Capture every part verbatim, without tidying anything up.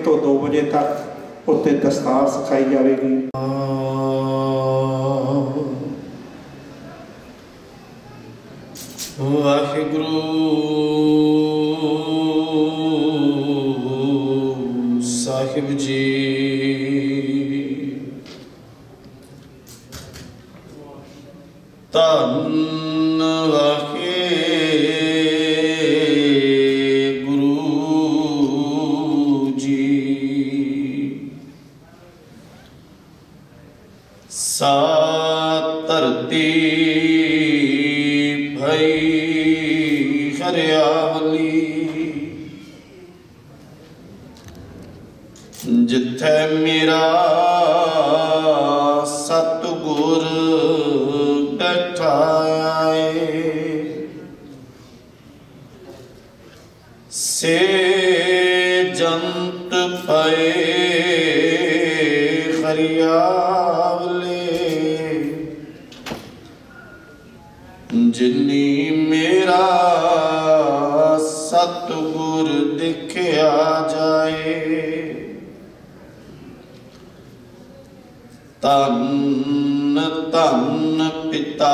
तो दो बजे तक उत्ते दस्तार सिखाई जाएगी। वाहिगुरु साहिब जी धन वाहे गुरु जी। सा धरती भई हरियावली जिथे मेरा सतगुर बैठा आए से जंत पए हरियावले जिन्नी मेरा सतगुर दिखया जाए। धन धन पिता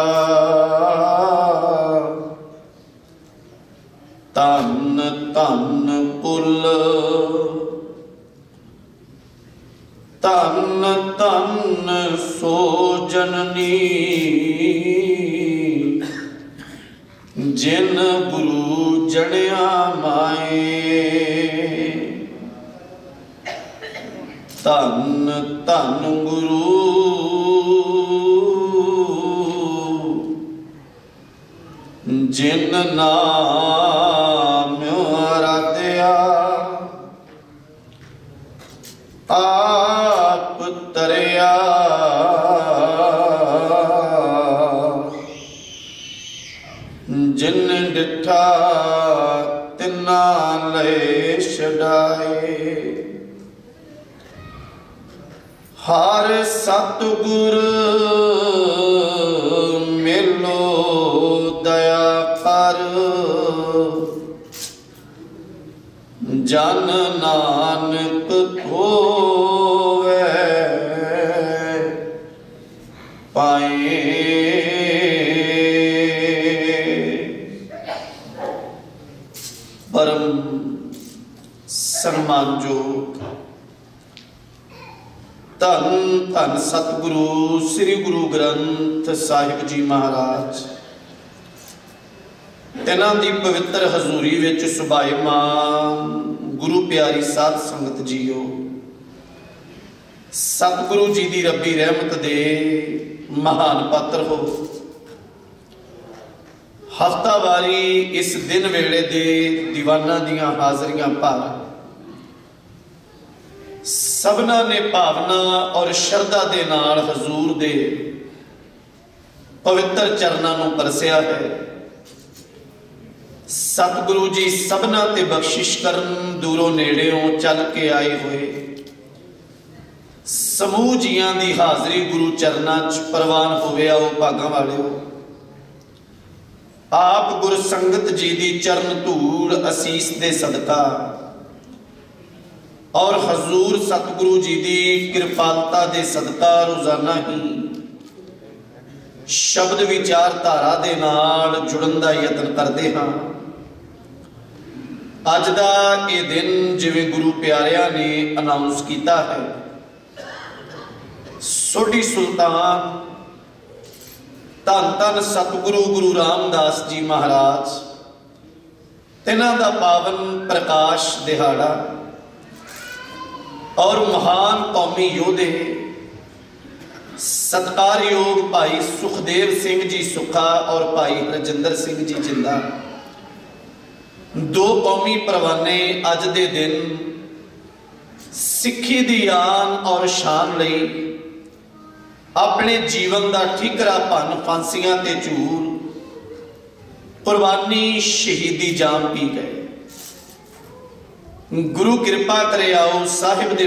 धन धन पुल धन धन सो जननी जिन गुरु जड़िया माए। धन धन गुरु जिन नाम आराध्या आप तरिया जिन डिठा तिना ले छड़ाए। हर सतगुर मिलो दया कर जन नानक होवे पाए। परम सम्मानयोग धन धन सतगुरु श्री गुरु ग्रंथ साहिब जी महाराज तिन्हां दी पवित्र हजूरी विच सुभाईमान गुरु प्यारी साध संगत जीओ। सतगुरु जी दी रब्बी रहमत दे महान पात्र हो। हफ्तावारी इस दिन वेले दे दीवाना दियां हाजरियां भर सबना ने भावना और श्रद्धा दे नाल हजूर दे पवित्र चरनां नूं परसिया है। सतगुरु जी सबना ते बख्शिश करन दूरों नेड़ेों चल के आए हुए समूह जियां दी हाजरी गुरु चरनां च प्रवान होवे। आओ भागां वालिओ आप गुर संगत जी दी चरण धूड़ असीस दे सदका और हजूर सतगुरु जी दी कृपालता दे सदका रोजाना ही शब्द विचार धारा दे नाल जुड़न दा यतन करते हाँ। अज दा ये दिन जिवें गुरु प्यारिया ने अनाउंस किया है, सोढ़ी सुल्तान धन धन सतगुरु गुरु रामदास जी महाराज तिन्हां दा पावन प्रकाश दिहाड़ा और महान कौमी योधे सत्कारयोग भाई सुखदेव सिंह जी सुखा और भाई हरजिंदर सिंह जी जिंदा दो कौमी परवाने अज दे दिन सिक्खी दी आन और शान लई अपने जीवन का ठीकरा भन फांसियां ते झूर कुर्बानी शहीदी जाम पी गए। गुरु कृपा करे आओ साहिब दे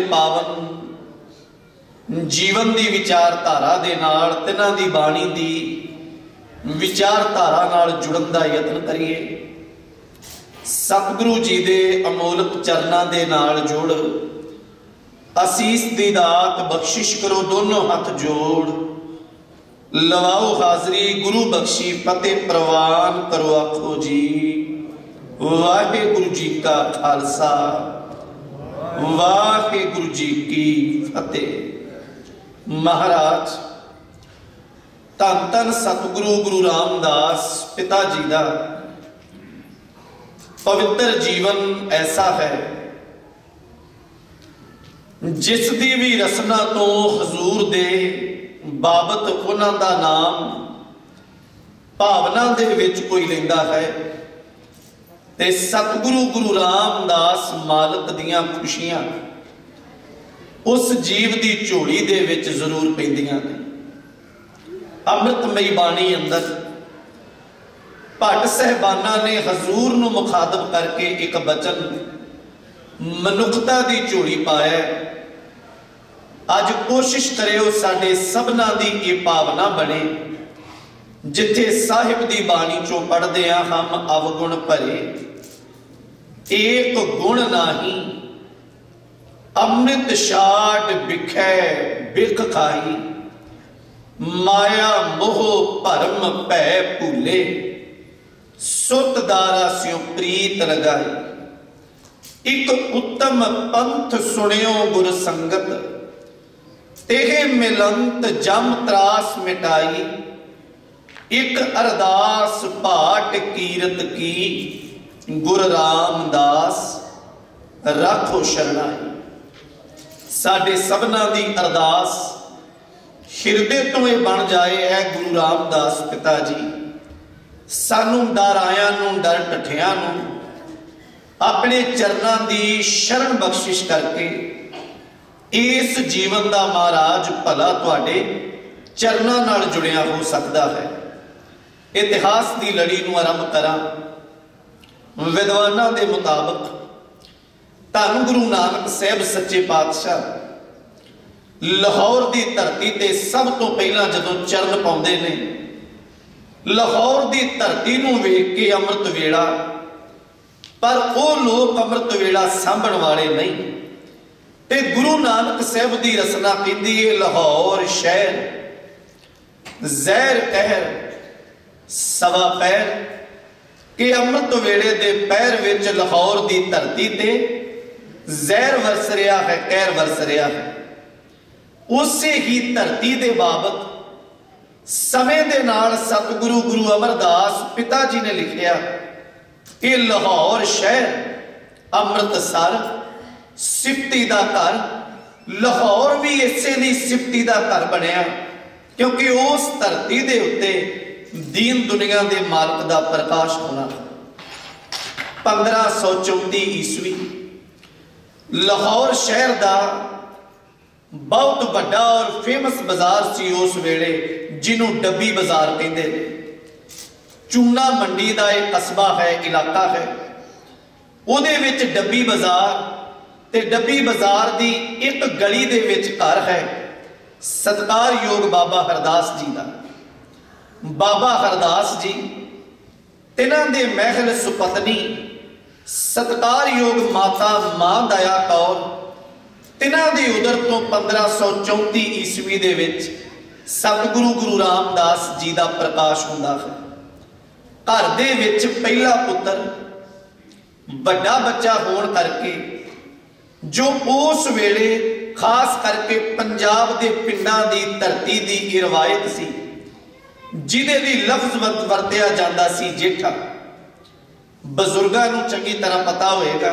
पावन जीवन दी विचारधारा दे नाल तिन्हां दी बाणी दी विचारधारा नाल जुड़न दा यतन करिए। सतगुरु जी दे अमोलक चरना दे नाल जुड़ असीस दी दात बख्शिश करो दोनों हाथ जोड़ लवाओ हाजरी गुरु बख्शी फतेह प्रवान करो आखो जी वाहिगुरु जी का खालसा वाहिगुरु जी की फतेह। महाराज धन धन सतगुरु गुरु रामदास पिता जी का पवित्र जीवन ऐसा है जिस दी भी रसना तो हजूर दे बाबत उन्हां दा नाम भावना दे विच कोई लैंदा है ते सतगुरु गुरु रामदास मालक दियां खुशियां उस जीव दी झोली दे विच जरूर पैंदियां ने। अमृतमई बाणी अंदर भट्ट साहबाना ने हजूर नूं मुखातब करके एक बचन मनुखता दी झोली पाया। अज कोशिश करियो साडे सबना दी ये भावना बने जिथे साहिब दी बाणी चों पढ़दे आ हम अवगुण भरे एक गुण नाही अमृत छाड़ बिखै बिख खाई माया मोह भरम भै भूले सुत दारा स्यों प्रीत लगाई। एक उत्तम पंथ सुनियो गुर संगत तेहे मिलंत जम त्रास मिटाई। एक अरदास पाठ कीरत की गुर रामदास राखो शरणाई। साडे सबना दी अरदास हिरदे तो यह बन जाए है गुरु रामदास पिता जी सानू डर आया नू डर टठिया नू अपने चरना दी शरण बख्शिश करके इस जीवन का महाराज भला तुहाडे चरना नाल जुड़िया हो सकता है। इतिहास की लड़ी नू आरंभ करा। विद्वानां दे मुताबिक धन गुरु नानक साहब सच्चे पातशाह लाहौर की धरती ते सब तो पहला जदों चरण पाउंदे ने लाहौर की धरती नूं वेख के अमृत वेला पर वो लोग अमृत वेला सांभण वाले नहीं ते गुरु नानक साहब की रसना कहती है लाहौर शहर जहर कहर सवा पैर कि अमृत वेले दे पैर विच लाहौर की धरती ते जहर वरस रहा है कहर वरस रहा है। उसे ही धरती दे बाबत समय दे नाल सतगुरु गुरु अमरदास पिता जी ने लिखिया कि लाहौर शहर अमृतसर सिफती दा घर। लाहौर भी इसे लिए सिफती दा घर बनया क्योंकि उस धरती दे उत्ते दीन दुनिया दे मालक दा प्रकाश होना। पंद्रह सौ चौंती ईस्वी लाहौर शहर दा बहुत बड़ा और फेमस बाजार सी उस वेले जिन्हों डब्बी बाजार कहते हैं। चूना मंडी का एक कस्बा है इलाका है उहदे विच डब्बी बाजार ते डब्बी बाजार की एक गली दे विच घर है सत्कार योग बाबा हरदास जी का। बाबा हरदास जी तिन्हां दे महल सुपत्नी सत्कार योग माता मां दया कौर तिन्हां दी उदर तो पंद्रह सौ चौंती ईस्वी दे विच सतगुरु गुरु रामदास जी का प्रकाश हुंदा है। घर दे विच पहला पुत्र बड़ा बच्चा होने करके जो उस वेले खास करके पंजाब के पिंडां दी धरती की रिवायत सी जिहदे लई लफ्ज वरतिया जांदा सी जेठा। बजुर्गां नूं चंगी तरह पता होएगा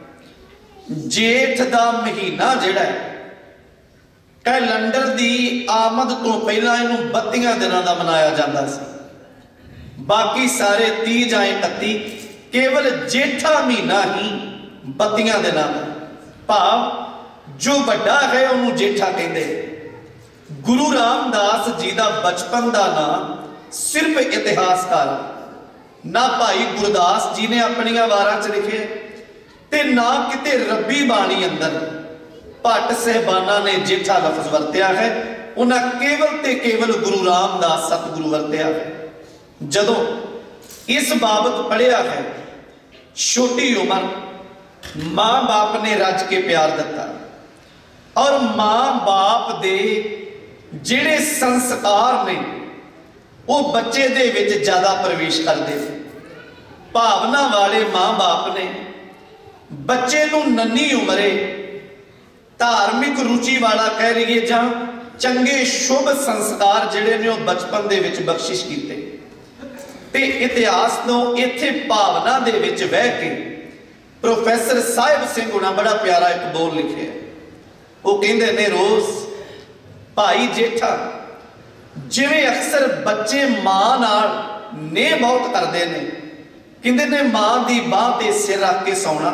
जेठ दा महीना जिहड़ा है कैलेंडर की आमद तो पहला इनू बत्तियां दिनों का मनाया जाता सी। बाकी सारे तीह या इकती केवल जेठा महीना ही बत्तियां दिनों का भाव जो बड़ा है उन्होंने जेठा कहते। गुरु रामदास जी का बचपन का नाम सिर्फ इतिहासकार ना भाई गुरदास जी ने अपन वारां च लिखे ते ना किते रब्बी बाणी अंदर भट्ट साहबाना ने जेठा लफ्ज वरत्या है। उन्हें केवल ते केवल गुरु रामदास सतगुरु वरत्या है। जदों इस बाबत पढ़िया है छोटी उम्र, मां बाप ने रज के प्यार दिता और मां बाप दे जिहड़े संस्कार ने वो बच्चे दे विच ज़्यादा प्रवेश करते हैं। भावना वाले मां बाप ने बच्चे नूं नन्ही उमरे धार्मिक रुचि वाला कह लीए जां चंगे शुभ संस्कार जिहड़े ने वो बचपन दे विच बख्शिश कीते ते इतिहास तो इत्थे भावना दे विच बह के प्रोफैसर साहिब सिंह हुणां बड़ा प्यारा एक बोल लिखे, वो कहंदे ने रोज भाई जेठा जिवें अक्सर बच्चे मां नाल नेह बहुत करते हैं, कहंदे ने मां दी बांह ते सिर रख के सौना,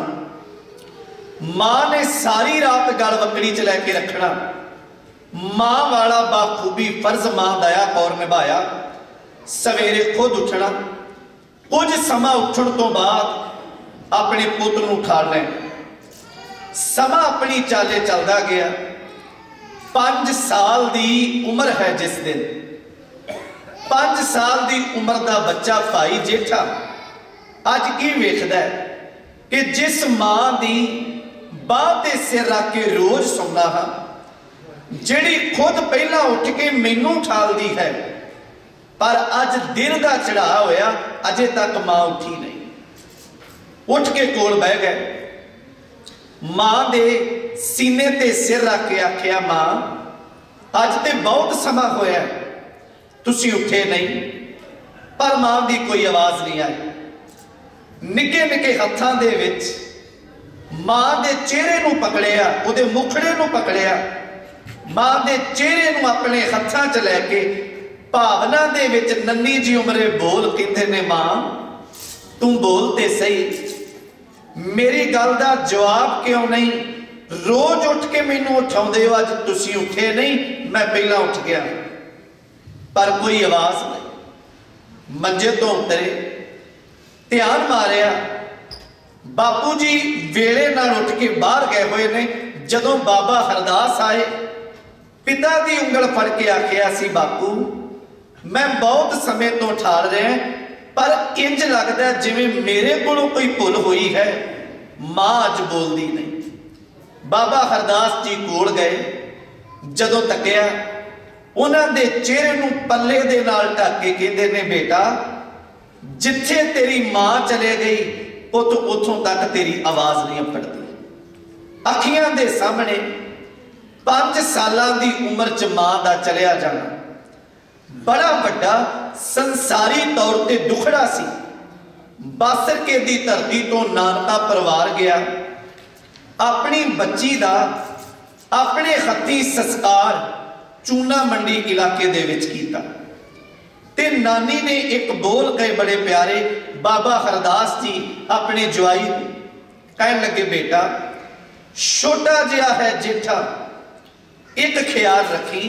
मां ने सारी रात गल वकड़ी च लैके रखना, मां वाला बाखूबी फर्ज मां दया कौर निभाया, सवेरे खुद उठना, कुछ समा उठण तो बाद अपने पुत नूं उठा लेना। समा अपनी चाले चलदा गया। पांच साल दी उम्र है जिस दिन, पांच साल दी उम्र का बच्चा भाई जेठा अज की वेखदा है कि जिस मां दी बांह ते सिर रख के रोज सौंदा हां, जिहड़ी खुद पहला उठ के मैनू उठालदी है, पर अज दिन का चढ़ा होया अजे तक मां उठी नहीं। उठ के कोल बह गए, मां दे सीने ते सिर रख के आखिया, मां अज ते बहुत समा होया तुसी उठे नहीं, पर मां दी कोई आवाज नहीं आई। निके निके हत्थां दे विच मां दे चेहरे नूं पकड़िया, उहदे मुखड़े नूं पकड़िया, मां दे चेहरे नूं अपने हत्थां च लैके भावना दे विच नन्नी जी उमरे बोल कहंदे ने, मां तू बोल ते सही, मेरी गल दा जवाब क्यों नहीं? रोज उठ के मैनू उठाउंदे हो, अज तुसी उठे नहीं, मैं पहला उठ गया, पर कोई आवाज नहीं। मंजे तो उतरे, ध्यान मारिया, बापू जी वेले नाल उठ के बाहर गए हुए ने। जदों बाबा हरदास आए, पिता की उंगल फड़ के आखिया सी, बापू मैं बहुत समय तो ठाल रहा, पर इंज लगता जिवें मेरे कोलों कोई भुल हुई है, मां अज बोलती नहीं। बाबा हरदास जी कोल गए, जदों तकिया उन्हां दे चेहरे नूं पल्ले दे नाल ढक के कहंदे ने, बेटा जिथे तेरी मां चले गई पुत उथों तक तेरी आवाज नहीं अपड़ती। अखियां दे सामने पांच सालां दी उम्र च मां दा चलिया जाना बड़ा वड्डा संसारी तौर ते दुखड़ा सी। बासर के दी धरती तो नानका परिवार गया, अपनी बच्ची दा अपने हत्थी संस्कार चूना मंडी इलाके दे विच कीता ते नानी ने एक बोल कहे बड़े प्यारे। बाबा हरदास जी अपने जवाई कहन लगे, बेटा छोटा जिहा है जेठा, एक ख्याल रखी,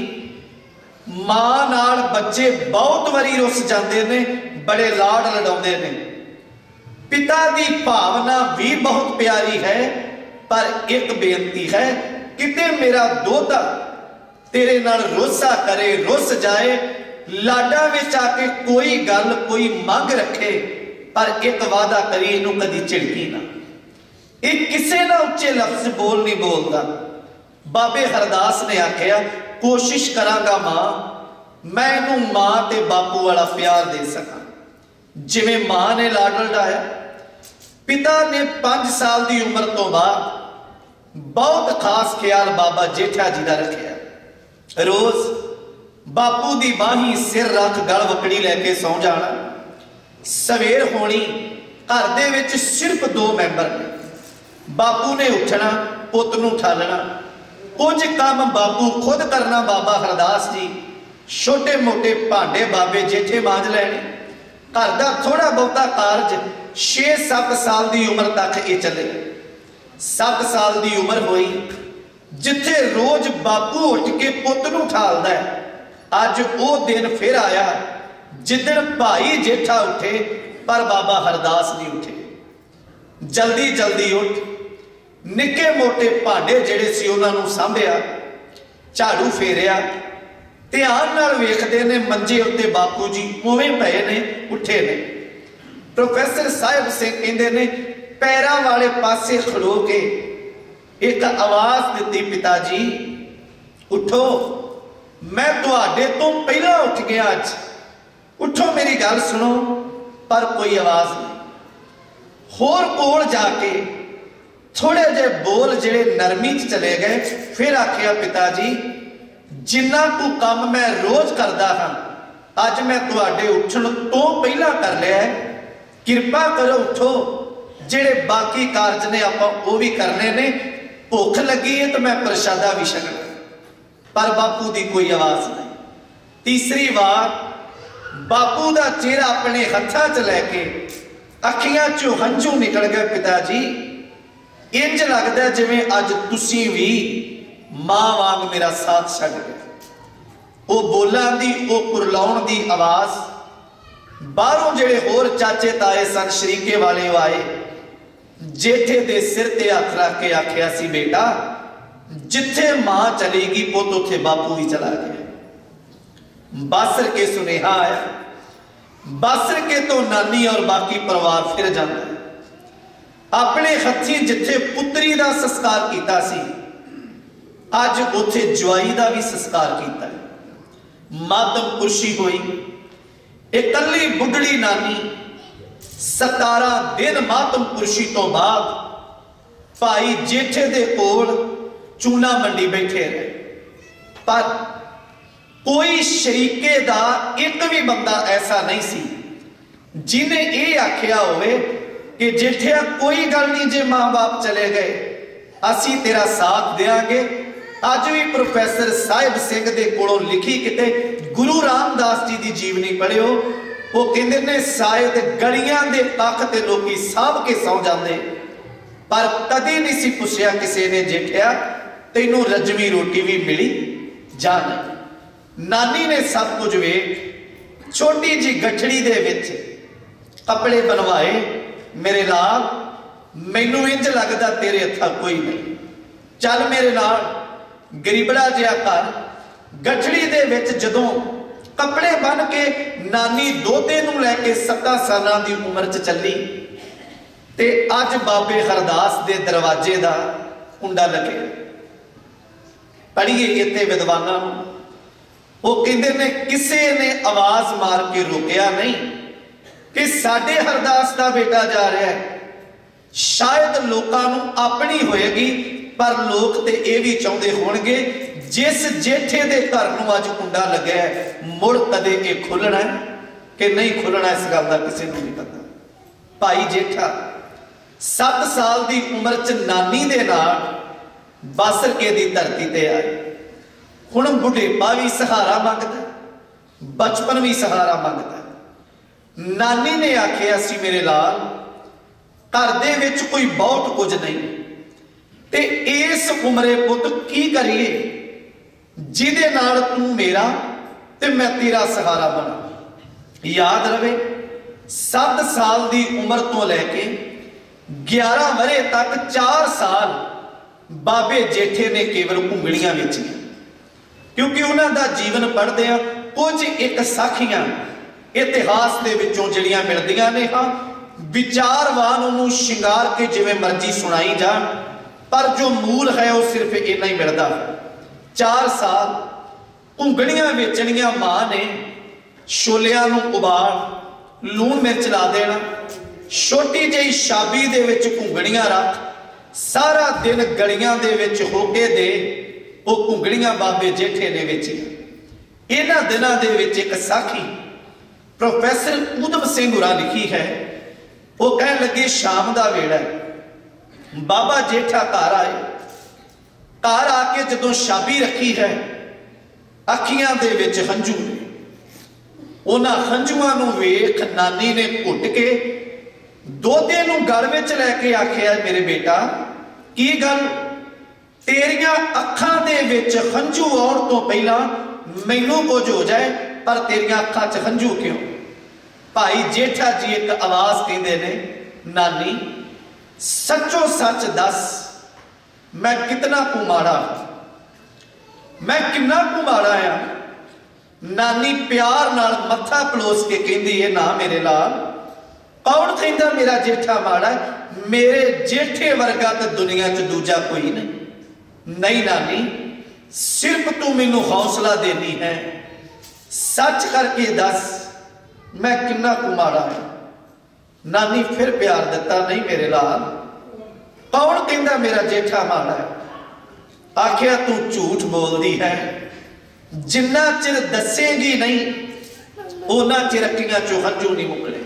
मां नाल बच्चे बहुत वारी रुस जाते ने, बड़े लाड लड़ाउंदे ने, पिता की भावना भी बहुत प्यारी है, पर एक बेनती है, किते मेरा दोता तेरे नाल रोसा करे, रुस जाए, लाडा विच आके कोई गल कोई मंग रखे, पर एक वादा करी इनू कदी झिड़की ना, एक किसे ना उच्चे लफ्ज बोल नहीं बोलता। बाबे हरदास ने आखिया, कोशिश करांगा मां, मैं इनू मां ते बापू वाला प्यार दे सका जिवें मां ने लाड लड़ाया। पिता ने पांच साल की उम्र तो बाद बहुत खास ख्याल बाबा जेठा जी का रखिया। रोज बापू की बाही सिर रख गल वकड़ी लैके सौ जाना। सवेर होनी, घर दे विच सिर्फ दो मैंबर ने, बापू ने उठना, पुत नूं उठालना, कुछ काम बापू खुद करना, बाबा हरदास जी छोटे मोटे भांडे बाबे जेठे मांज लैने। घर का थोड़ा बहुता कारज छे सत्त साल की उम्र तक ये चले। सत्त साल की उम्र हुई जिथे रोज बापू उठ के पुत नूं उठालदा है, अज वो दिन फिर आया जिदन भाई जेठा उठे पर बाबा हरदास नहीं उठे। जल्दी जल्दी उठ निके मोटे भांडे जिहड़े सी उन्हां नूं सांभिया, झाड़ू फेरिया, ध्यान नाल वेखदे ने मंजे उत्ते बापू जी उवें पए ने, उठे ने। प्रोफैसर साहिब सिंह कहंदे ने पैरों वाले पासे खड़ो के एक आवाज दी, पिता जी उठो, मैं तुहाडे तो पहला उठ गया, अज उठो मेरी गल सुनो। पर कोई आवाज नहीं। होर कोल जाके थोड़े जे बोल जिहड़े नरमी च चले गए। फिर आखिया, पिता जी जिन्ना तू काम मैं रोज करदा हां अज मैं तुहाडे उठण तो पहला कर लिया है, किरपा करो उठो, जिहड़े बाकी कारज ने आपां वो भी करने ने, भुख लगी है तो मैं प्रशादा भी छकना। पर बापू की कोई आवाज नहीं। तीसरी बार बापू का चेहरा अपने हत्थां च लैके अखियां चों हंझू निकल गए। पिता जी इंज लगदा जिवें अज तुसीं भी मां वांग मेरा साथ छड्ड गए। वो बोलां दी, वो कुरलाउण दी आवाज बाहरों जिहड़े होर चाचे ताए सन, शरीके वाले आए, जेठे दे सिर ते हथ रख के आखिया सी, बेटा जिथे मां चलेगी पुत उथे बापू भी चला गया। बासर के सुनेहा आया, बासर के तो नानी और बाकी परिवार फिर जाता है। अपने हथी जिथे पुत्री का संस्कार किया सी, अज उथे जवाई का भी संस्कार किया है। मातम पुरशी हुई। इकली बुढ़ड़ी नानी सतारा दिन मातम पुरशी तो बाद भाई जेठे दे कोल चूना मंडी बैठे रहे। पर कोई शरीके दा एक भी बंदा ऐसा नहीं सी जिन्हें ये आख्या होवे कि जेठिया कोई गल नहीं, जे मां बाप चले गए असी तेरा साथ देंगे। अज भी प्रोफैसर साहिब सिंह दे कोलों लिखी किते गुरु रामदास जी की जीवनी पढ़ियो। वो कहते ने शायद गलियां दे कख ते लोकी साभ के सौ जाते, पर कदी नहीं सी पुछया किसी ने, जेठिया तैनू रजवी रोटी भी मिली जा नहीं। नानी ने सब कुछ वेख छोटी जी गठड़ी दे विच कपड़े बनवाए। मेरे लाल मैनू इंज लगदा तेरे हथा कोई नहीं, चल मेरे नाल गरीबड़ा जिहा घर। गठड़ी दे विच जदों कपड़े बन के नानी दोते नूं लैके सत्तां सालां दी उम्र च चली ते अज बाबे हरदास दे दरवाजे दा कुंडा लगे। पढ़िए इत्थे विद्वानां नूं, वो कहते ने किसी ने आवाज मार के रोकया नहीं कि साडे हरदास का बेटा जा रहा है। शायद लोकां नूं अपनी होएगी, पर लोग ते ये भी चाहते होणगे जिस जेठे दे घर नूं अज कुंडा लग्या है मुड़ कदे ये खुलना है कि नहीं खुलना, इस गल का किसी को नहीं पता। भाई जेठा सत्त साल की उम्र च नानी दे नाल बासरके दी धरती ते आए। हुण बुढ़ेपा भी सहारा मंगदा, बचपन भी सहारा मंगदा। नानी ने आखिया सी, मेरे लाल घर दे विच कोई बहुत कुछ नहीं ते इस उम्रे पुत की करिए जिदे नाल तू मेरा ते मैं तेरा सहारा बना। याद रहे सत्त साल की उम्र तो लैके ग्यारह वरे तक चार साल बाबे जेठे ने केवल घुंगड़ियां वेचियां, क्योंकि उन्होंने जीवन पढ़ते हैं कुछ एक साखियां इतिहास के विचों जिहड़ियां मिलदियां ने। हाँ विचारवान उन्होंने शिंगार के जिवें मर्जी सुनाई जान, पर जो मूल है वो सिर्फ इन्ना ही मिलता। चार साल घुंगड़ियां वेचनियां मां ने, छोलियां नूं उबाल लूण मिर्च ला देना, छोटी जी छाबी दे विच घुंगड़ियां रख, सारा दिन गलियां दे विच होके दे। वो घुंगड़ियां बाबे जेठे ने वेचियां। इन्हां दिनां दे विच एक साखी प्रोफैसर उधम सिंह हुरां लिखी है। वो कह लगे शाम का वेला बाबा जेठा घर आए। घर आके जदों छाबी रखी है अखियां दे विच हंझू, उन्हां हंझुआं नूं वेख नानी ने घुट के दोते नूं गल विच लैके आखिया, मेरे बेटा की गल, तेरियां अखां दे विच हंझू आउण तो पहला मैनूं कुछ हो जाए, पर तेरियां अखां च हंझू क्यों? भाई जेठा जी एक आवाज कहते ने, नानी सचो सच दस मैं कितना कु माड़ा, मैं कितना कु माड़ा आ? नानी प्यार नाल मत्था पलोस के कहती है, ना मेरे लाल पौन कहता मेरा जेठा माड़ा है, मेरे जेठे वर्गा तो दुनिया च दूजा कोई नहीं। नहीं नानी, सिर्फ तू मैनू हौसला देनी है, सच करके दस मैं किन्ना कु माड़ा है। नानी फिर प्यार दिता, नहीं मेरे लाल, कौन कहता मेरा जेठा माड़ा है। आखिया तू झूठ बोलती है, जिन्ना चिर दसेगी नहीं उन्ना चिर अखियां चो हंझू नहीं मुकले।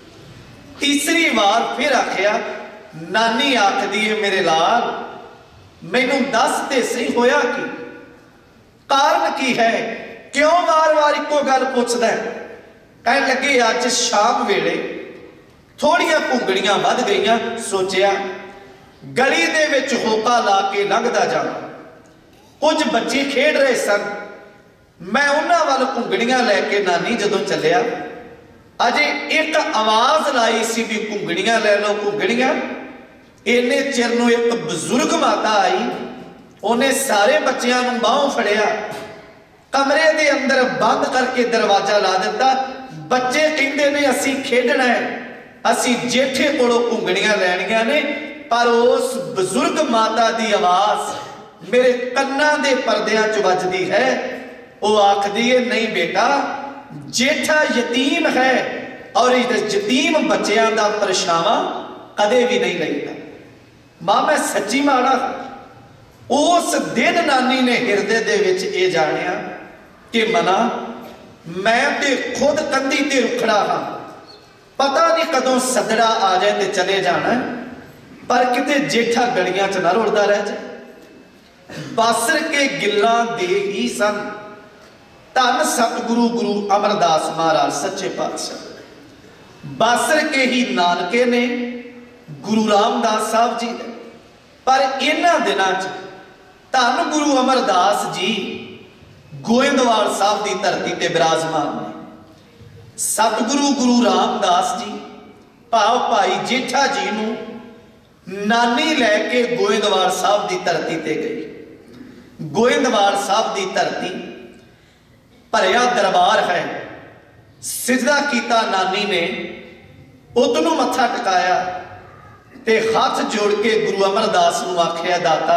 तीसरी बार फिर आखिया, नानी आखदी है मेरे लाल मैनू दस ते सही होया की, कारण की है, क्यों बार बार इको गल पूछदा है। कह लगे अज शाम वेले थोड़ियां भुंगड़ियां वध गईयां, सोचिया गली दे विच होका ला के लंघदा जावां। कुछ बच्चे खेड रहे सन, मैं उन्हां वल भुंगड़ियां लैके नानी जदों चलिया, अजे एक आवाज लाई सी भी भुंगड़ियां लै लो भुंगड़ियां। इन्ने चिर नूं एक बजुर्ग माता आई, उन्हें सारे बच्चों नूं बाहों फड़िया, कमरे दे अंदर बंद करके दरवाजा ला दिता। बच्चे कहते ने असीं खेडना है, असीं जेठे कोलों भुंगड़ियां लैणियां ने। पर उस बजुर्ग माता की आवाज मेरे कन्ना दे परदियां च वजदी है। वो आखदी है, नहीं बेटा, जेठा यतीम है और यतीम बच्चों का परछावां कदे भी नहीं लगता। मां मैं सच्ची माड़ा। उस दिन नानी ने हिरदे दे विच ये जानिया कि मना मैं ते खुद कंधी ते रुखड़ा हाँ, पता नहीं कदों सदड़ा आ जाए ते चले जाना, पर किते जेठा गलियां च ना रुलदा रह जाए। बासर के गिल्लां दे ही सन। धन सतगुरु गुरु अमरदास महाराज सच्चे पातशाह। बासर के ही नानके ने गुरु रामदास साहब जी ने। पर इन्हां दिनां च धन गुरु अमरदास जी गोइंदवाल साहब की धरती ते विराजमान ने। सतगुरु गुरु रामदास जी भाव भाई जेठा जी नूं नानी लैके गोइंदवाल साहब की धरती ते गई। गोइंदवाल साहब की धरती भरिया दरबार है। सिजदा कीता नानी ने, उतनू मत्था टिकाया ते हाथ जोड़ के गुरु अमरदास नूं आखिया, दाता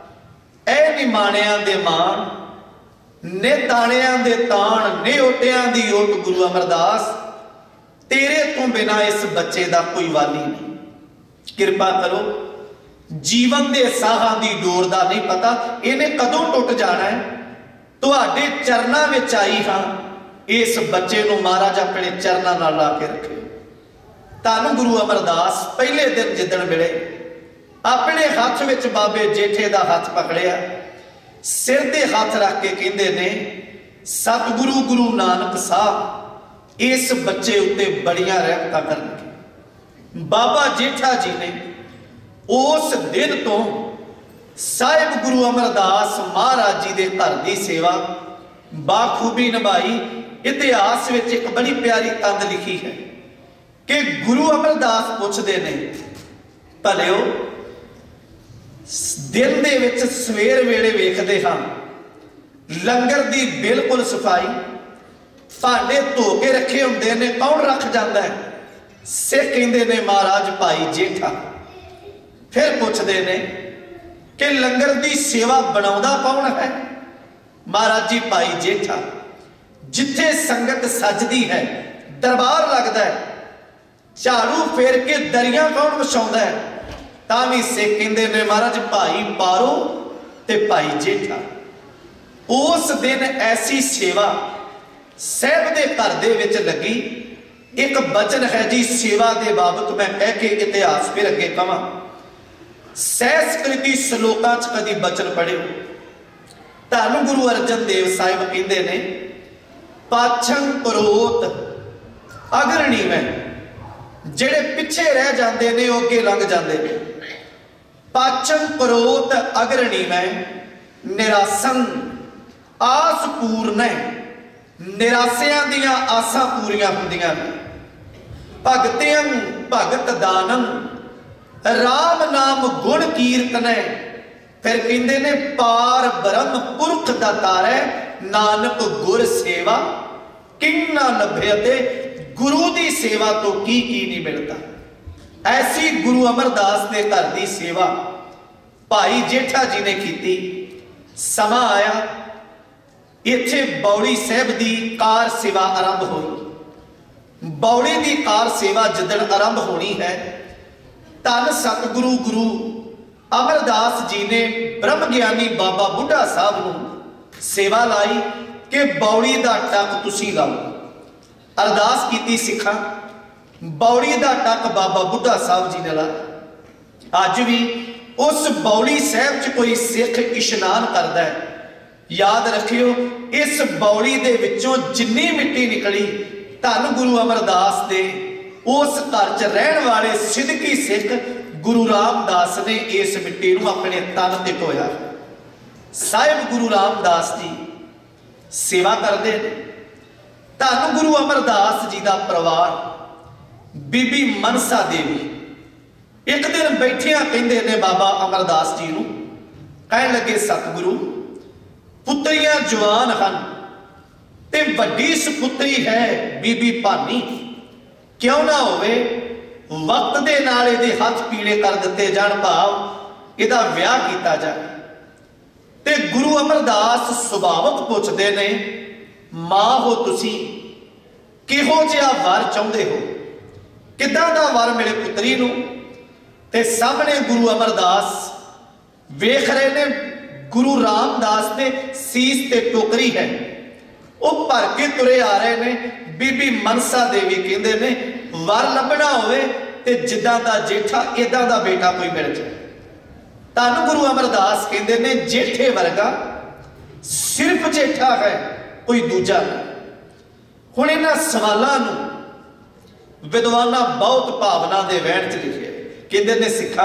ऐ निमाणियां दे मान, ने ताणियां दे ताण, ने ओटियां दी ओट, गुरु अमरदास तेरे तो बिना इस बच्चे का कोई वाली नहीं। किरपा करो, जीवन दे साहां दी डोर दा नहीं पता इन्हें कदों टुट जाना है। तुहाडे चरनां विच आई हां, इस बच्चे नूं महाराज अपने चरनां नाल ला के रखे। धन गुरु अमरदास पहले दिन जिदण मिले अपने हाथ विच बाबे जेठे दा हाथ पकड़िया, सिर ते हाथ रख के कहंदे ने, सतगुरु गुरु नानक साहब इस बच्चे उत्ते बड़ियां रहमतां करनगे। बाबा जेठा जी ने उस दिन तो साहिब गुरु अमरदास महाराज जी के घर की सेवा बाखूबी निभाई। इतिहास में एक बड़ी प्यारी तंद लिखी है कि गुरु अमरदास पूछते ने, भलिओ दिन दे विच सवेर वेले वेखदे हां लंगर की बिल्कुल सफाई, भांडे धो के रखे हुंदे ने, कौन रख जाता है? सिख कहंदे ने महाराज भाई जेठा। फिर पूछते ने कि लंगर की सेवा बनाउंदा कौन है? महाराज जी भाई जेठा। जिथे संगत सजदी है, दरबार लगता है, झाड़ू फेर के दरिया कौन विछाउंदा है? तां भी सिख कहंदे ने महाराज भाई पारो ते भाई जेठा। उस दिन ऐसी सेवा साहब के घर दे विच लगी। एक बचन है जी सेवा के बाबत, मैं कह के इतिहास फिर अगे कहां। संस्कृति श्लोकां च कदी बचन पढ़ियो। धन गुरु अर्जन देव साहिब कहंदे ने, पाछं परोत अग्रणी में, जेड़े पिछे रह जाते ने अगे लंघ जाते ने। पाछं परोत अग्रणी में, निरासन आस पूर्ण है, निराशियां दियां आसां पूरियां हुंदियां ने। भगतियं भगत दानम, राम नाम गुण कीर्तन है। फिर कहते ने पार ब्रह्म पुरख दा तारै, नानक गुर सेवा किन्ना लभे ते गुरु की सेवा तो की की नहीं मिलता। ऐसी गुरु अमरदास के घर की सेवा भाई जेठा जी ने की। समा आया, इत्थे बौड़ी साहब की कार सेवा आरंभ हुई। बौड़ी की कार सेवा जिदन आरंभ होनी है, धन सतगुरु गुरु अमरदास जी ने ब्रह्म ज्ञानी बाबा बुढ़ा साहब को सेवा लाई कि बौड़ी का टक तुसी गाओ। अरदास की सिखा, बौड़ी का टक बाबा बुढ़ा साहब जी ने लाया। अज भी उस बौड़ी साहब च कोई सिख इशनान करता है, याद रखियो इस बौड़ी दे विचों जिन्नी मिट्टी निकली धन गुरु अमरदास दे उस घर च रहन वाले सिदकी सिख गुरु रामदास ने इस मिट्टी नूं अपने तन ते ढोया। साहिब गुरु रामदास जी सेवा करते हैं। धन गुरु अमरदास जी का परिवार बीबी मनसा देवी एक दिन बैठिया कहते ने बाबा अमरदास जी नूं, कहन लगे सतगुरु पुत्रियां जवान हन ते वड्डी सुपुत्री है बीबी भानी, क्यों ना होवे वक्त दे नाल इहदे हथ पीले कर दिते जाण, भाव इहदा विआह कीता जाए। ते गुरु अमरदास सुभावक पुछदे ने, मां हो तुसी किहो जिहा वर चाहुंदे हो, किदां दा वर मिले पुत्री नूं? ते सामने गुरु अमरदास वेख रहे ने गुरु रामदास ने सीस ते टोकरी है, वो भर के तुरे आ रहे ने। बीबी मनसा देवी कहते ने वर लभना होवे ते जिद्दां दा जेठा इदां दा बेटा कोई मिल जाए। धन गुरु अमरदास कहते ने जेठे वर्गा सिर्फ जेठा है, कोई दूजा नहीं। हुण इन्हां सवालां नूं विद्वानां बहुत भावना दे वहण च लिखे, कहते ने सिखा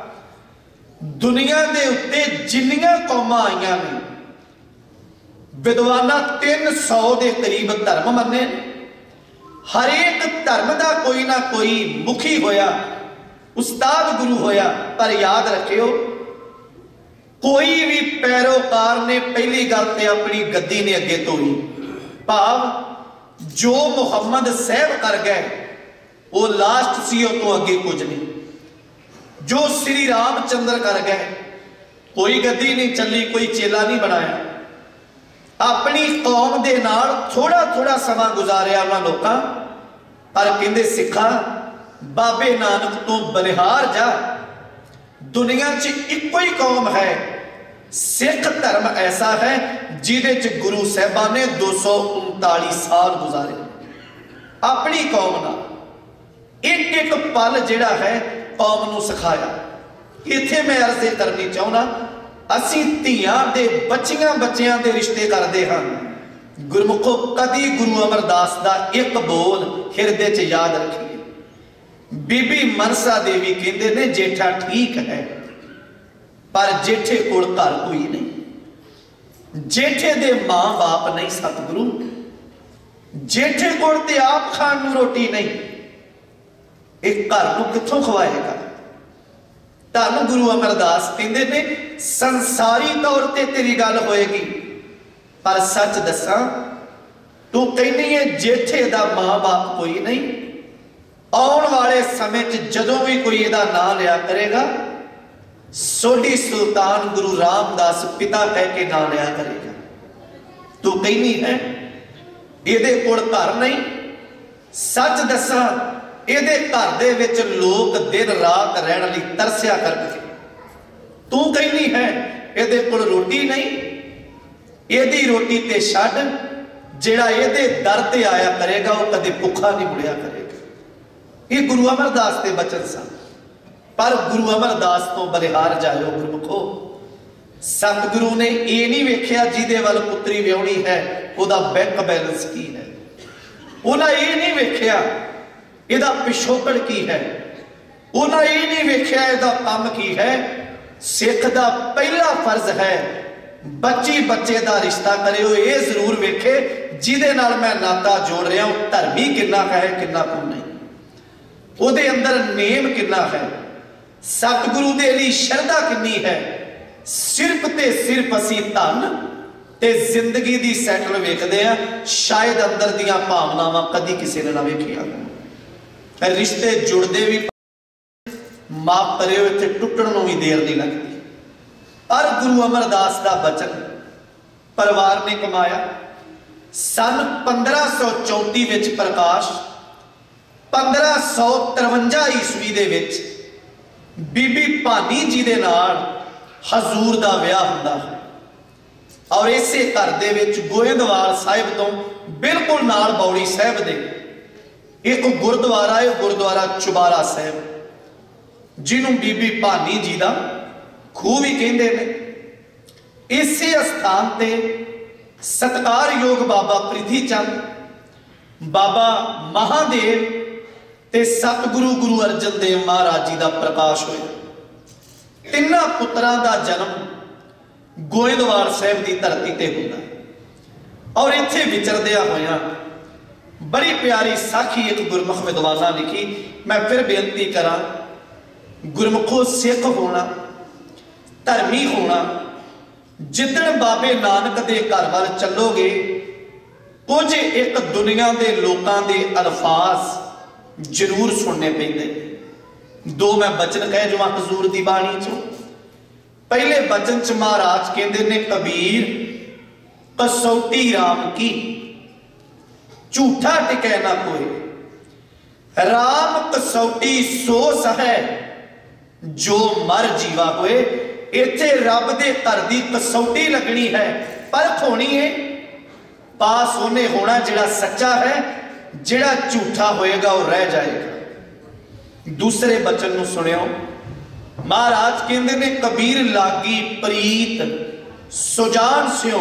दुनिया दे उत्ते जिन्नियां कौमां आईयां ने विद्वानां तीन सौ के करीब धर्म मन्ने, हरेक धर्म का कोई ना कोई मुखी होया, उस्ताद गुरु होया। पर याद रखियो कोई भी पैरोकार ने पहली गल ते अपनी गद्दी ने अगे तोड़ी, भाव जो मुहम्मद साहब कर गए वो लास्ट सी, तो अगे कुछ नहीं। जो श्री रामचंद्र कर गए कोई गद्दी नहीं चली, कोई चेला नहीं बनाया। अपनी कौम दे नाल थोड़ा थोड़ा समा गुजारिया उन्हां लोकां, पर कहंदे सिखा बाबे नानक तो बलिहार जा, दुनिया च इक्को ही कौम है, सिख धर्म ऐसा है जिहदे च गुरु साहिबान ने दो सौ उनताली साल गुजारे अपनी कौम नाल। एक एक पल जिहड़ा है कौम नूं सिखाया। इत्थे मैं अर्ज़ करनी चाहुंदा, असी धीआं दे बच्चियां बच्चियां दे रिश्ते करते हैं, गुरमुखो कदी गुरु अमरदास दा एक बोल हिरदे च याद रखिए। बीबी मनसा देवी कहते ने जेठा ठीक है, पर जेठे कोल घर कोई नहीं, जेठे दे मां बाप नहीं सतगुरु, जेठे कोल ते आप खाण नूं रोटी नहीं, एक घर नूं कित्थों खवाएगा? धन गुरु अमरदास कहते ने संसारी तौर पर तेरी गल होएगी, पर सच दसा तू कहनी है जेठे दा मां बाप कोई नहीं, आने वाले समय च जदों भी कोई इहदा नाम लिया करेगा सोढ़ी सुल्तान गुरु रामदास पिता कह के नाम लिया करेगा। तू कहनी है इहदे कोल घर नहीं, सच दसा इहदे घर दे विच लोग दिन रात रहने लई तरसिया करके। तू कहनी है इहदे कोल रोटी नहीं, इहदी रोटी ते छड्ड, जिहड़ा इहदे दर ते आया करेगा वो कदे भुखा नहीं मुड़िया करेगा। ये गुरु अमरदास के बचन सन, पर गुरु अमरदास तो बलिहार जाओ गुरमुखो। सतगुरु ने ये नहीं वेख्या जिहदे वल पुत्री विआहणी है उहदा बैंक बैलेंस की है, उन्हें ये नहीं वेख्या इहदा पिछोकड़ की है, उन्हें ये नहीं वेख्या इहदा काम की है। सिख दा पहला फर्ज है बच्ची बच्चे का रिश्ता करे ये जरूर वेखे जिहदे नाल मैं नाता जोड़ रहा हूं धर्मी किन्ना है किन्ना को नहीं, उहदे अंदर नेम किन्ना है, सतगुरु दे लई शरधा किन्नी है। सिर्फ ते सिर्फ असी धन ते जिंदगी दी सैटल वेखदे आ, शायद अंदर दियां भावनावां कदी किसी ने ना वेखियां। रिश्ते जुड़दे भी माफ करियो इत्थे टुटण नूं भी देर नहीं लगती। पर गुरु अमरदास का बचन परिवार ने कमाया। सन पंद्रह सौ चौंती विच प्रकाश, पंद्रह सौ तिरवंजा ईस्वी दे विच बीबी भानी जी दे नाल हजूर दा विआह हुंदा है। और इसे घर दे विच गोइंदवाल साहिब तो बिल्कुल नाल बौड़ी साहिब दे एक गुरुद्वारा है, गुरुद्वारा चुबारा साहिब, जिन्हों बीबी भानी जी का खूह भी कहते हैं। इसे स्थान ते सत्कारयोग बाबा प्रिथी चंद, बाबा महादेव ते सतगुरु गुरु अर्जन देव महाराज जी का प्रकाश होया। तिन्ना पुत्रां का जन्म गोइंदवाल साहिब की धरती ते हुंदा। और इत्थे विचरदिया होया बड़ी प्यारी साखी एक गुरमुख विद्वाना लिखी। मैं फिर बेनती करा, गुरमुखो सिख होना, धर्मी होना, जिदन बाबे नानक दे घर वाल चलोगे कुछ एक दुनिया के लोगों के अल्फाज जरूर सुनने पेंदे। दो मैं बचन कह जो हजूर की बाणी चो। पहले बचन च महाराज कहते ने, कबीर कसौटी राम की, झूठा टिकै ना कोई, राम कसौटी सो सहे जो मर जीवा होए। इत्थे रब दे घर दी कसौटी लगनी है, परख होनी है। पास उन्हें होना जिहड़ा सच्चा है, जिहड़ा झूठा होएगा वह रह जाएगा। दूसरे बचन नूं सुनियो, महाराज कहते ने, कबीर लागी प्रीत सुजान स्यों,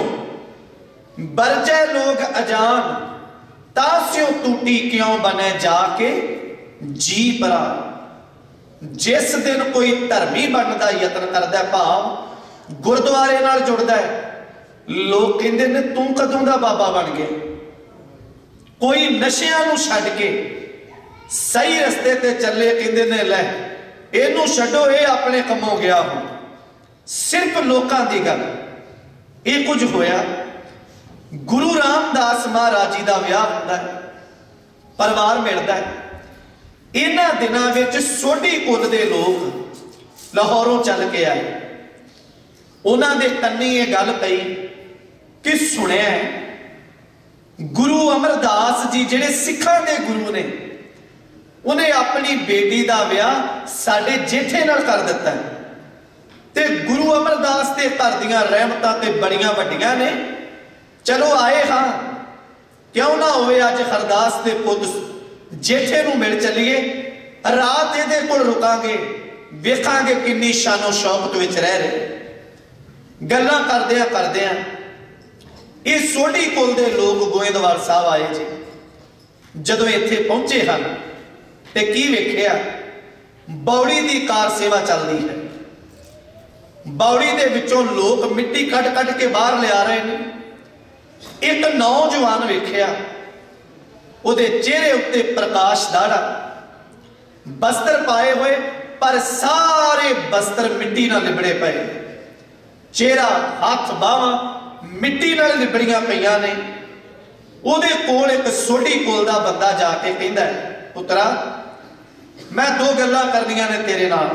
बरजै लोग अजान, तास्यों टूटी क्यों बने जाके जी परा। जिस दिन कोई धर्मी बनने का यत्न करता है, भाव गुरुद्वारे नाल जुड़ता है, लोग कहते ने तू कदों दा बाबा बन गया। कोई नशियां नूं छड्ड के सही रस्ते ते चले, कहते ने लै इनू छड्डो, ये अपने कमों गया हो। सिर्फ लोगों की गल ये कुछ होया। गुरु रामदास महाराज जी का विआह होता है, परिवार मिलता है। इन्हां दिनां विच सोढी कुल दे लोग लाहौरों चल के आए। उन्हां दे कन्नी ये गल पई कि सुनिया गुरु अमरदास जी जिहड़े सिखां दे गुरु ने, उन्हें अपनी बेटी का विआह साडे जेठे नाल कर दिता है। ते गुरु अमरदास के घर दियां रहमतां ते बड़ियां वड्डियां ने। चलो आए हाँ, क्यों ना होवे अज हरदास के पुत जेठे नूं मिल चलीए, रात इहदे कोल रुकांगे, वेखांगे किन्नी शानो शौकत विच रह रहे। गल्लां करदियां करदियां ये सोढी कुल दे लोग गोइंदवाल साहब आए जी। जदों इत्थे पहुंचे हैं ते की वेखिया, बौड़ी की कार सेवा चलती है। बौड़ी दे विचों लोग मिट्टी कट कट के बाहर लिया रहे हैं। एक नौजवान वेखिया, उहदे चेहरे उत्ते प्रकाश दाड़ा, बस्तर पाए हुए, पर सारे बस्तर मिट्टी नाल लिबड़े पे। चेहरा हाथ बाहां मिट्टी नाल लिबड़ियां पईयां ने। उहदे कोल एक सोढी कुल दा बंदा जाके कहंदा है, पुत्रा मैं दो गल्लां करनियां ने तेरे नाल।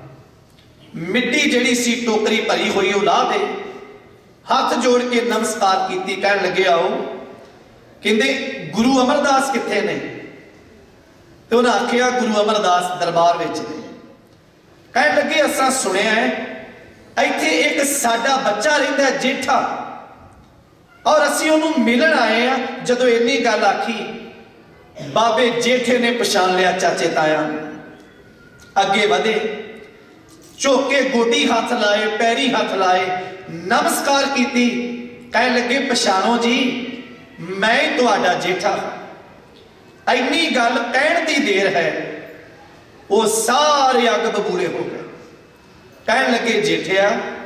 मिट्टी जिहड़ी सी टोकरी भरी हुई वो ला दे। हाथ जोड़ के नमस्कार की, कहन लगे आओ। कहते गुरु अमरदास कित्थे ने? तो उन्हें आखिया गुरु अमरदास दरबार विच ने। कहन लगे असां सुनिया है इत्थे एक साडा बच्चा रहिंदा है जेठा, और असीं उहनूं मिलण आए हैं। जदों इन्नी गल आखी, बाबे जेठे ने पछाण लिया चाचे ताया। अगे वधे, झोके गोडी हाथ लाए, पैरी हाथ लाए, नमस्कार की। कह लगे पछाणो जी, मैं ही तुहाडा जेठा। इन्नी गल कहण दी देर है वो सारे अग बबूले हो गए। कहन लगे जेठिया,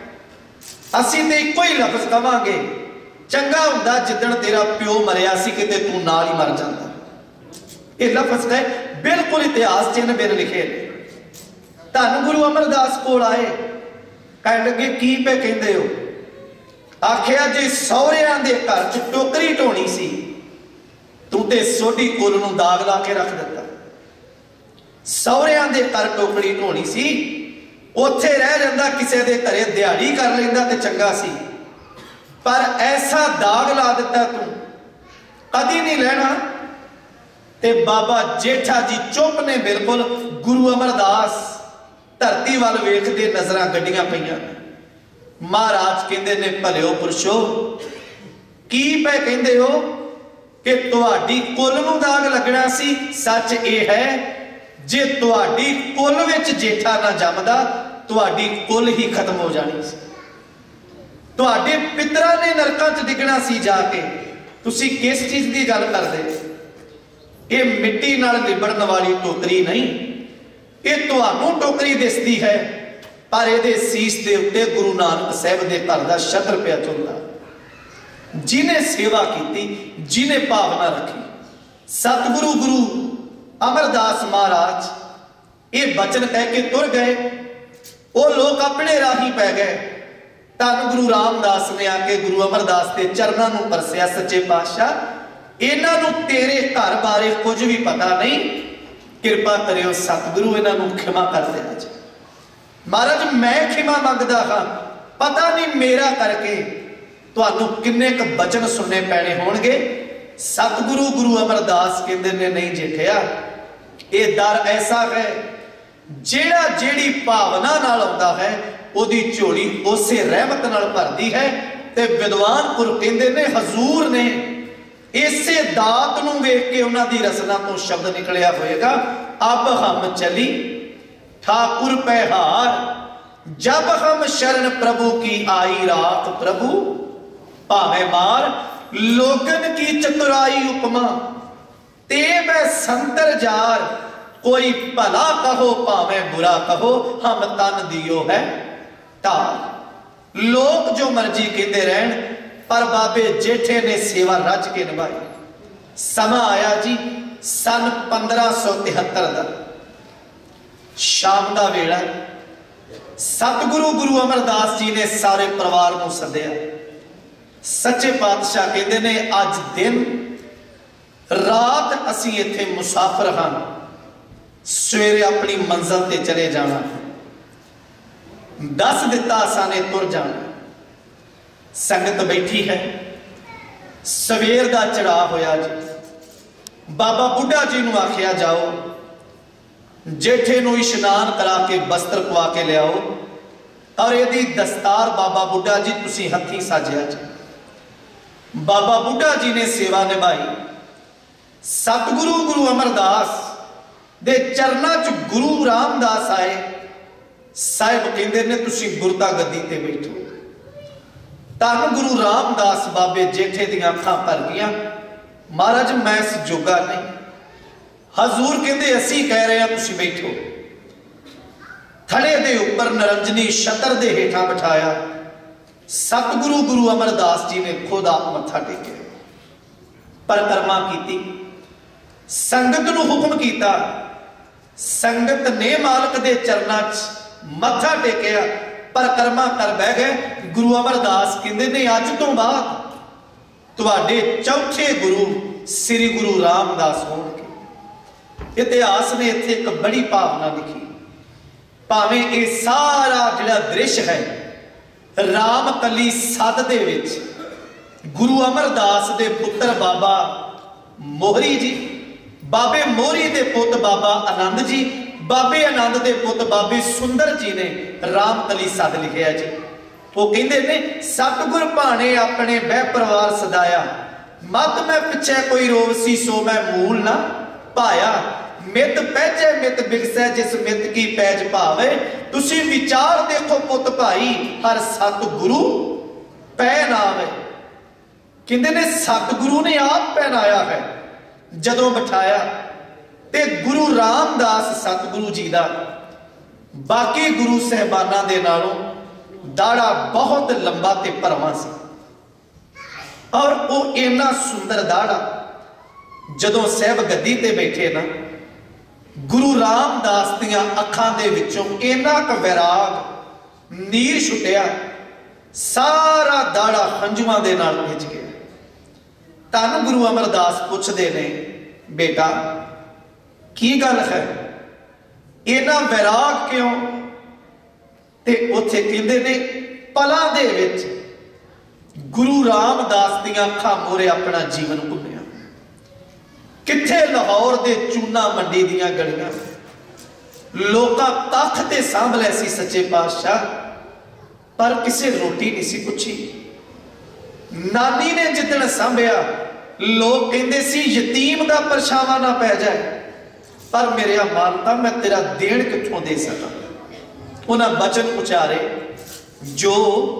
असीं ते इक्को ही लफ्ज कवांगे, चंगा हुंदा जिद्दण तेरा प्यो मरिया सी, किते तू नाल ही मर जांदा। ये लफ्ज है बिल्कुल इतिहास चिन्ह बिन लिखे। धन गुरु अमरदास कोल आए, कह लगे की पे कहंदे हो? आखिया जे सौहरियां दे घर च टोकरी ढोनी सी, तू ते सोडी कुल नूं दाग ला के रख दिता। सौहरियां दे घर टोकरी ढोनी सी, उत्थे रह जांदा, किसी दे घरे दिहाड़ी कर लैंदा ते चंगा सी, पर ऐसा दाग ला दिता तू कदी नहीं लैना। ते बाबा जेठा जी चुप ने बिल्कुल। गुरु अमरदास धरती वाल वेखदे नजरां गड्डियां पईयां। महाराज कहंदे ने भलिओ पुरशो की पै कहंदे हो कि तुहाडी कुल नूं दाग लगना सी। सच ये है जे तुहाडी कुल विच जेठा ना जमदा तुहाडी कुल ही खत्म हो जानी सी। तुहाडे पितरां ने नरकां च डिगना सी जाके। तुसी किस चीज की गल करदे? ये मिट्टी नाल लिबड़न वाली टोकरी नहीं, ये तुहानू टोकरी दिसदी है, पर इहदे सीस दे उत्ते गुरु नानक साहब दे घर दा छत्र पिया झुलदा। जिन्हें सेवा की, जिन्हें भावना रखी। सतगुरु गुरु अमरदास महाराज ये बचन कह के तुर गए। वो लोग अपने राही पै गए। धन गुरु रामदास ने आके गुरु अमरदास के चरणों नूं परसिया, सच्चे पातशाह इन्हां नूं तेरे घर बारे कुछ भी पता नहीं, कृपा करियो सतगुरु इन्हां नूं खिमा कर देना जी। महाराज मैं खिमा मंगदा हाँ, पता नहीं मेरा करके तुहानूं किन्ने क बचन सुनने पैने होणगे। सतगुरु गुरु अमरदास कहंदे ने नहीं जेठिया, ये दर ऐसा है जेड़ा जेड़ी भावना नाल आउंदा है ओदी झोली उसे रहमत नाल भरदी है। ते विद्वान पुर कहंदे ने हजूर ने इसे दात नूं वेख के उन्हां दी रसना तो शब्द निकलिया होएगा, अब हम चली ठाकुर पे हार, जब हम शरण प्रभु की आई रात प्रभु भावे मार, लोगन की चतुराई उपमा ते मैं संतर जार, कोई भला कहो भावे बुरा कहो हम तन दियो है तार। लोग जो मर्जी कहते रहन, पर बाबे जेठे ने सेवा रज के निभाई। समा आया जी सन पंद्रह सौ तिहत्तर का शाम का वेला। सतगुरु गुरु अमरदास जी ने सारे परिवार को सद्या। सच्चे पातशाह कहते ने अज दिन रात असी इत्थे मुसाफिर हाँ, सवेरे अपनी मंजिल ते चले जाना। दस दिता असा ने तुर जाना। संगत बैठी है, सवेर का चढ़ा होया जी। बाबा बुढ़ा जी नूं आखिया जाओ जेठे नूं इशनान करा के बस्तर पवा के लियाओ, और यदि दस्तार बाबा बुढ़ा जी तुसी हथी साजिया जी। बाबा बुढ़ा जी ने सेवा निभाई। सतगुरु गुरु अमरदास दे चरना च गुरु रामदास आए। साहिब कहंदे ने तुसी गुरदा गद्दी ते बैठो। धन गुरु रामदास बाबे जेठे दी अखां भर गईयां। महाराज मैं इस जोगा नहीं। हजूर कहंदे असी कह रहे हैं तुसी बैठो। थड़े दे उपर निरंजनी छतर दे हेठां बिठाया। सतगुरु गुरु अमरदास जी ने खुद आप मत्था टेके, परिक्रमा की, संगत नूं हुक्म किया। संगत ने मालक दे चरना च मत्था टेकिया, परिक्रमा कर बह गए। गुरु अमरदास कहंदे ने अज तो बाद तुहाडे चौथे गुरु श्री गुरु रामदास होणगे। इतिहास ने इत्थे एक बड़ी भावना लिखी। भावें ये सारा जिहड़ा दृश्य है राम कली सद दे विच गुरु अमरदास दे पुत्र बाबा मोहरी जी, बाबे मोहरी दे पुत बाबा आनंद जी, बाबे आनंद दे पुत बाबे सुंदर जी ने राम कली सद लिखिया जी। वो कहते ने सतगुर भाने अपने बह परिवार सदाया, मत मैं पिछे कोई रोवसी सो मैं मूल ना पाया। मित पैजे मित बिगसै जिस मित की पैज भावे, तुसी विचार देखो पुत भाई हर सतगुरु पैन आवे। कहते ने सतगुरु ने आप पहनाया है। जदों बिठाया ते गुरु रामदास सतगुरु जी का बाकी गुरु साहबाना दे नालों दाड़ा बहुत लंबा ते भरवा सी, और वो इन्ना सुंदर दाड़ा। जदों साहब गद्दी ते बैठे ना, गुरु रामदास दियां अखां दे विचों इन्ना क वैराग नीर छुटिया। सारा दाड़ा हंजुआं दे नाल भिज गया। धन गुरु अमरदास पूछते ने, बेटा की गल है, इन्ना वैराग क्यों? ते उत्थे कहंदे ने, पलां दे विच गुरु रामदास दियां अखां मोरे अपना जीवन घुम्मिया। किथे लाहौर दे चूना मंडी दियां गलियां, लोकां कख ते सांभ लै सी सच्चे पातशाह, पर किसे रोटी नहीं सी पुछी। नानी ने जिदन सांभिया, लोग कहंदे सी यतीम दा परछावां ना पै जाए, पर मेरे मानता मैं तेरा देण कित्थों दे सकां। उन्हां बचन उचारे, जो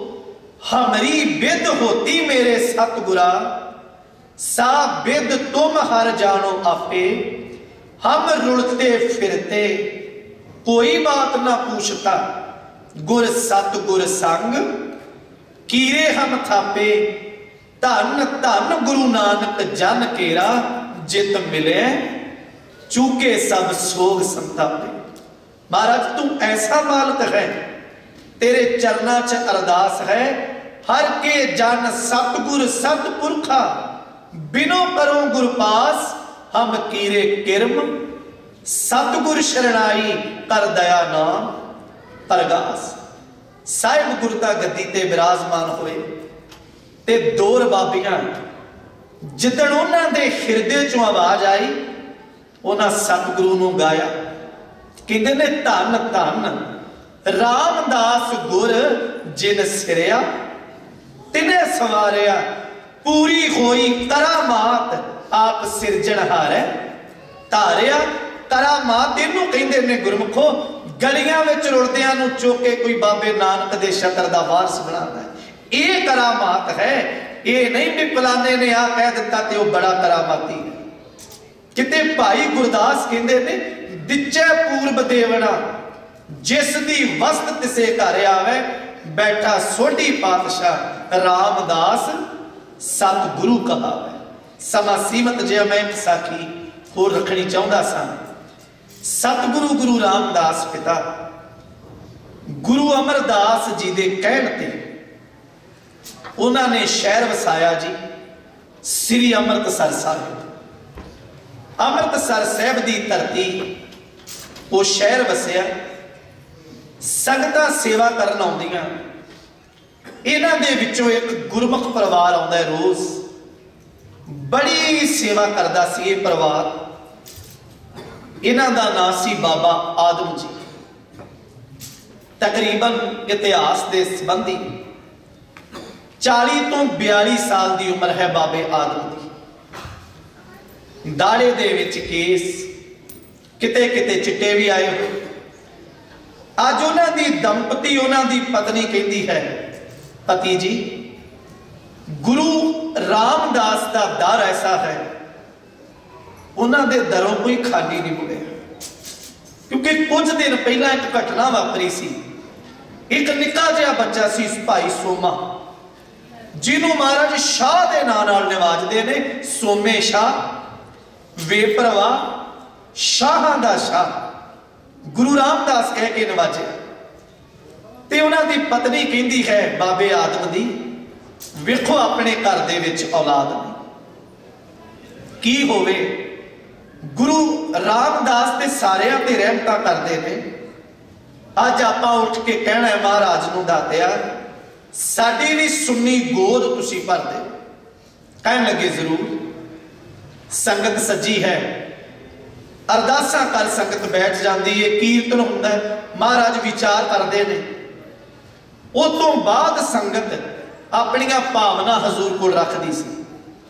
हमरी बिद होती मेरे सतगुरा, सा बिद तुम हर जानो आपे, हम रुलते फिरते कोई बात ना पूछता, गुर सतगुर संग कीरे हम थापे, धन धन गुरु नानक जन केरा, जित मिले चूके सब सोग संतापे। महाराज तू ऐसा मालिक है, तेरे चरना च अरदास है, हर के जन सतगुर सतपुरखा, बिनो करो गुर पास हम कीरे किरम, सतगुर शरणाई कर दया नाम परगास। साहिब गुरता गद्दी ते विराजमान होए ते दो रबाबियां, जिदन उन्हां दे हिरदे चों आवाज आई, उन्हां सतगुरु नूं गाया, कहंदे ने, धन धन रामदास गुर जिन सिरिया, तिने सवारिया पूरी होई करामात, आप सिरजणहारे धारिया। करामात इनू कहंदे ने गुरमुखो, गलियां विच रुलदियां नूं चुक के कोई बाबे नानक दे शतर दा वारस बनांदा है, ये करामात है। ये नहीं भी फलाने ने आ कह दिता ते वो बड़ा करामाती है। किते भाई गुरदास कहंदे ने, दिच्चे पूर्व देवना, जिस दी वस्त तिसे घर आवे, बैठा सोढ़ी पातशाह रामदास सतगुरु कहावे। समा सीमत जे मैं एक साखी होर रखनी चाहुंदा सा। सतगुरु गुरु रामदास पिता गुरु अमरदास जी दे कहण ते उन्होंने शहर वसाया जी, श्री अमृतसर साहिब। अमृतसर साहिब की धरती वो शहर वसिया। संगतां सेवा करन आउंदियां, इन्हां दे विचों एक गुरमुख परिवार आउंदा है रोज, बड़ी सेवा करदा सी ये परिवार। इन्हां दा नाम सी बाबा आदम जी। तकरीबन इतिहास के संबंधी चाली तो बयाली साल की उम्र है बाबे आदम की। दाड़े दे विच केस, किते किते चिट्टे भी आए हो। अज उन्हां दी दंपति, उन्हां दी पत्नी कहती है, पति जी गुरु रामदास का दर ऐसा है, उन्हां दे दरों कोई खाली नहीं मुड़े। क्योंकि कुछ दिन पहला एक घटना वापरी सी। एक निक्का जिहा बच्चा सी भाई सोमा, जिन्हों महाराज शाह के नाम नाल नवाजते ने। सोमे शाह, वेपरवा, शाहां दा शाह, गुरु रामदास कह के नवाजे। ते उन्हां दी पत्नी कहती है बाबे आदम दी, वेखो अपने घर दे विच औलाद नहीं, की होवे। गुरु रामदास ते सारियां ते रहमतां करदे ने। अज आपां उठ के कहना है महाराज नूं दातिया, साडी भी सुन्नी गोद तुसी भर दे। कहन लगे जरूर। संगत सजी है, अरदासां कर संगत बैठ जाती है, कीर्तन हुंदा है, महाराज विचार करते हैं। उस तो बाद संगत अपनियां भावना हजूर को रखती सी।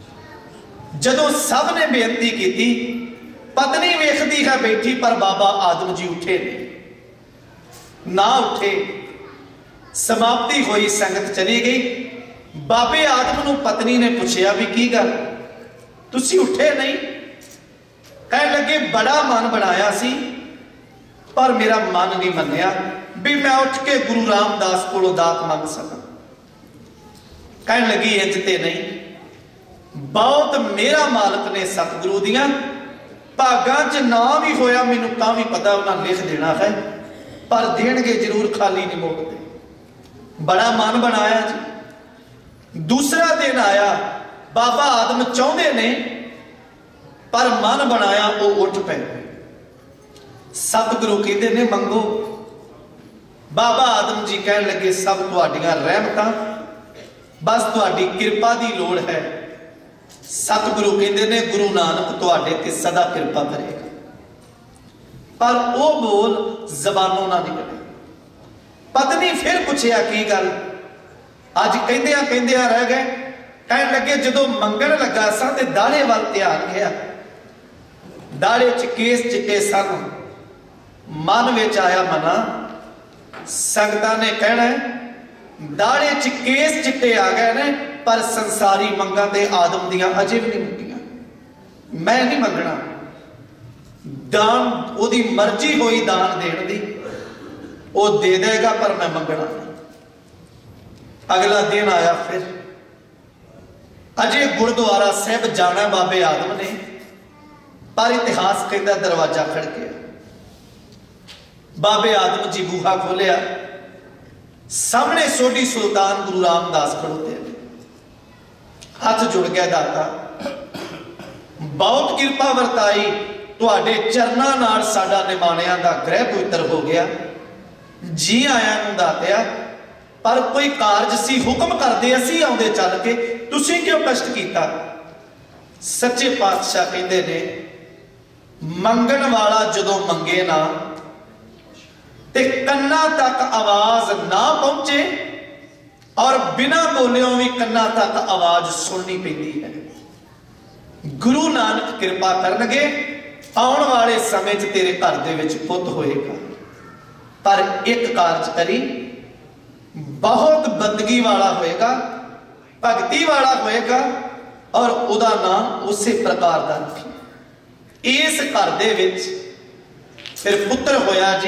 जदों सब ने बेनती की, पत्नी वेखती है बैठी, पर बाबा आदम जी उठे नहीं, ना उठे। समाप्ति हुई, संगत चली गई। बाबे आदम नूं पत्नी ने पूछया भी की गल, तुसी उठे नहीं? कह लगे बड़ा मन बनाया सी, पर मेरा मन नहीं मन्निया भी मैं उठ के गुरु रामदास कोलों दात मंग सका। कह लगी इंज ते नहीं, बहुत मेरा मालिक ने सतगुरु दियां भागां च ना भी होया, मैनूं तां भी पता उन्हां लिख देना है, पर देणगे जरूर, खाली नहीं मुकदे। बड़ा मन बनाया जी। दूसरा दिन आया, बाबा आदम चाहते ने पर मन बनाया वो उठ पे। सतगुरु कहते ने मंगो। बाबा आदम जी कह लगे सब तुहाडियां रहमतां, बस तुहाडी किरपा की लोड़ है। सतगुरु कहते ने गुरु नानक तुहाडे ते सदा किरपा करेगा। पर वो बोल जबानों ना निकले। पत्नी फिर पूछया की गल। अज कहंदियां कहंदियां रह गए। कहन लगे जदों मंगण लगा सा ते दाड़े वाल ध्यान गया। दाड़े च केस चिट्टे सन। मन विच आया मना संगतां ने कहना दाड़े च केस चिट्टे आ गए ने पर संसारी मंगां ते आदम दियां अजे भी नहीं मुक्कियां। मैं नहीं मंगना। दान ओदी मर्जी होई दान देण दी, वो दे देगा पर मैं मंगना नहीं। अगला दिन आया फिर। अजे गुरुद्वारा साहब जाना बाबे आदम ने, पर इतिहास कहता दरवाजा खड़किया। बाबे आदम जी बूहा खोलिया। सामने सोडी सुल्तान गुरु रामदास खड़ोते, हाथ जुड़ गया। दाता बहुत किरपा वरताई, तुहाडे चरनां नाल साडा निमाणियां दा ग्रह पवित्र हो गया। जी आया नूं दातिया, पर कोई कारज सी हुक्म करदे असीं आउंदे चल के, तुसीं क्यों कष्ट कीता? सच्चे पातशाह कहंदे ने मंगण वाला जदों मंगे ना ते कन्ना तक आवाज ना पहुंचे और बिना बोलियों भी कन्ना तक आवाज सुननी पैंदी है। गुरु नानक कृपा करनगे, आने वाले समय च तेरे घर दे विच पुੱਤ होएगा। पर एक कारज करी, बहुत बंदगी वाला होएगा, भगती वाला होएगा और उदा नाम उसी प्रकार का रखी। इस घर दे विच फिर पुत्र होया जी।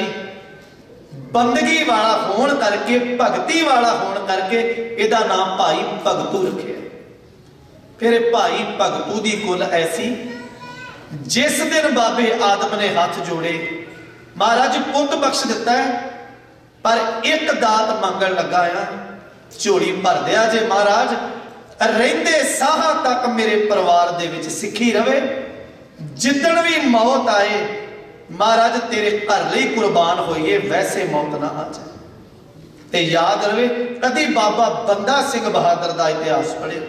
बंदगी वाला होने करके, भगती वाला होने करके इहदा नाम भाई भगतू रखे। फिर भाई भगतू की कुल ऐसी, जिस दिन बाबे आदम ने हाथ जोड़े, महाराज पुत बख्श दिता है, पर एक दात मंगण लगा आ, झोली भर दिया जे महाराज, रहिंदे साहां तक मेरे परिवार दे विच सिखी रवे। जिदन भी मौत आए महाराज तेरे घर लई कुर्बान होइए, वैसे मौत ना आ जाए। ते याद रहे कदी बाबा बंदा सिंह बहादुर का इतिहास पढ़े।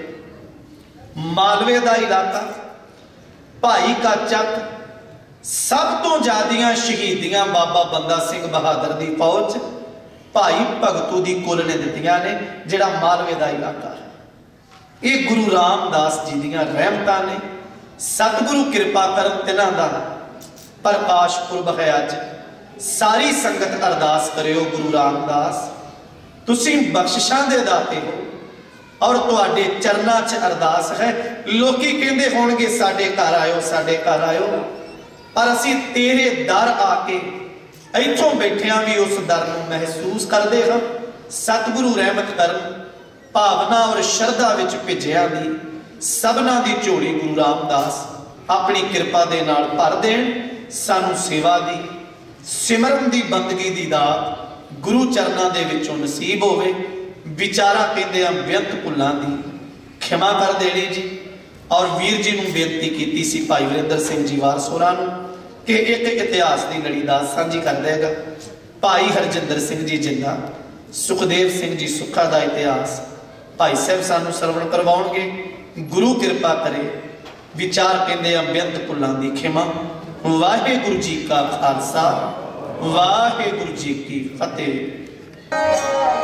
मालवे का इलाका, भाई का चक, सब तो ज्यादा शहीदियां बाबा बंदा सिंह बहादुर की फौज भाई भगतू की कुल ने दित्तियां ने, जिहड़ा मालवे का इलाका है। ये गुरु रामदास जी दियां रहमतां ने। सतगुरु कृपा करन तिन्हां दा प्रकाश पुरब है अज। सारी संगत अरदास करियो गुरु रामदास, तुसीं बख्शिशां दे दाते हो और तुहाडे चरनां च अरदास है। लोकी कहंदे होणगे साडे घर आयो, साडे घर आयो, पर असीं तेरे दर आके इत्थों बैठियां भी उस दर नूं महसूस करदे हां। सतगुरु रहमत करन, भावना और श्रद्धा विच भिजियां दी सबना दी झोली गुरु रामदास अपनी कृपा दे नाल भर देण। सानू सेवा दी, सिमरन दी, बंदगी दी दात गुरु चरनां दे विचों नसीब होवे। विचारा कहते हैं बेअंत भुलां दी खिमा कर देनी जी। और वीर जी नूं बेनती कीती सी भाई वीरेंद्र सिंह जी वारसोरा नूं कि एक इतिहास की लड़ी दास साझी कर देगा। भाई हरजिंदर सिंह जी जिंदा, सुखदेव सिंह जी सुखा का इतिहास भाई साहब सानू सरवण करवाउणगे। गुरु कृपा करे। विचार कहते हैं बेअंत भुलां दी खिमा। वाहिगुरु जी का खालसा, वाहिगुरु जी की फतेह।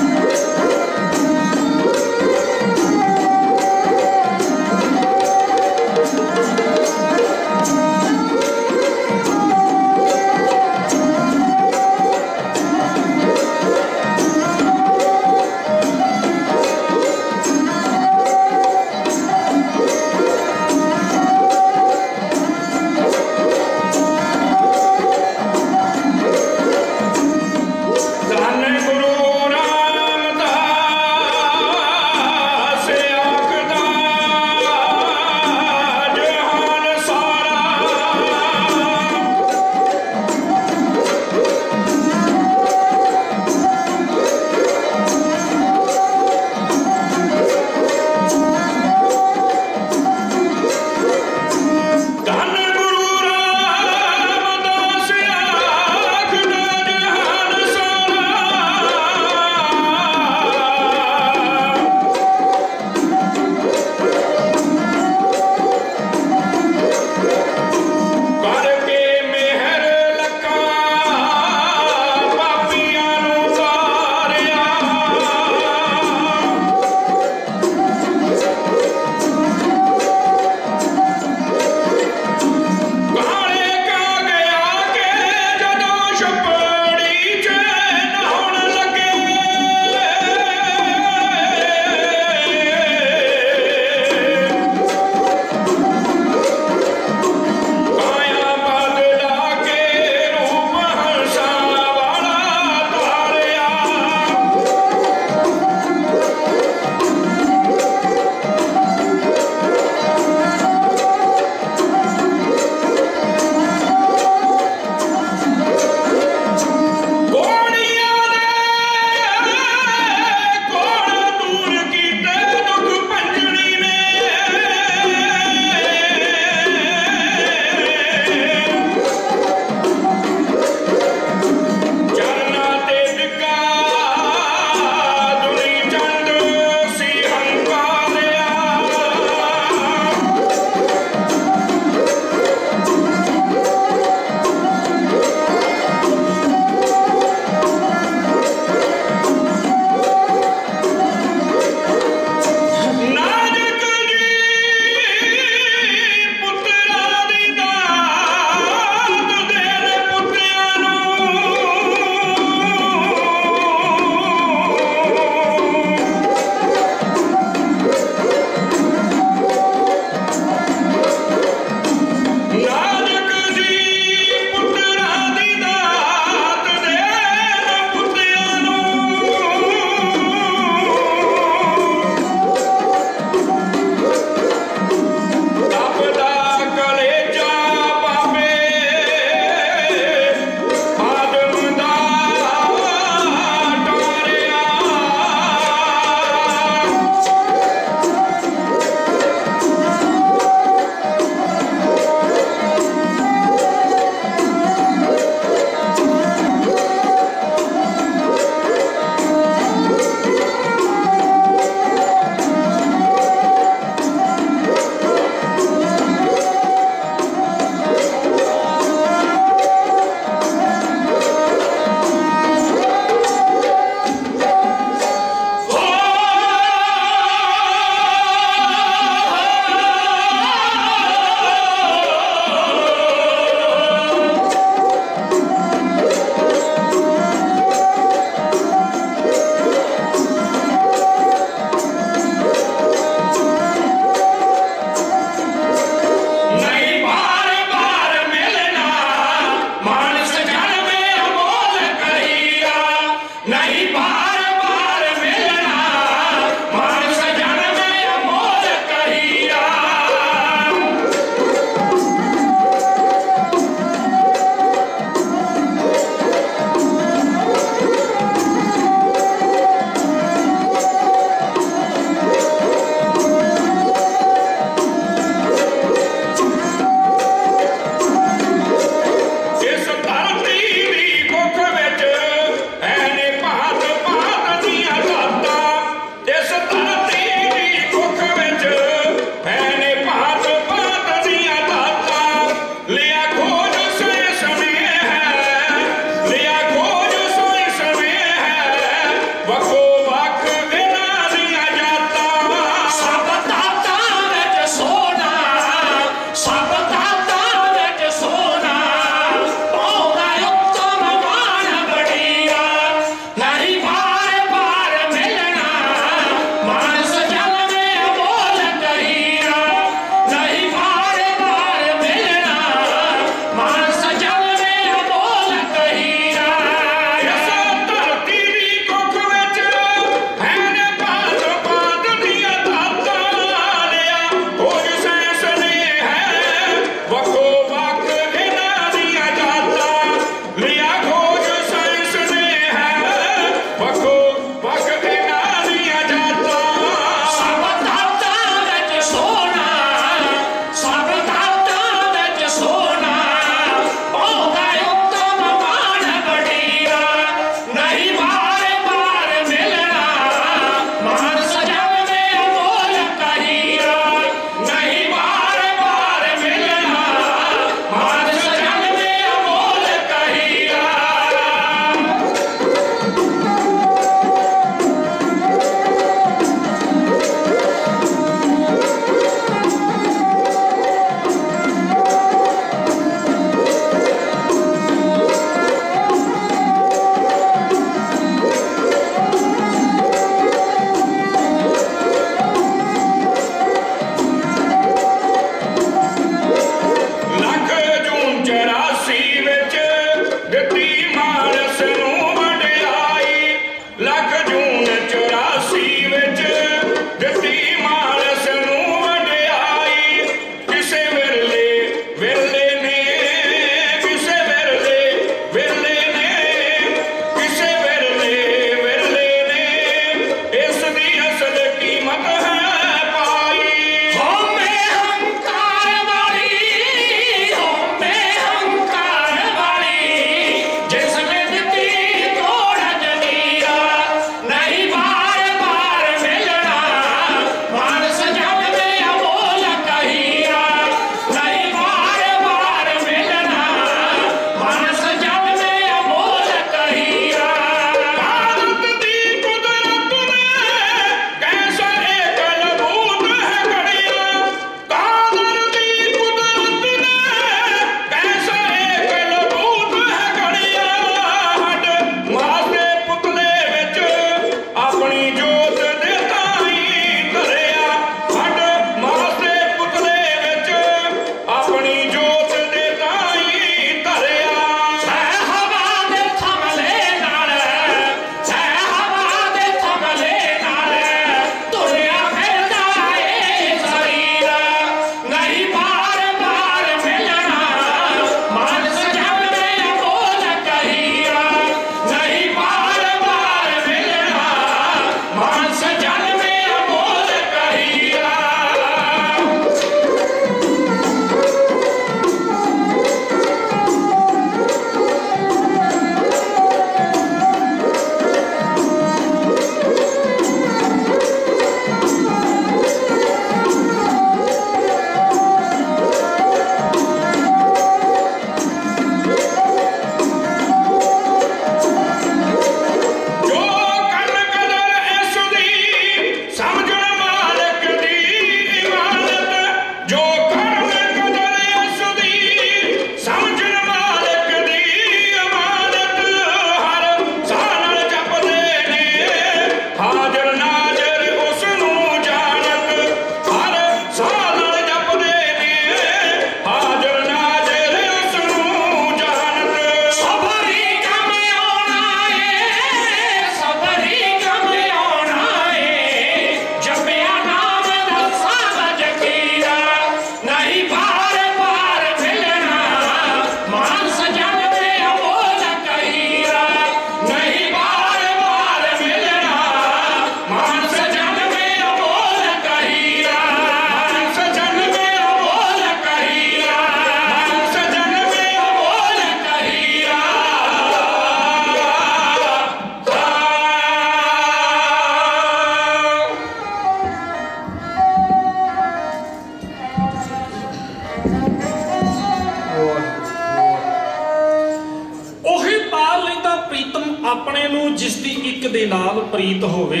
ਦੇ ਨਾਲ ਪ੍ਰੀਤ ਹੋਵੇ।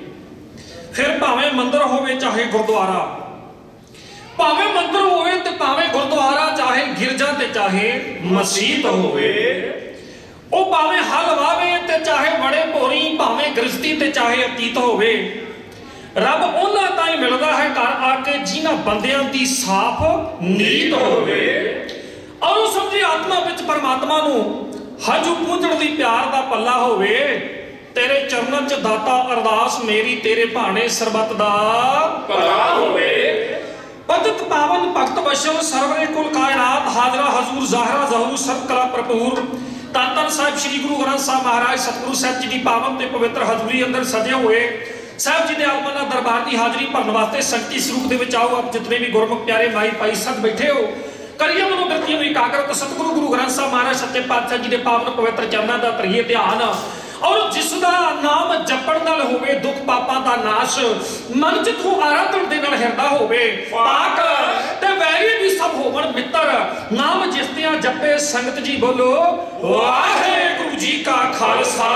ਫਿਰ ਭਾਵੇਂ ਮੰਦਰ ਹੋਵੇ ਚਾਹੇ ਗੁਰਦੁਆਰਾ, ਭਾਵੇਂ ਮੰਦਰ ਹੋਵੇ ਤੇ ਭਾਵੇਂ ਗੁਰਦੁਆਰਾ, ਚਾਹੇ ਗਿਰਜਾ ਤੇ ਚਾਹੇ ਮਸਜਿਦ ਹੋਵੇ। ਉਹ ਭਾਵੇਂ ਹਲ ਵਾਵੇ ਤੇ ਚਾਹੇ ਬੜੇ ਭੋਰੀ, ਭਾਵੇਂ ਗ੍ਰਸਤੀ ਤੇ ਚਾਹੇ ਅਤੀਤ ਹੋਵੇ। ਰੱਬ ਉਹਨਾਂ ਤਾਂ ਹੀ ਮਿਲਦਾ ਹੈ ਘਰ ਆ ਕੇ ਜਿਨ੍ਹਾਂ ਬੰਦਿਆਂ ਦੀ ਸਾਫ਼ ਨੀਤ ਹੋਵੇ। ਔਰ ਉਹ ਸਮਝੇ ਆਤਮਾ ਵਿੱਚ ਪਰਮਾਤਮਾ ਨੂੰ ਹਜੂ ਪੂੰਝਣ ਦੀ ਪਿਆਰ ਦਾ ਪੱਲਾ ਹੋਵੇ। ਤੇਰੇ ਚਰਨਾਂ 'ਚ ਦਾਤਾ ਅਰਦਾਸ ਮੇਰੀ, ਤੇਰੇ ਭਾਣੇ ਸਰਬੱਤ ਦਾ ਭਲਾ ਹੋਵੇ। ਪਤਿਤ ਪਾਵਨ ਭਗਤ ਵਸ਼ਲ ਸਰਵਰੇ ਕੁਲ ਕਾਇਨਾਤ, ਹਾਜ਼ਰਾ ਹਜ਼ੂਰ ਜ਼ਾਹਰਾ ਜ਼ਹੂਰ ਸਭ ਕਲਾ ਭਰਪੂਰ। ਧੰਨ ਧੰਨ ਸਾਹਿਬ ਸ੍ਰੀ ਗੁਰੂ ਗ੍ਰੰਥ ਸਾਹਿਬ ਮਹਾਰਾਜ ਸਤਿਗੁਰੂ ਸਾਹਿਬ ਜੀ ਦੀ ਪਾਵਨ ਤੇ ਪਵਿੱਤਰ ਹਜ਼ੂਰੀ ਅੰਦਰ ਸਜੇ ਹੋਏ ਸਾਹਿਬ ਜੀ ਦੇ ਆਲਮਨਾ ਦਰਬਾਰ ਦੀ ਹਾਜ਼ਰੀ ਭਰਨ ਵਾਸਤੇ ਸੰਗਤੀ ਸਰੂਪ ਦੇ ਵਿੱਚ ਆਓ। ਆਪ ਜਿਤਨੇ ਵੀ ਗੁਰਮੁਖ ਪਿਆਰੇ ਮਾਈ ਭਾਈ ਸਤ ਬੈਠੇ ਹੋ, ਕਰੀਏ ਮਨੋਬਿਰਤੀਆਂ ਨੂੰ ਇਕਾਗਰਤ ਸਤਿਗੁਰੂ ਗੁਰੂ ਗ੍ਰੰਥ ਸਾਹਿਬ ਮਹਾਰਾਜ ਸੱਚੇ ਪਾਤਸ਼ਾਹ ਜੀ ਦੇ ਪਾਵਨ ਪਵਿੱਤਰ ਚਰਨਾਂ ਦਾ ਕਰੀਏ ਧਿਆਨ। ਔਰ ਜਿਸ ਦਾ ਨਾਮ ਜਪਣ ਨਾਲ ਹੋਵੇ ਦੁੱਖ ਪਾਪਾਂ ਦਾ ਨਾਸ਼, ਮਨ ਜਿੱਥੋਂ ਆਰਾਧਨ ਦੇ ਨਾਲ ਹਿਰਦਾ ਹੋਵੇ ਪਾਕ, ਤੇ ਵੈਰੀ ਵੀ ਸਭ ਹੋਵਣ ਮਿੱਤਰ। ਨਾਮ ਜਿਸ ਦੀਆਂ ਜਪੇ ਸੰਗਤ ਜੀ ਬੋਲੋ ਵਾਹਿਗੁਰੂ ਜੀ ਕਾ ਖਾਲਸਾ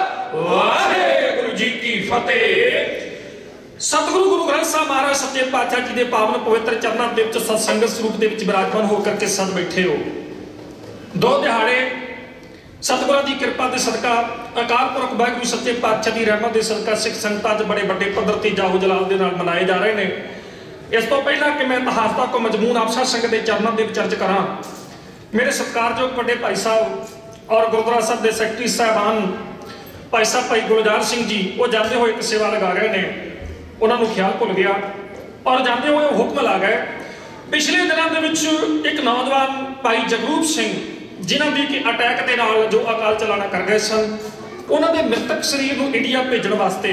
ਵਾਹਿਗੁਰੂ ਜੀ ਕੀ ਫਤਿਹ। ਸਤਿਗੁਰੂ ਗੁਰੂ ਗ੍ਰੰਥ ਸਾਹਿਬ ਮਹਾਰਾਜ ਸੱਚੇ ਪਾਤਸ਼ਾਹ ਜੀ ਦੇ ਪਾਵਨ ਪਵਿੱਤਰ ਚਰਨਾਂ ਦੇ ਵਿੱਚ ਸਤ ਸੰਗਤ ਸਰੂਪ ਦੇ ਵਿੱਚ ਵਿਰਾਜਮਾਨ ਹੋ ਕਰਕੇ ਸਦ ਬੈਠੇ ਹੋ। ਦੋ ਦਿਹਾੜੇ ਸਤਿਗੁਰਾਂ ਦੀ ਕਿਰਪਾ ਦੇ ਸਦਕਾ, ਅਕਾਲ ਪੁਰਖ ਵਾਹਿਗੁਰੂ ਸੱਚੇ ਪਾਤਸ਼ਾਹ ਦੀ ਰਹਿਮਤ ਦੇ ਸਦਕਾ ਸਿੱਖ ਸੰਗਤਾਂ 'ਚ ਬੜੇ ਵੱਡੇ ਪੱਧਰ ਤੇ ਜਾਹੋ ਜਲਾਲ ਦੇ ਨਾਲ ਮਨਾਏ ਜਾ ਰਹੇ ਨੇ। ਇਸ ਤੋਂ ਪਹਿਲਾਂ ਕਿ ਮੈਂ ਇਤਿਹਾਸ ਦਾ ਕੋਈ ਮਜ਼ਮੂਨ ਆਪ ਸਾਧ ਸੰਗਤ ਦੇ ਚਰਨਾਂ ਦੇ ਵਿੱਚ ਚਰਚ ਕਰਾਂ, ਮੇਰੇ ਸਤਿਕਾਰਯੋਗ ਵੱਡੇ ਭਾਈ ਸਾਹਿਬ ਔਰ ਗੁਰਦੁਆਰਾ ਸਾਹਿਬ ਦੇ ਸੈਕਟਰੀ ਸਾਹਿਬਾਨ ਭਾਈ ਸਾਹਿਬ ਭਾਈ ਗੁਲਜ਼ਾਰ ਸਿੰਘ ਜੀ, ਉਹ ਜਾਂਦੇ ਹੋਏ ਇੱਕ ਸੇਵਾ ਲਗਾ ਰਹੇ ਨੇ। ਉਹਨਾਂ ਨੂੰ ਖਿਆਲ ਭੁੱਲ ਗਿਆ ਔਰ ਜਾਂਦੇ ਹੋਏ ਉਹ ਹੁਕਮ ਲਾ ਗਏ। ਪਿਛਲੇ ਦਿਨਾਂ ਦੇ ਵਿੱਚ ਇੱਕ ਨੌਜਵਾਨ ਭਾਈ ਜਗਰੂਪ ਸਿੰਘ, ਜਿਨ੍ਹਾਂ ਦੀ ਕਿ ਅਟੈਕ ਦੇ ਨਾਲ ਜੋ ਅਕਾਲ ਚਲਾਣਾ ਕਰ ਗਏ ਸਨ, ਉਹਨਾਂ ਦੇ ਮ੍ਰਿਤਕ ਸਰੀਰ ਨੂੰ ਇੰਡੀਆ ਭੇਜਣ ਵਾਸਤੇ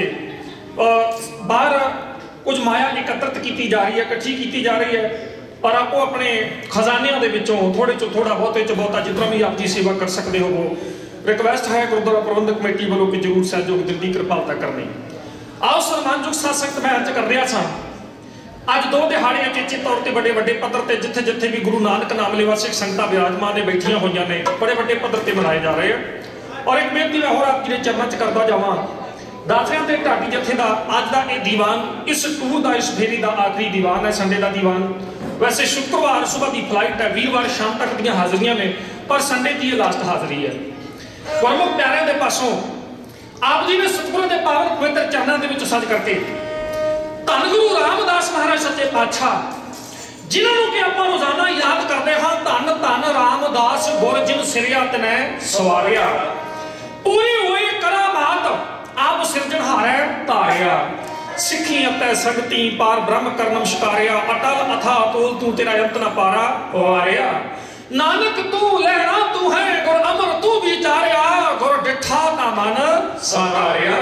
ਬਾਹਰ ਕੁਝ ਮਾਇਆ ਇਕੱਤਰਿਤ ਕੀਤੀ ਜਾ ਰਹੀ ਹੈ, ਇਕੱਠੀ ਕੀਤੀ ਜਾ ਰਹੀ ਹੈ। ਔਰ ਆਪੋ ਆਪਣੇ ਖਜ਼ਾਨਿਆਂ ਦੇ ਵਿੱਚੋਂ ਥੋੜੇ ਚੋਂ ਥੋੜਾ, ਬਹੁਤੇ ਚ ਬਹੁਤਾ, ਜਿਤਨਾ ਵੀ ਆਪ ਜੀ ਸੇਵਾ ਕਰ ਸਕਦੇ ਹੋ। ਰਿਕਵੈਸਟ ਹੈ ਗੁਰਦੁਆਰਾ ਪ੍ਰਬੰਧਕ ਕਮੇਟੀ ਵੱਲੋਂ ਕਿ ਜ਼ਰੂਰ ਸਹਿਯੋਗ ਦਿਲ ਦੀ ਕਿਰਪਾਲਤਾ ਕਰਨੀ। ਆਓ ਸਨਮਾਨਯੋਗ ਸਾਧ ਸੰਗਤ, ਮੈਂ ਅੱਜ ਕਰ ਰਿਹਾ ਸਾਂ ਅੱਜ ਦੋ ਦਿਹਾੜੇ ਅਚੇਚੇ ਤੌਰ ਤੇ ਵੱਡੇ ਵੱਡੇ ਪੱਧਰ ਤੇ ਜਿੱਥੇ ਜਿੱਥੇ ਵੀ ਗੁਰੂ ਨਾਨਕ ਨਾਮ ਲੈਵਾ ਸਿੱਖ ਸੰਗਤਾਂ ਵਿਰਾਜਮਾਨ ਨੇ ਬੈਠੀਆਂ ਹੋਈਆਂ ਨੇ, ਬੜੇ ਵੱਡੇ ਪੱਧਰ ਤੇ ਮਨਾਏ ਜਾ ਰਹੇ ਆ। ਔਰ ਇੱਕ ਬੇਨਤੀ ਮੈਂ ਹੋਰ ਆਪ ਜੀ ਦੇ ਚਰਨਾਂ 'ਚ ਕਰਦਾ ਜਾਵਾਂ, ਦਾਸਿਆਂ ਦੇ ਢਾਡੀ ਜਥੇ ਦਾ ਅੱਜ ਦਾ ਇਹ ਦੀਵਾਨ, ਇਸ ਟੂਰ ਦਾ, ਇਸ ਫੇਰੀ ਦਾ ਆਖਰੀ ਦੀਵਾਨ ਹੈ, ਸੰਡੇ ਦਾ ਦੀਵਾਨ। ਵੈਸੇ ਸ਼ੁੱਕਰਵਾਰ ਸੁਬਾਹ ਦੀ ਫਲਾਈਟ ਹੈ, ਵੀਰਵਾਰ ਸ਼ਾਮ ਤੱਕ ਦੀਆਂ ਹਾਜ਼ਰੀਆਂ ਨੇ, ਪਰ ਸੰਡੇ ਦੀ ਇਹ ਲਾਸਟ ਹਾਜ਼ਰੀ ਹੈ। ਗੁਰਮੁਖ ਪਿਆਰਿਆਂ ਦੇ ਪਾਸੋਂ ਆਪ ਜੀ ਨੇ ਸਤਿਗੁਰਾਂ ਦੇ ਪਾਵਨ ਪਵਿੱਤਰ ਚਰਨਾਂ ਦੇ ਵਿੱਚ ਸੱਜ ਕਰਕੇ ਧੰਨ ਗੁਰੂ ਰਾਮਦਾਸ ਮਹਾਰਾਜ ਸੱਚੇ ਪਾਤਸ਼ਾਹ, ਜਿਨ੍ਹਾਂ ਨੂੰ ਕਿ ਆਪਾਂ ਰੋਜ਼ਾਨਾ ਯਾਦ ਕਰਦੇ ਹਾਂ, ਧੰਨ ਧੰਨ ਰਾਮਦਾਸ ਗੁਰ ਜਿਨ ਸਿਰਿਆ ਤਨੈ ਸਵਾਰਿਆ, ਪੂਰੀ ਹੋਈ ਕਰਾਮਾਤ ਆਪ ਸਿਰਜਣਹਾਰੈ ਧਾਰਿਆ, ਸਿੱਖੀ ਅਤੇ ਸੰਗਤੀ ਪਾਰ ਬ੍ਰਹਮ ਕਰਨਮ ਸ਼ਿਕਾਰਿਆ, ਅਟਲ ਅਥਾ ਅਤੁਲ ਤੂੰ ਤੇਰਾ ਅੰਤ ਨਾ ਪਾਰਾ ਵਾਰਿਆ, ਨਾਨਕ ਤੂੰ ਲੈਣਾ ਤੂੰ ਹੈ ਗੁਰ ਅਮਰ ਤੂੰ ਵਿਚਾਰਿਆ, ਗੁਰ ਡਿਠਾ ਨਾ ਮਨ ਸਾਰਿਆ।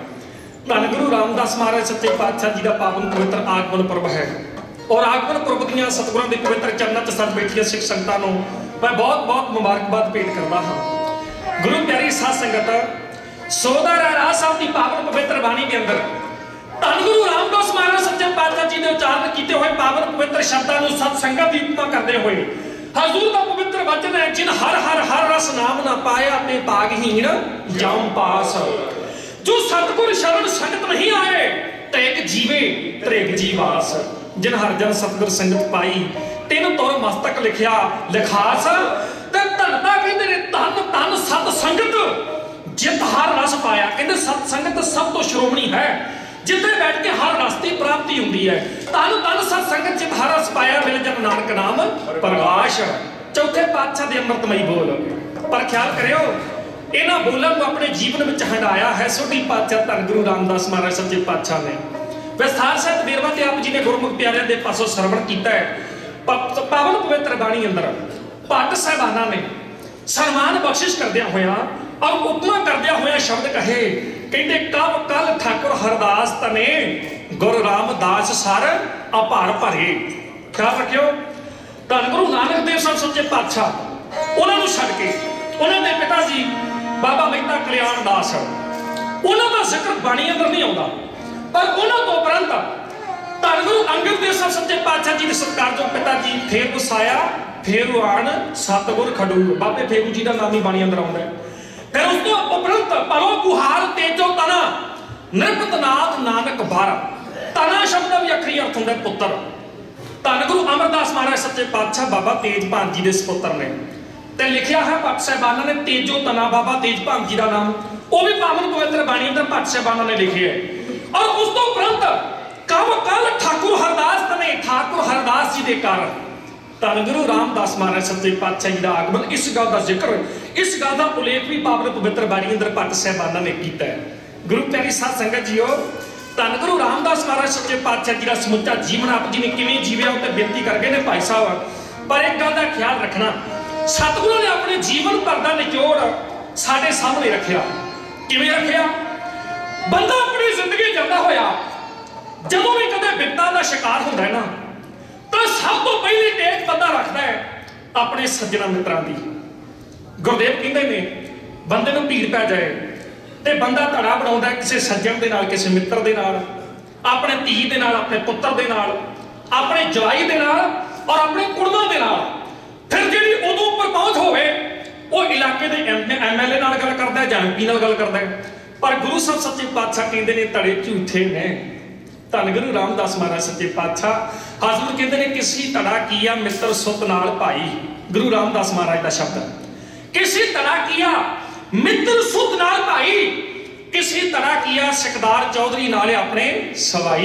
ਧੰਨ ਗੁਰੂ ਰਾਮਦਾਸ ਮਹਾਰਾਜ ਸੱਚੇ ਪਾਤਸ਼ਾਹ ਜੀ ਦਾ ਪਾਵਨ ਪਵਿੱਤਰ ਆਗਮਨ ਪੁਰਬ ਹੈ। ਔਰ ਆਗਮਨ ਪੁਰਬ ਦੀਆਂ ਸਤਿਗੁਰਾਂ ਦੇ ਪਵਿੱਤਰ ਚਰਨਾਂ 'ਚ ਸੱਜ ਬੈਠੀਆਂ ਸਿੱਖ ਸੰਗਤਾਂ ਨੂੰ ਮੈਂ ਬਹੁਤ ਬਹੁਤ ਮੁਬਾਰਕਬਾਦ ਭੇਟ ਕਰਦਾ ਹਾਂ। ਗੁਰੂ ਪਿਆਰੀ ਸਾਧ ਸੰਗਤ, ਸੋਦਾ ਰਹਿਰਾਸ ਸਾਹਿਬ ਦੀ ਪਾਵਨ ਪਵਿੱਤਰ ਬਾਣੀ ਦੇ ਅੰਦਰ ਧੰਨ ਗੁਰੂ ਰਾਮਦਾਸ ਮਹਾਰਾਜ ਸੱਚੇ ਪਾਤਸ਼ਾਹ ਜੀ ਦੇ ਉਚਾਰਨ ਕੀਤੇ ਹੋਏ ਪਾਵਨ ਪਵਿੱਤਰ ਸ਼ਬਦਾਂ ਨੂੰ ਸਤ ਸੰਗਤ ਦੀ ਉਪਮਾ ਕਰਦੇ ਹੋਏ ਹਜ਼ੂਰ ਦਾ ਪਵਿੱਤਰ ਵਚਨ ਹੈ, ਜਿਨ ਹਰ ਹਰ ਹਰ ਰਸ ਨਾਮ ਨਾ ਪਾਇਆ ਤੇ ਭਾਗਹੀਣ ਜਮ ਪਾਸ, ਜੋ ਸਤਿਗੁਰ ਸ਼ਰਨ ਸੰਗਤ ਨਹੀਂ ਆਏ ਤ੍ਰੇਕ ਜੀਵੇ ਤ੍ਰੇਕ ਜੀਵਾਸ, ਜਿਨ ਹਰ ਜਨ ਸਤਿਗੁਰ ਸੰਗਤ ਪਾਈ ਤਿੰਨ ਤੁਰ ਮਸਤਕ ਲਿਖਿਆ ਲਿਖਾਸ। ਤੇ ਧੰਨਤਾ ਕਹਿੰਦੇ ਨੇ ਧੰਨ ਧੰਨ ਸਤ ਸੰਗਤ ਜਿਤ ਹਰ ਰਸ ਪਾਇਆ, ਕਹਿੰਦੇ ਸਤ ਸੰਗਤ ਸਭ ਤੋਂ ਸ਼੍ਰੋਮਣੀ ਹੈ, ਜਿੱਥੇ ਬੈਠ ਕੇ ਹਰ ਰਸ ਦੀ ਪ੍ਰਾਪਤੀ ਹੁੰਦੀ ਹੈ। ਧੰਨ ਧੰਨ ਸਤ ਸੰਗਤ ਜਿਤ ਹਰ ਰਸ ਪਾਇਆ, ਮਿਲ ਜਨ ਨਾਨਕ ਨਾਮ ਪ੍ਰਗਾਸ਼। ਚੌਥੇ ਪਾਤਸ਼ਾਹ ਦੇ ਅੰਮ੍ਰਿਤਮਈ ਬੋਲ, ਪਰ ਖਿਆਲ ਕਰਿਓ ਇਹਨਾਂ ਬੋਲਾਂ ਨੂੰ ਆਪਣੇ ਜੀਵਨ ਵਿੱਚ ਹੰਡਾਇਆ ਹੈ ਸੋਢੀ ਪਾਤਸ਼ਾਹ ਧੰਨ ਗੁਰੂ ਰਾਮਦਾਸ ਮਹਾਰਾਜ ਸੱਚੇ ਪਾਤਸ਼ਾਹ ਨੇ। ਵਿਸਥਾਰ ਸਹਿਤ ਵੇਰਵਾ ਤੇ ਆਪ ਜੀ ਨੇ ਗੁਰਮੁਖ ਪਿਆਰਿਆਂ ਦੇ ਪਾਸੋਂ ਸਰਵਣ ਕੀਤਾ ਹੈ। ਪਾਵਨ ਪਵਿੱਤਰ ਬਾਣੀ ਅੰਦਰ ਭੱਟ ਸਾਹਿਬਾਨਾਂ ਨੇ ਸਨਮਾਨ ਬਖਸ਼ਿਸ਼ ਕਰਦਿਆਂ ਹੋਇਆ ਔਰ ਉਪਮਾ ਕਰਦਿਆਂ ਹੋਇਆ ਸ਼ਬਦ ਕਹੇ, ਕਹਿੰਦੇ ਕਵ ਕਲ ਠਾਕੁਰ ਹਰਦਾਸ ਤਨੇ ਗੁਰ ਰਾਮਦਾਸ ਸਰ ਅਭਾਰ ਭਰੇ। ਖਿਆਲ ਰੱਖਿਓ, ਧੰਨ ਗੁਰੂ ਨਾਨਕ ਦੇਵ ਸਾਹਿਬ ਸੱਚੇ ਪਾਤਸ਼ਾਹ, ਉਹਨਾਂ ਨੂੰ ਛੱਡ ਕੇ ਉਹਨਾਂ ਦੇ ਪਿਤਾ ਜੀ ਬਾਬਾ ਮਹਿਤਾ ਕਲਿਆਣ ਦਾਸ, ਉਹਨਾਂ ਦਾ ਜ਼ਿਕਰ ਬਾਣੀ ਅੰਦਰ ਨਹੀਂ ਆਉਂਦਾ, ਪਰ ਉਹਨਾਂ ਤੋਂ ਉਪਰੰਤ ਧੰਨ ਗੁਰੂ ਅੰਗਦ ਦੇਵ ਸਾਹਿਬ ਸੱਚੇ ਪਾਤਸ਼ਾਹ ਜੀ ਦੇ ਸਤਿਕਾਰਯੋਗ ਪਿਤਾ ਜੀ ਫੇਰ ਵਸਾਇਆ ਫੇਰ ਆਣ ਸਤਿਗੁਰ ਖਡੂਰ, ਬਾਬੇ ਫੇਰੂ ਜੀ ਦਾ ਨਾਮ ਹੀ ਬਾਣੀ ਅੰਦਰ ਆਉਂਦਾ ਹੈ। फिर उस तो उपरंत परो कुहार तेजो तना निरपत नाथ नानक बार। तना शब्द भी अखरी अर्थ होंगे पुत्र। धन गुरु अमरदास महाराज सच्चे पातशाह बाबा तेज भान जी के सपुत्र ने ते लिखिया है भट्ट साहिबाना ने तेजो तना बाबा तेज भान जी का नाम वो भी पावन पवित्र बाणी अंदर भट्ट साहिबाना ने लिखे है। और उस तो उपरंत कब कल ठाकुर हरदास तने ठाकुर हरदास जी के कारण धन गुरु रामदास महाराज सच्चे पातशाह जी का आगमन इस गल का जिक्र इस गल का उल्लेख भी पावन पवित्र बाणी अंदर भट्ट साहिबाना ने किया है। गुरु प्यारी साध संगत जीओ धन गुरु रामदास महाराज सच्चे पातशाह जी का समुचा जीवन आप जी ने किवें जीविया उत्ते बेनती कर गए ने भाई साहब। पर एक गल का ख्याल रखना सतगुरु ने अपने जीवन भर का निचोड़ साडे सामने रखिया। किवें रखिया? बंदा अपनी जिंदगी जिंदा होया जदों भी कदे विपदा का शिकार होंदा है ना तो सब तो पहली टेक बंदा रखता है अपने सज्जना मित्रां दी। गुरदेव कहते ने बंदे नूं भीड़ पै जाए ते बंदा धड़ा बनाउंदा है किसी सज्जन दे नाल किसी मित्र दे नाल अपने धी दे नाल अपने पुत्र दे नाल अपने जवाई दे नाल और अपने कुड़मां दे नाल। फिर जिहड़ी उदों उपर पहुंच होवे वो इलाके दे एम एल ए नाल गल करदा है जां एम पी नाल गल करदा है। पर गुरु साहब सच्चे पातशाह कहते ने धड़े झूठे ने। धन गुरु रामदास महाराज सच्चे पातशाह हजूर कहते ने किसी धड़ा किया मित्र सुत नाल भाई। गुरु रामदास महाराज का शब्द किसी धड़ा किया मित्र सुत नाल भाई किसी तरह किया सिकदार चौधरी नाले अपने सवाई।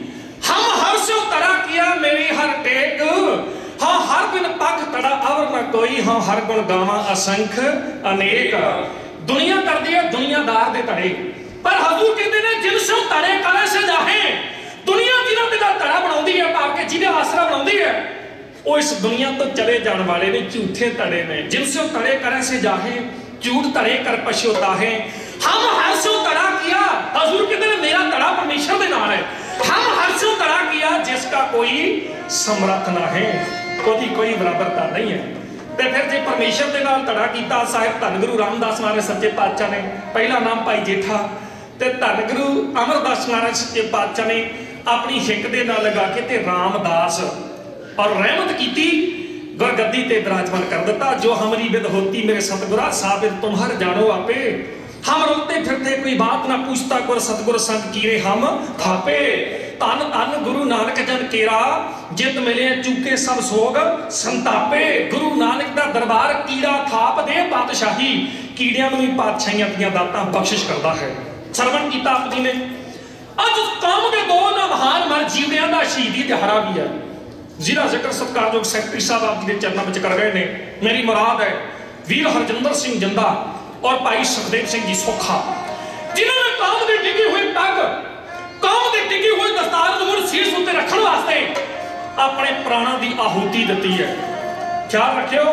हम हर से तरह किया मेरी हर टेक हाँ हर बिन पख तड़ा अवर न कोई हाँ हर गुण गावा असंख अनेक। दुनिया कर दिया दुनियादार दे तड़े पर हजूर कहते ने जिनसे तड़े करे से जाहे दुनिया जिन्हों के तड़ा बनाउंदी है भाव के जिन्हें आसरा बनाउंदी है वो इस दुनिया तो चले जाने वाले ने झूठे तड़े ने। जिनसे तड़े करे से जाहे झूठ तड़े कर पछता है। हम हर से तड़ा किया हजूर कहते हैं मेरा तड़ा परमेश्वर के नाम है। हम हर से तड़ा किया जिसका कोई समर्थ ना है कोई कोई बराबरता नहीं है। तो फिर जो परमेश्वर के नाम तड़ा किया साहिब धन गुरु रामदास महाराज सच्चे पातशाह ने पहला नाम भाई जेठा ते धन गुरु अमरदास महाराज सच्चे पातशाह ने अपनी हिक दे नाल लगा के ते रामदास और रहमत की गुरगद्दी ते विराजमान कर दिता। जो हमारी विद होती मेरे सतगुरा साबिर तुम्हार जानो आपे। हम रोते फिरते कोई बात ना पूछता गुर सतगुर संग कीरे हम थापे। तन तन गुरु नानक जन केरा जित मिले चूके सब सोग संतापे। गुरु नानक दा दरबार कीड़ा थाप दे पातशाही कीड़ियां नूं भी पातशाहियां दीयां दातां बख्शिश करदा है। सरवण कीता आप जी ने अज कौम दे दो ना महान मर जीवड़ियां दा शहीदी दिहाड़ा भी है जिला जिक्र सत्कारयोग सैकटरी साहब आप जी के चरणों में कर गए ने। मेरी मुराद है वीर हरजिंदर सिंह जिंदा और भाई सुखदेव सिंह जी सोखा जिन्होंने कौम की डिगी हुई पग कौम की डिगी हुई दस्तार को शीर्ष उत्ते रखने वास्ते अपने प्राणों की आहुति दी है। ख्याल रखियो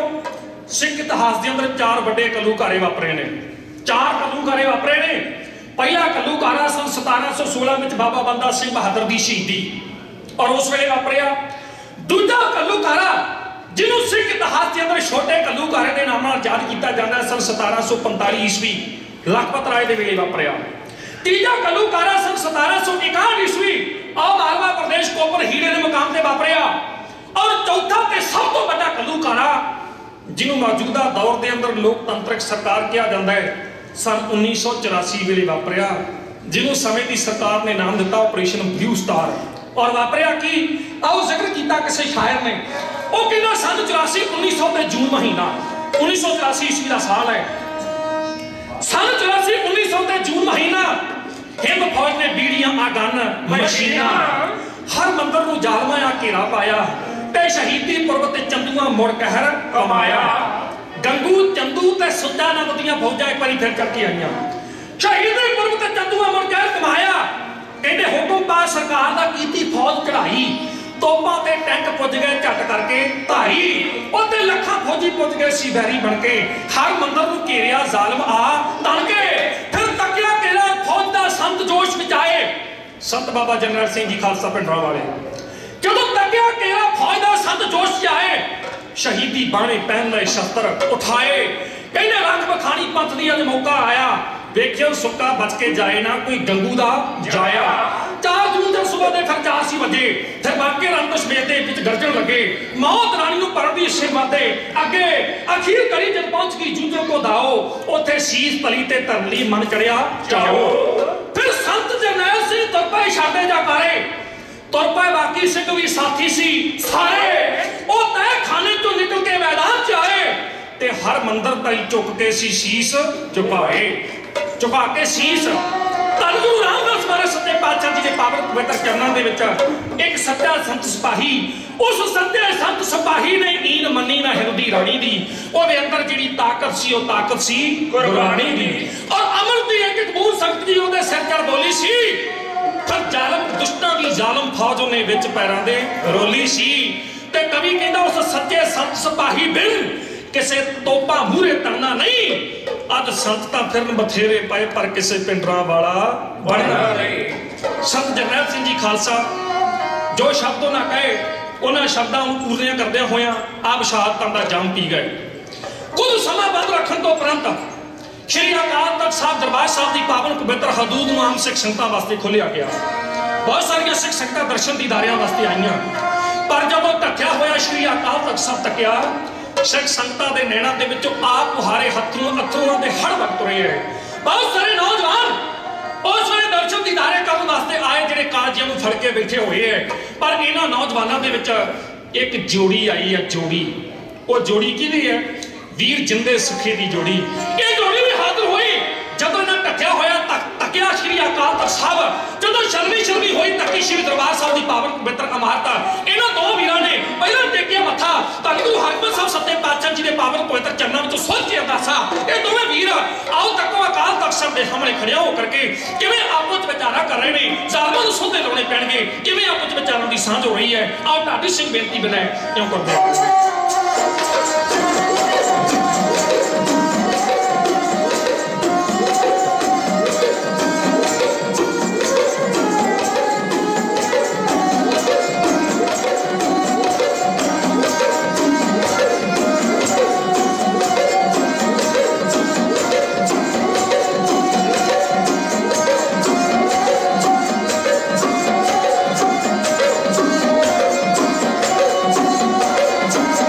सिख इतिहास के अंदर चार बड़े कलूकारे वापरे ने। चार कलूकारे वापरे ने। पहला कलूकारा सन सतारह सौ सोलह में बाबा बंदा सिंह बहादुर की शहीदी और उस वेले वापरिया। दूजा कलूकारा जिन्होंने सिख इतिहास के अंदर छोटे कलूकारे के नाम याद किया जाता है सन सतारह सौ पंताली ईस्वी लखपत राय के वेले वापरिया। तीजा कलूकारा सन सतारह सौ इकाहठ ईस्वी और मालवा प्रदेश कोपर हीरे के मुकाम से वापरिया। और चौथा ते सब तो बड़ा कलूकारा जिन्होंने मौजूदा दौर के अंदर लोकतंत्रक सरकार कहा जाता है सन उन्नीस सौ चौरासी वेले वापरिया जिन्होंने समय की सरकार ने नाम दिता ऑपरेशन ब्लू स्टार। और वापरिया की आओ जिक्र किया किसी शायर ने वो कहना सन चौरासी उन्नीस सौ के जून महीना उन्नीस सौ चौरासी ईस्वी का साल है। सन चौरासी उन्नीस सौ के जून महीना हिंद फौज ने बीड़ियां आगन मशीना हर मंदिर को जालमा आ घेरा पाया ते शहीदी पुरब ते चंदूआ मुड़ कहर कमाया। गंगू चंदू ते सुद्दा नाम दियां फौजां एक बारी फिर करके आईयां शहीदी पुरब ते चंदूआ मुड़ कहर कमाया। कहते हुक्म पा सरकार दा कीती फौज चढ़ाई तोपा ते टैंक पुज गए झट करके धाई ओते लखा फौजी पुज गए सी बैरी बन के हर मंदिर नूं घेरिया जालिम आ तन के। फिर तकिया केला फौज दा संत जोश विच आए संत बाबा जनरल सिंह जी खालसा पिंडरा वाले जदों तकिया केला फौज दा संत जोश च आए शहीदी बाणे पहन लए शस्त्र उठाए। कहने रंग बखानी पंथ दी अज मौका आया वेखियो सुक्का बच के जाए ना कोई गंगू दा जाया। चार जून जब सुबह दे फिर चार सी बजे फिर बाकी रंग समेत दे विच गरजन लगे मौत रानी नूं परण दी सिर वादे अगे अखीर कड़ी जब पहुंच गई जूझो को दाओ उथे शीश तली ते धरन लई मन चढ़िया चाओ फिर संत जरनैल सिंह तुर पए छाड़े जकारे तुर पए बाकी सिंह भी साथी सी सारे ओ तय खाने चों निकल के मैदान च आए ते हर मंदिर ताई चुक के सी शीश झुकाए झुका के शीश धन गुरु रामदास महाराज सच्चे पातशाह जी के पावन पवित्र चरणों के विच एक सच्चा संत सिपाही उस सच्चे संत सिपाही ने ईन मनी ना हिरदी रानी दी ओदे अंदर जिहड़ी ताकत सी ओ ताकत सी कुर्बानी दी और अमर दी एक बूंद संगत जी ओदे सिर चढ़ बोली सी फिर जालम दुष्टां दी जालम फौज ओने विच पैरां दे रोली सी ते कवि कहंदा उस सच्चे संत सिपाही बिन किसे तोपा मूरे तड़ना नहीं अज संत तां फिर बथेरे पाए पर किसे पिंडरा वाला बनना नहीं संत जरनैल सिंह जी खालसा जो शब्द ना कहे उन्होंने शब्दों को पूरियां करदे होया आप शहादतां दा जाम पी गए कुछ समा बंद रखने तो उपरंत श्री अकाल तख्त साहब दरबार साहब की पावन पवित्र हदूद नूं आम सिख संगतां वास्ते खोलिया गया बहुत सारिया सिख संगतां दर्शन दीदारियां वास्ते आईयां पर जदों ढक्या होया श्री अकाल तख्त साहब तकिया सिख संगतां दे नैणां दे विचों आप मुहारे हत्थों अथरूआं दे हड़ वग तुरे है बहुत सारे नौजवान उस वेले दर्शन दीदारे करन वास्ते आए जिहड़े काजियां नूं फड़ के बैठे होए है पर इन्हां नौजवानां दे विच एक जोड़ी आई है जोड़ी वो जोड़ी किहदी है वीर जिंदे सुखे दी जोड़ी ये जोड़ी भी हाजिर हुई जदों इन्हां ढक्या होया तक तकिया श्री अकाल तख्त साहब जदों शर्मी शर्मी होई तकी श्री दरबार साहब दी पावन पवित्र इमारत इन्हां दो वीरां ने पहलां टेकिया मत्था धन गुरु हरगोबिंद साहब सत्ते पातशाह जी दे पावन पवित्र चरणों में सोच के अरदासा ये दोवें वीर आओ तको अकाल तख्त साहब दे सामने खड़े हो करके किवें आपस विच विचारा कर रहे ने जालमां नूं सोधे लाउणे पैणगे किवें आपस विच विचारां दी साझ हो रही है आओ ढाडी सिंह बेनती बिना क्यों करदे Thank you.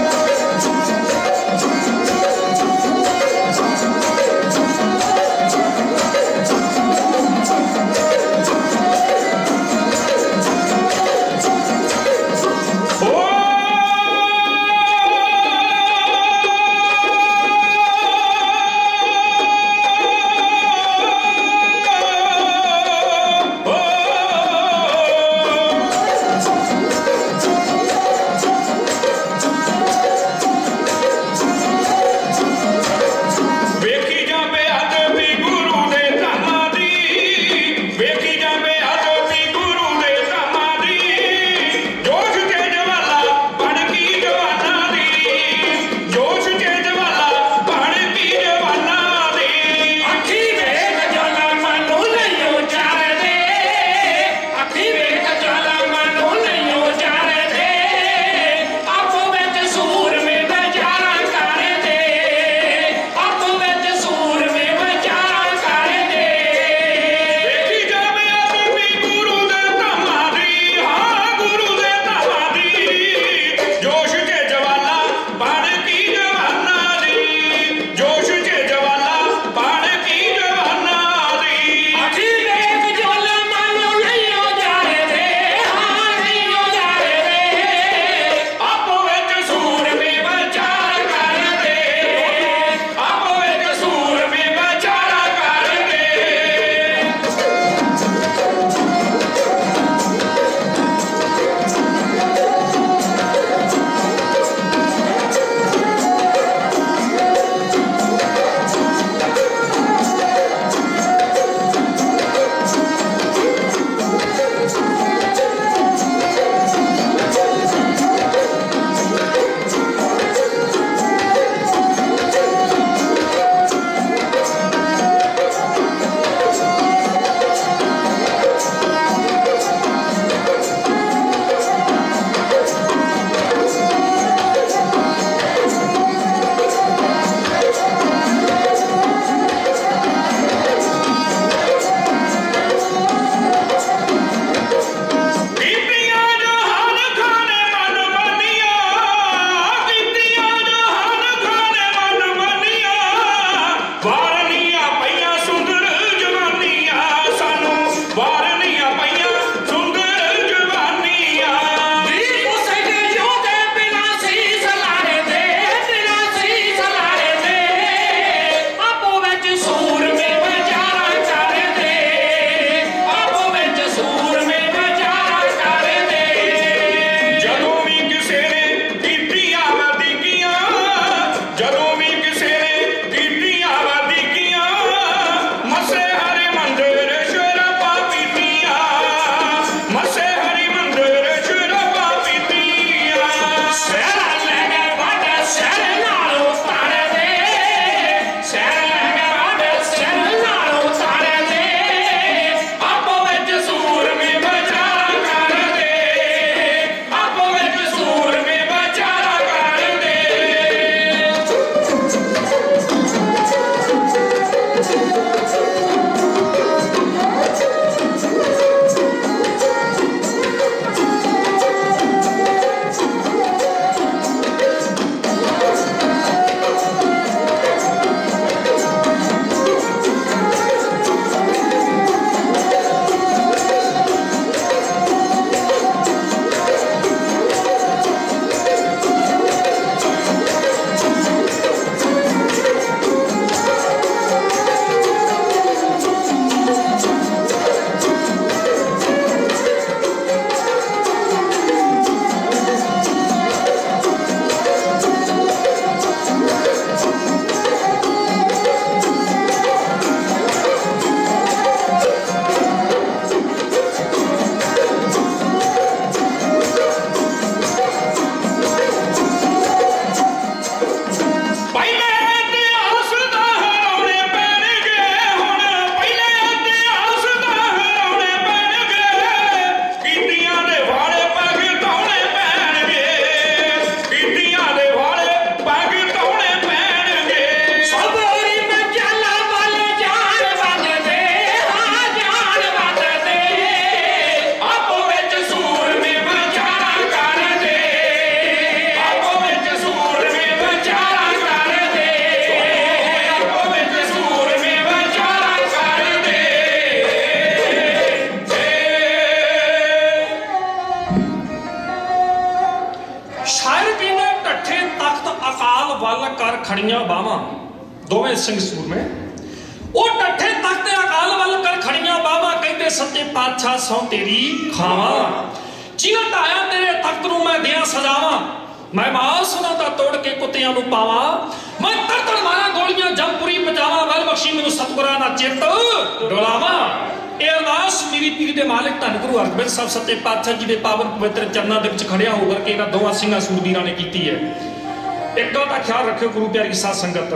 वल कर खड़ियां बावां, दोवें सिंह सूरमे ओ टट्ठे तख्ते अकाल वल कर खड़ियां बावां, कहते सच्चे पातशाह सौ तेरी खावां, जिन्हां ढाया तेरे तख्त नूं मैं दियां सजावां, मैं मास उन्हां दा तोड़ के कुत्तियां नूं पावां, मैं तड़ तड़ मारा गोलियां जमपुरी बचावां, वल बख्शी मैनूं सतगुरां दा चित डोलावां। ਇਹ ਅਰਦਾਸ ਮੇਰੀ ਪੀਰ ਦੇ ਮਾਲਕ ਧੰਨ ਗੁਰੂ ਹਰਗੋਬਿੰਦ ਸਾਹਿਬ ਸੱਚੇ ਪਾਤਸ਼ਾਹ ਜੀ ਦੇ ਪਾਵਨ ਪਵਿੱਤਰ ਚਰਨਾਂ ਦੇ ਵਿੱਚ ਖੜਿਆ ਹੋ ਕਰਕੇ ਇਹਨਾਂ ਦੋਵਾਂ ਸਿੰਘਾਂ ਸੂਰਬੀਰਾਂ ਨੇ ਕੀਤੀ ਹੈ। ਇੱਕ ਗੱਲ ਦਾ ਖਿਆਲ ਰੱਖਿਓ ਗੁਰੂ ਪਿਆਰੀ ਸਾਧ ਸੰਗਤ,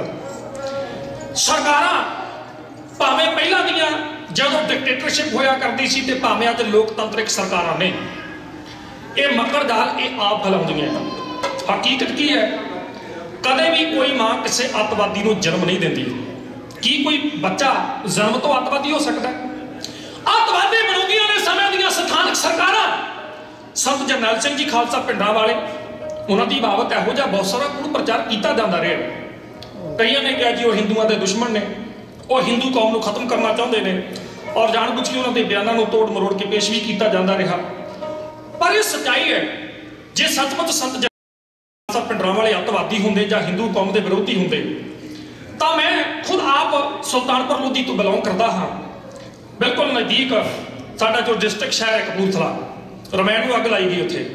ਸਰਕਾਰਾਂ ਭਾਵੇਂ ਪਹਿਲਾਂ ਦੀਆਂ ਜਦੋਂ ਡਿਕਟੇਟਰਸ਼ਿਪ ਹੋਇਆ ਕਰਦੀ ਸੀ ਤੇ ਭਾਵੇਂ ਅੱਜ ਲੋਕਤੰਤਰਿਕ ਸਰਕਾਰਾਂ ਨੇ, ਇਹ ਮੱਕੜ ਜਾਲ ਇਹ ਆਪ ਫੈਲਾਉਂਦੀਆਂ। ਹਕੀਕਤ ਕੀ ਹੈ, ਕਦੇ ਵੀ ਕੋਈ ਮਾਂ ਕਿਸੇ ਅੱਤਵਾਦੀ ਨੂੰ ਜਨਮ ਨਹੀਂ ਦਿੰਦੀ। ਕੀ ਕੋਈ ਬੱਚਾ ਜਨਮ ਤੋਂ ਅੱਤਵਾਦੀ ਹੋ ਸਕਦਾ? ਅੱਤਵਾਦੀ ਬਣਾਉਂਦੀਆਂ ਨੇ ਸਮੇਂ ਦੀਆਂ ਸਥਾਨਕ ਸਰਕਾਰਾਂ। ਸੰਤ ਜਰਨੈਲ ਸਿੰਘ ਜੀ ਖਾਲਸਾ ਪਿੰਡਾਂ ਵਾਲੇ, ਉਹਨਾਂ ਦੀ ਬਾਬਤ ਇਹੋ ਜਿਹਾ ਬਹੁਤ ਸਾਰਾ ਗੁਰੂ ਪ੍ਰਚਾਰ ਕੀਤਾ ਜਾਂਦਾ ਰਿਹਾ। ਕਈਆਂ ਨੇ ਕਿਹਾ ਜੀ ਉਹ ਹਿੰਦੂਆਂ ਦੇ ਦੁਸ਼ਮਣ ਨੇ, ਉਹ ਹਿੰਦੂ ਕੌਮ ਨੂੰ ਖਤਮ ਕਰਨਾ ਚਾਹੁੰਦੇ ਨੇ, ਔਰ ਜਾਣਬੁੱਝ ਕੇ ਉਹਨਾਂ ਦੇ ਬਿਆਨਾਂ ਨੂੰ ਤੋੜ ਮਰੋੜ ਕੇ ਪੇਸ਼ ਵੀ ਕੀਤਾ ਜਾਂਦਾ ਰਿਹਾ। ਪਰ ਇਹ ਸੱਚਾਈ ਹੈ, ਜੇ ਸੱਚਮੁੱਚ ਸੰਤ ਜਰਨੈਲ ਖਾਲਸਾ ਪਿੰਡਾਂ ਵਾਲੇ ਅੱਤਵਾਦੀ ਹੁੰਦੇ ਜਾਂ ਹਿੰਦੂ ਕੌਮ ਦੇ ਵਿਰੋਧੀ ਹੁੰਦੇ, ਤਾਂ ਮੈਂ ਖੁਦ ਆਪ ਸੁਲਤਾਨਪੁਰ ਲੋਧੀ ਤੋਂ ਬਿਲੋਂਗ ਕਰਦਾ ਹਾਂ। ਬਿਲਕੁਲ ਨਜ਼ਦੀਕ ਸਾਡਾ ਜੋ ਡਿਸਟ੍ਰਿਕਟ ਸ਼ਹਿਰ ਹੈ ਕਪੂਰਥਲਾ, ਰਮਾਇਣ ਨੂੰ ਅੱਗ ਲਾਈ ਗਈ ਉੱਥੇ।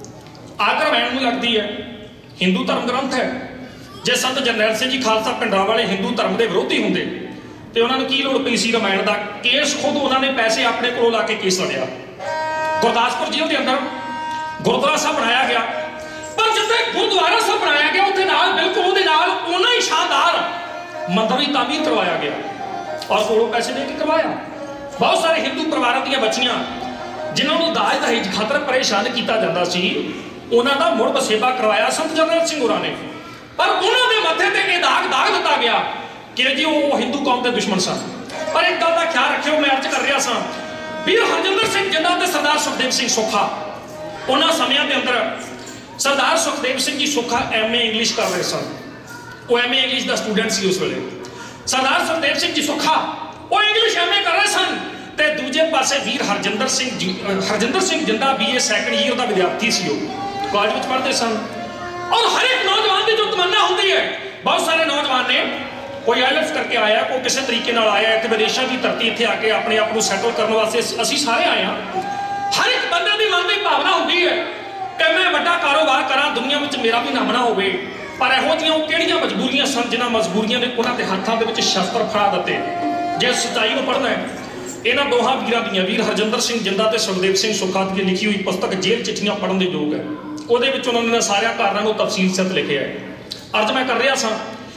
ਅੱਗ ਰਮਾਇਣ ਨੂੰ ਲੱਗਦੀ ਹੈ, ਹਿੰਦੂ ਧਰਮ ਗ੍ਰੰਥ ਹੈ। ਜੇ ਸੰਤ ਜਰਨੈਲ ਸਿੰਘ ਜੀ ਖਾਲਸਾ ਪਿੰਡਾਂ ਵਾਲੇ ਹਿੰਦੂ ਧਰਮ ਦੇ ਵਿਰੋਧੀ ਹੁੰਦੇ ਤੇ ਉਹਨਾਂ ਨੂੰ ਕੀ ਲੋੜ ਪਈ ਸੀ ਰਮਾਇਣ ਦਾ? ਕੇਸ ਖੁਦ ਉਹਨਾਂ ਨੇ ਪੈਸੇ ਆਪਣੇ ਕੋਲੋਂ ਲਾ ਕੇ ਕੇਸ ਲੜਿਆ। ਗੁਰਦਾਸਪੁਰ ਜ਼ਿਲ੍ਹੇ ਦੇ ਅੰਦਰ ਗੁਰਦੁਆਰਾ ਸਾਹਿਬ ਬਣਾਇਆ ਗਿਆ, ਪਰ ਜਿੱਥੇ ਗੁਰਦੁਆਰਾ ਸਾਹਿਬ ਬਣਾਇਆ ਗਿਆ ਉੱਥੇ ਨਾਲ ਬਿਲਕੁਲ ਉਹਦੇ ਨਾਲ ਉਹਨਾਂ ਹੀ ਸ਼ਾਨਦਾਰ ਮੰਦਰ ਵੀ ਤਾਮੀਰ ਕਰਵਾਇਆ ਗਿਆ, ਔਰ ਕੋਲੋਂ ਪੈਸੇ ਦੇ ਕੇ ਕਰਵਾਇਆ। ਬਹੁਤ ਸਾਰੇ ਹਿੰਦੂ ਪਰਿਵਾਰਾਂ ਦੀਆਂ ਬੱਚੀਆਂ ਜਿਨ੍ਹਾਂ ਨੂੰ ਦਾਜ ਦਹੇਜ ਖਾਤਰ ਪਰੇਸ਼ਾਨ ਕੀਤਾ ਜਾਂਦਾ ਸੀ, ਉਹਨਾਂ ਦਾ ਮੁੜ ਵਸੇਬਾ ਕਰਵਾਇਆ ਸੰਤ ਜਰਨੈਲ ਸਿੰਘ ਹੋਰਾਂ ਨੇ। ਪਰ ਉਹਨਾਂ ਦੇ ਮੱਥੇ ਤੇ ਇਹ ਦਾਗ ਦਾਗ ਦਿੱਤਾ ਗਿਆ ਕਿ ਜੀ ਉਹ ਹਿੰਦੂ ਕੌਮ ਦੇ ਦੁਸ਼ਮਣ ਸਨ। ਪਰ ਇੱਕ ਗੱਲ ਦਾ ਖਿਆਲ ਰੱਖਿਓ, ਮੈਂ ਅਰਜ਼ ਕਰ ਰਿਹਾ ਸਾਂ, ਵੀਰ ਹਰਜਿੰਦਰ ਸਿੰਘ ਜਿੰਦਾ ਤੇ ਸਰਦਾਰ ਸੁਖਦੇਵ ਸਿੰਘ ਸੁੱਖਾ, ਉਹਨਾਂ ਸਮਿਆਂ ਦੇ ਅੰਦਰ ਸਰਦਾਰ ਸੁਖਦੇਵ ਸਿੰਘ ਜੀ ਸੁੱਖਾ ਐਮ ਏ ਇੰਗਲਿਸ਼ ਕਰ ਰਹੇ ਸਨ। ਉਹ ਐਮ ਏ ਇੰਗਲਿਸ਼ ਦਾ ਸਟੂਡੈਂਟ ਸੀ ਉਸ ਵੇਲੇ। ਸਰਦਾਰ ਸੁਖਦੇਵ ਸਿੰਘ ਜੀ ਸੁੱਖਾ ਉਹ ਇੰਗਲਿਸ਼ ਐਮ ਏ ਕਰ ਰਹੇ ਸਨ, ਤੇ ਦੂਜੇ ਪਾਸੇ ਵੀਰ Harjinder Singh ji Harjinder Singh Jinda B A second year ਦਾ ਵਿਦਿਆਰਥੀ ਸੀ। ਉਹ ਕਾਲਜ ਵਿੱਚ ਪੜ੍ਹਦੇ ਸਨ। ਔਰ ਹਰ ਇੱਕ ਨੌਜਵਾਨ ਦੀ ਜੋ ਤਮੰਨਾ ਹੁੰਦੀ ਹੈ, ਬਹੁਤ ਸਾਰੇ ਨੌਜਵਾਨ ਨੇ, ਕੋਈ ਆਈਲੈਟਸ ਕਰਕੇ ਆਇਆ, ਕੋਈ ਕਿਸੇ ਤਰੀਕੇ ਨਾਲ ਆਇਆ ਇੱਥੇ ਵਿਦੇਸ਼ਾਂ ਦੀ ਧਰਤੀ ਇੱਥੇ ਆ ਕੇ ਆਪਣੇ ਆਪ ਨੂੰ ਸੈਟਲ ਕਰਨ ਵਾਸਤੇ ਅਸੀਂ ਸਾਰੇ ਆਏ ਹਾਂ। ਹਰ ਇੱਕ ਬੰਦੇ ਦੀ ਮਨ ਦੀ ਭਾਵਨਾ ਹੁੰਦੀ ਹੈ ਕਿ ਮੈਂ ਵੱਡਾ ਕਾਰੋਬਾਰ ਕਰਾਂ, ਦੁਨੀਆ ਵਿੱਚ ਮੇਰਾ ਵੀ ਨਾਮ ਨਾ ਹੋਵੇ। ਪਰ ਇਹੋ ਜਿਹੀਆਂ ਉਹ ਕਿਹੜੀਆਂ ਮਜਬੂਰੀਆਂ ਸਨ ਜਿਨ੍ਹਾਂ ਮਜਬੂਰੀਆਂ ਨੇ ਉਹਨਾਂ ਦੇ ਹੱਥਾਂ ਦੇ ਵਿੱਚ ਸ਼ਸਤਰ ਫੜਾ ਦਿੱਤੇ। ਜੇ ਸੱਚਾਈ ਨੂੰ ਪੜ੍ਹਨਾ ਹੈ, ਇਹਨਾਂ ਦੋਹਾਂ ਵੀਰਾਂ ਦੀਆਂ, ਵੀਰ ਹਰਜਿੰਦਰ ਸਿੰਘ ਜਿੰਦਾ ਤੇ ਸੁਖਦੇਵ ਸਿੰਘ ਸੁੱਖਾ ਦੀ ਲਿਖੀ ਹੋਈ ਪੁਸਤਕ ਜੇਲ੍ਹ ਚਿੱਠੀਆਂ ਪੜ੍ਹਨ ਦੇ ਯੋਗ ਹੈ। ਉਹਦੇ ਵਿੱਚ ਉਹਨਾਂ ਨੇ ਸਾਰਿਆਂ ਕਾਰਨਾਂ ਨੂੰ ਤਫਸੀਲ ਸਹਿਤ ਲਿਖਿਆ ਹੈ। ਅਰਜ਼ ਮੈਂ ਕਰ ਰਿਹਾ ਸਾਂ,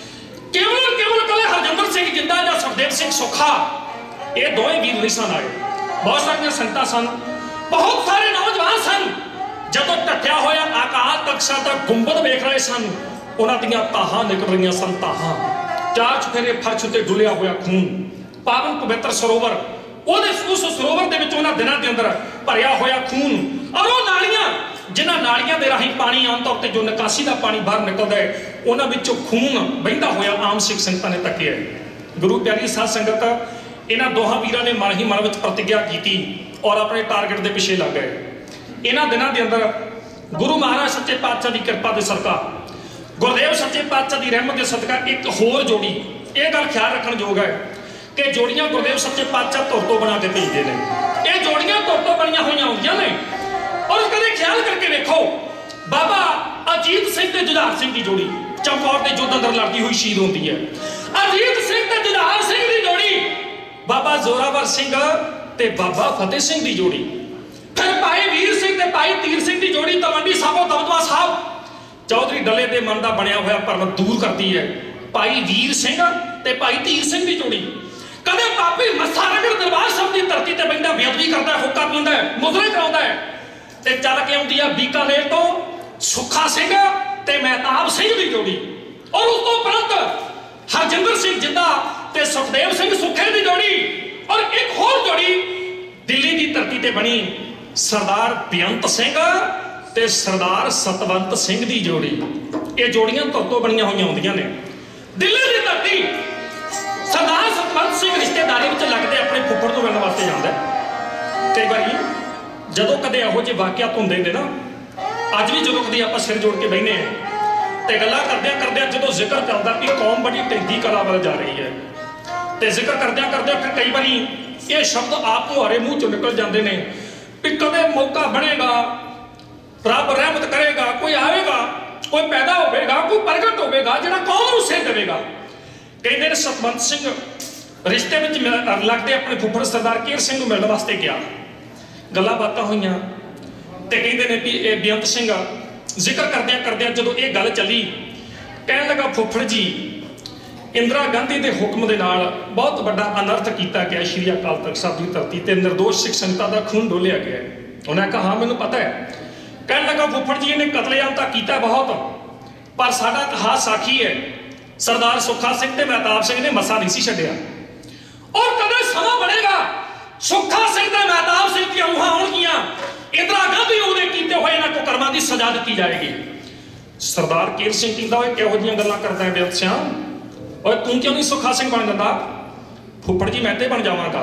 ਕੇਵਲ ਕੇਵਲ ਕੱਲੇ ਹਰਜਿੰਦਰ ਸਿੰਘ ਜਿੰਦਾ ਜਾਂ ਸੁਖਦੇਵ ਸਿੰਘ ਸੁੱਖਾ ਇਹ ਦੋਵੇਂ ਵੀਰ ਨਹੀਂ ਸਨ ਆਏ। ਬਹੁਤ ਸਾਰੀਆਂ ਸੰਗਤਾਂ ਸਨ, ਬਹੁਤ ਸਾਰੇ ਨੌਜਵਾਨ ਸਨ। ਜਦੋਂ ਢੱਠਿਆ ਹੋਇਆ ਆਕਾਲ ਤਖਸ਼ਾਂ ਦਾ ਗੁੰਬਦ ਵੇਖ ਰਹੇ ਸਨ, ਉਹਨਾਂ ਦੀਆਂ ਤਾਹਾਂ ਨਿਕਲ ਰਹੀਆਂ ਸਨ। ਤਾਹਾਂ ਚਾਰ ਚੁਫੇਰੇ ਫਰਸ਼ ਉੱਤੇ ਡੁੱਲਿਆ ਹੋਇਆ ਖੂਨ, ਪਾਵਨ ਪਵਿੱਤਰ ਸਰੋਵਰ, ਉਹਦੇ ਉਸ ਸਰੋਵਰ ਦੇ ਵਿੱਚ ਉਹਨਾਂ ਦਿਨਾਂ ਦੇ ਅੰਦਰ ਭਰਿਆ ਹੋਇਆ ਖੂਨ, ਔਰ ਉਹ ਨਾਲੀਆਂ ਜਿਨ੍ਹਾਂ ਨਾਲੀਆਂ ਦੇ ਰਾਹੀਂ ਪਾਣੀ ਆਮ ਤੌਰ ਤੇ ਜੋ ਨਿਕਾਸੀ ਦਾ ਪਾਣੀ ਬਾਹਰ ਨਿਕਲਦਾ ਹੈ, ਉਹਨਾਂ ਵਿੱਚੋਂ ਖੂਨ ਵਹਿੰਦਾ ਹੋਇਆ ਆਮ ਸਿੱਖ ਸੰਗਤਾਂ ਨੇ ਤੱਕਿਆ। ਗੁਰੂ ਪਿਆਰੀ ਸਾਧ ਸੰਗਤ, ਇਹਨਾਂ ਦੋਹਾਂ ਵੀਰਾਂ ਨੇ ਮਨ ਹੀ ਮਨ ਵਿੱਚ ਪ੍ਰਤਿਗਿਆ ਕੀਤੀ ਔਰ ਆਪਣੇ ਟਾਰਗੇਟ ਦੇ ਪਿੱਛੇ ਲੱਗ ਗਏ। ਇਹਨਾਂ ਦਿਨਾਂ ਦੇ ਅੰਦਰ ਗੁਰੂ ਮਹਾਰਾਜ ਸੱਚੇ ਪਾਤਸ਼ਾਹ ਦੀ ਕਿਰਪਾ ਦੇ ਸਦਕਾ, ਗੁਰਦੇਵ ਸੱਚੇ ਪਾਤਸ਼ਾਹ ਦੀ ਰਹਿਮਤ ਦੇ ਸਦਕਾ ਇੱਕ ਹੋਰ ਜੋੜੀ, ਇਹ ਗੱਲ ਖਿਆਲ ਰੱਖਣ ਯੋਗ ਹੈ ਕਿ ਜੋੜੀਆਂ ਗੁਰਦੇਵ ਸੱਚੇ ਪਾਤਸ਼ਾਹ ਧੁਰ ਤੋਂ ਬਣਾ ਕੇ ਭੇਜਦੇ ਨੇ। ਇਹ ਜੋੜੀਆਂ ਧੁਰ ਤੋਂ ਬਣੀਆਂ ਹੋਈਆਂ ਹੁੰਦੀਆਂ ਨੇ। ਔਰ ਕਦੇ ਖਿਆਲ ਕਰਕੇ ਵੇਖੋ, ਬਾਬਾ ਅਜੀਤ ਸਿੰਘ ਤੇ ਜੁਝਾਰ ਸਿੰਘ ਦੀ ਜੋੜੀ ਚਮਕੌਰ ਦੇ ਯੁੱਧ ਅੰਦਰ ਲੜਦੀ ਹੋਈ ਸ਼ਹੀਦ ਹੁੰਦੀ ਹੈ। ਅਜੀਤ ਸਿੰਘ ਤੇ ਜੁਝਾਰ ਸਿੰਘ ਦੀ ਜੋੜੀ, ਬਾਬਾ ਜ਼ੋਰਾਵਰ ਸਿੰਘ ਤੇ ਬਾਬਾ ਫਤਿਹ ਸਿੰਘ ਦੀ ਜੋੜੀ, ਫਿਰ ਭਾਈ ਵੀਰ ਸਿੰਘ ਤੇ ਭਾਈ ਤੀਰ ਸਿੰਘ ਦੀ ਜੋੜੀ ਤਲਵੰਡੀ ਸਾਬੋ ਦਮਦਮਾ ਸਾਹਿਬ ਚੌਧਰੀ ਡੱਲੇ ਦੇ ਮਨ ਦਾ ਬਣਿਆ ਹੋਇਆ ਭਰਮ ਦੂਰ ਕਰਦੀ ਹੈ। ਭਾਈ ਵੀਰ ਸਿੰਘ ਤੇ ਭਾਈ ਤੀਰ ਸਿੰਘ ਦੀ ਜੋੜੀ, ਕਦੇ ਪਾਪੀ ਮੱਥਾ ਰਗੜ ਦਰਬਾਰ ਸਾਹਿਬ ਦੀ ਧਰਤੀ ਤੇ ਬੈਠਾ ਬੇਅਦਬੀ ਕਰਦਾ, ਹੋਕਾ ਪੀਂਦਾ, ਮੁਜ਼ਰੇ ਕਰਾਉਂਦਾ ਹੈ, ਤੇ ਚੱਲ ਕੇ ਆਉਂਦੀ ਆ ਬੀਕਾਨੇਰ ਤੋਂ ਸੁੱਖਾ ਸਿੰਘ ਤੇ ਮਹਿਤਾਬ ਸਿੰਘ ਦੀ ਜੋੜੀ। ਔਰ ਉਸ ਤੋਂ ਉਪਰੰਤ ਹਰਜਿੰਦਰ ਸਿੰਘ ਜਿੰਦਾ ਤੇ ਸੁਖਦੇਵ ਸਿੰਘ ਸੁੱਖੇ ਦੀ ਜੋੜੀ। ਔਰ ਇੱਕ ਹੋਰ ਜੋੜੀ ਦਿੱਲੀ ਦੀ ਧਰਤੀ ਤੇ ਬਣੀ, ਸਰਦਾਰ ਬੇਅੰਤ ਸਿੰਘ ਤੇ ਸਰਦਾਰ ਸਤਵੰਤ ਸਿੰਘ ਦੀ ਜੋੜੀ। ਇਹ ਜੋੜੀਆਂ ਧੁਰ ਤੋਂ ਬਣੀਆਂ ਹੋਈਆਂ ਹੁੰਦੀਆਂ ਨੇ। ਦਿੱਲੀ ਦੀ ਧਰਤੀ, ਸਰਦਾਰ ਸਤਵੰਤ ਸਿੰਘ ਰਿਸ਼ਤੇਦਾਰੀ ਵਿੱਚ ਲੱਗਦੇ ਆਪਣੇ ਫੁੱਫੜ ਤੋਂ ਮਿਲਣ ਵਾਸਤੇ ਜਾਂਦਾ। ਕਈ ਵਾਰੀ ਜਦੋਂ ਕਦੇ ਇਹੋ ਜਿਹੇ ਵਾਕਿਆਤ ਹੁੰਦੇ ਨੇ ਨਾ, ਅੱਜ ਵੀ ਜਦੋਂ ਕਦੇ ਆਪਾਂ ਸਿਰ ਜੋੜ ਕੇ ਬਹਿਨੇ ਆ ਤੇ ਗੱਲਾਂ ਕਰਦਿਆਂ ਕਰਦਿਆਂ ਜਦੋਂ ਜ਼ਿਕਰ ਚੱਲਦਾ ਕਿ ਕੌਮ ਬੜੀ ਢਿੱਗੀ ਕਲਾ ਵੱਲ ਜਾ ਰਹੀ ਹੈ ਤੇ ਜ਼ਿਕਰ ਕਰਦਿਆਂ ਕਰਦਿਆਂ ਫਿਰ ਕਈ ਵਾਰੀ ਇਹ ਸ਼ਬਦ ਆਪ ਤੁਹਾਡੇ ਮੂੰਹ ਚੋਂ ਨਿਕਲ ਜਾਂਦੇ ਨੇ ਵੀ ਕਦੇ ਮੌਕਾ ਬਣੇਗਾ, ਰੱਬ ਰਹਿਮਤ ਕਰੇਗਾ, ਕੋਈ ਆਵੇਗਾ, ਕੋਈ ਪੈਦਾ ਹੋਵੇਗਾ, ਕੋਈ ਪ੍ਰਗਟ ਹੋਵੇਗਾ ਜਿਹੜਾ ਕੌਮ ਨੂੰ ਸੇਧ ਦੇਵੇਗਾ। ਕਹਿੰਦੇ ਨੇ ਸਤਵੰਤ ਸਿੰਘ ਰਿਸ਼ਤੇ ਵਿੱਚ ਲੱਗਦੇ ਆਪਣੇ ਫੁੱਫੜ ਸਰਦਾਰ ਕੇਰ ਸਿੰਘ ਨੂੰ ਮਿਲਣ ਵਾਸਤੇ ਗਿਆ। ਗੱਲਾਂ ਬਾਤਾਂ ਹੋਈਆਂ ਤੇ ਕਹਿੰਦੇ ਨੇ ਵੀ ਇਹ ਬੇਅੰਤ ਸਿੰਘ ਜ਼ਿਕਰ ਕਰਦਿਆਂ ਕਰਦਿਆਂ ਜਦੋਂ ਇਹ ਗੱਲ ਚੱਲੀ ਕਹਿਣ ਲੱਗਾ ਫੁੱਫੜ ਜੀ ਇੰਦਰਾ ਗਾਂਧੀ ਦੇ ਹੁਕਮ ਦੇ ਨਾਲ ਬਹੁਤ ਵੱਡਾ ਅਨਰਥ ਕੀਤਾ ਗਿਆ ਸ਼੍ਰੀ ਅਕਾਲ ਤਖਤ ਸਾਹਿਬ ਦੀ ਧਰਤੀ ਤੇ ਨਿਰਦੋਸ਼ ਸਿੱਖ ਸੰਗਤਾਂ ਦਾ ਖੂਨ ਡੋਲਿਆ ਗਿਆ। ਉਹਨੇ ਕਿਹਾ ਹਾਂ ਮੈਨੂੰ ਪਤਾ ਹੈ। ਕਹਿਣ ਲੱਗਾ ਫੁੱਫੜ ਜੀ ਇਹਨੇ ਕਤਲੇਆਮ ਤਾਂ ਕੀਤਾ ਬਹੁਤ, ਪਰ ਸਾਡਾ ਇਤਿਹਾਸ ਸਾਖੀ ਹੈ ਸਰਦਾਰ ਸੁੱਖਾ ਸਿੰਘ ਤੇ ਮਹਿਤਾਬ ਸਿੰਘ ਨੇ ਮੱਸਾ ਨਹੀਂ ਸੀ ਛੱਡਿਆ। ਔਰ ਕਦੇ ਸਮਾਂ ਬਣੇਗਾ ਸੁੱਖਾ ਸਿੰਘ ਤੇ ਮਹਿਤਾਬ ਸਿੰਘ ਦੀਆਂ ਰੂਹਾਂ ਆਉਣਗੀਆਂ, ਇੰਦਰਾ ਗਾਂਧੀ ਨੂੰ ਉਹਦੇ ਕੀਤੇ ਹੋਏ ਇਹਨਾਂ ਕੁਕਰਮਾਂ ਦੀ ਸਜ਼ਾ ਦਿੱਤੀ ਜਾਏਗੀ। ਸਰਦਾਰ ਕੇਰ ਸਿੰਘ ਕਹਿੰਦਾ ਓਏ ਕਿਹੋ ਜਿਹੀਆਂ ਗੱਲਾਂ ਕਰਦਾ ਹੈ ਬੇਅੰਤ ਸਿਆਂ, ਓਏ ਤੂੰ ਕਿਉਂ ਨਹੀਂ ਸੁੱਖਾ ਸਿੰਘ ਬਣ ਜਾਂਦਾ? ਫੁੱਫੜ ਜੀ ਮੈਂ ਤੇ ਬਣ ਜਾਵਾਂਗਾ,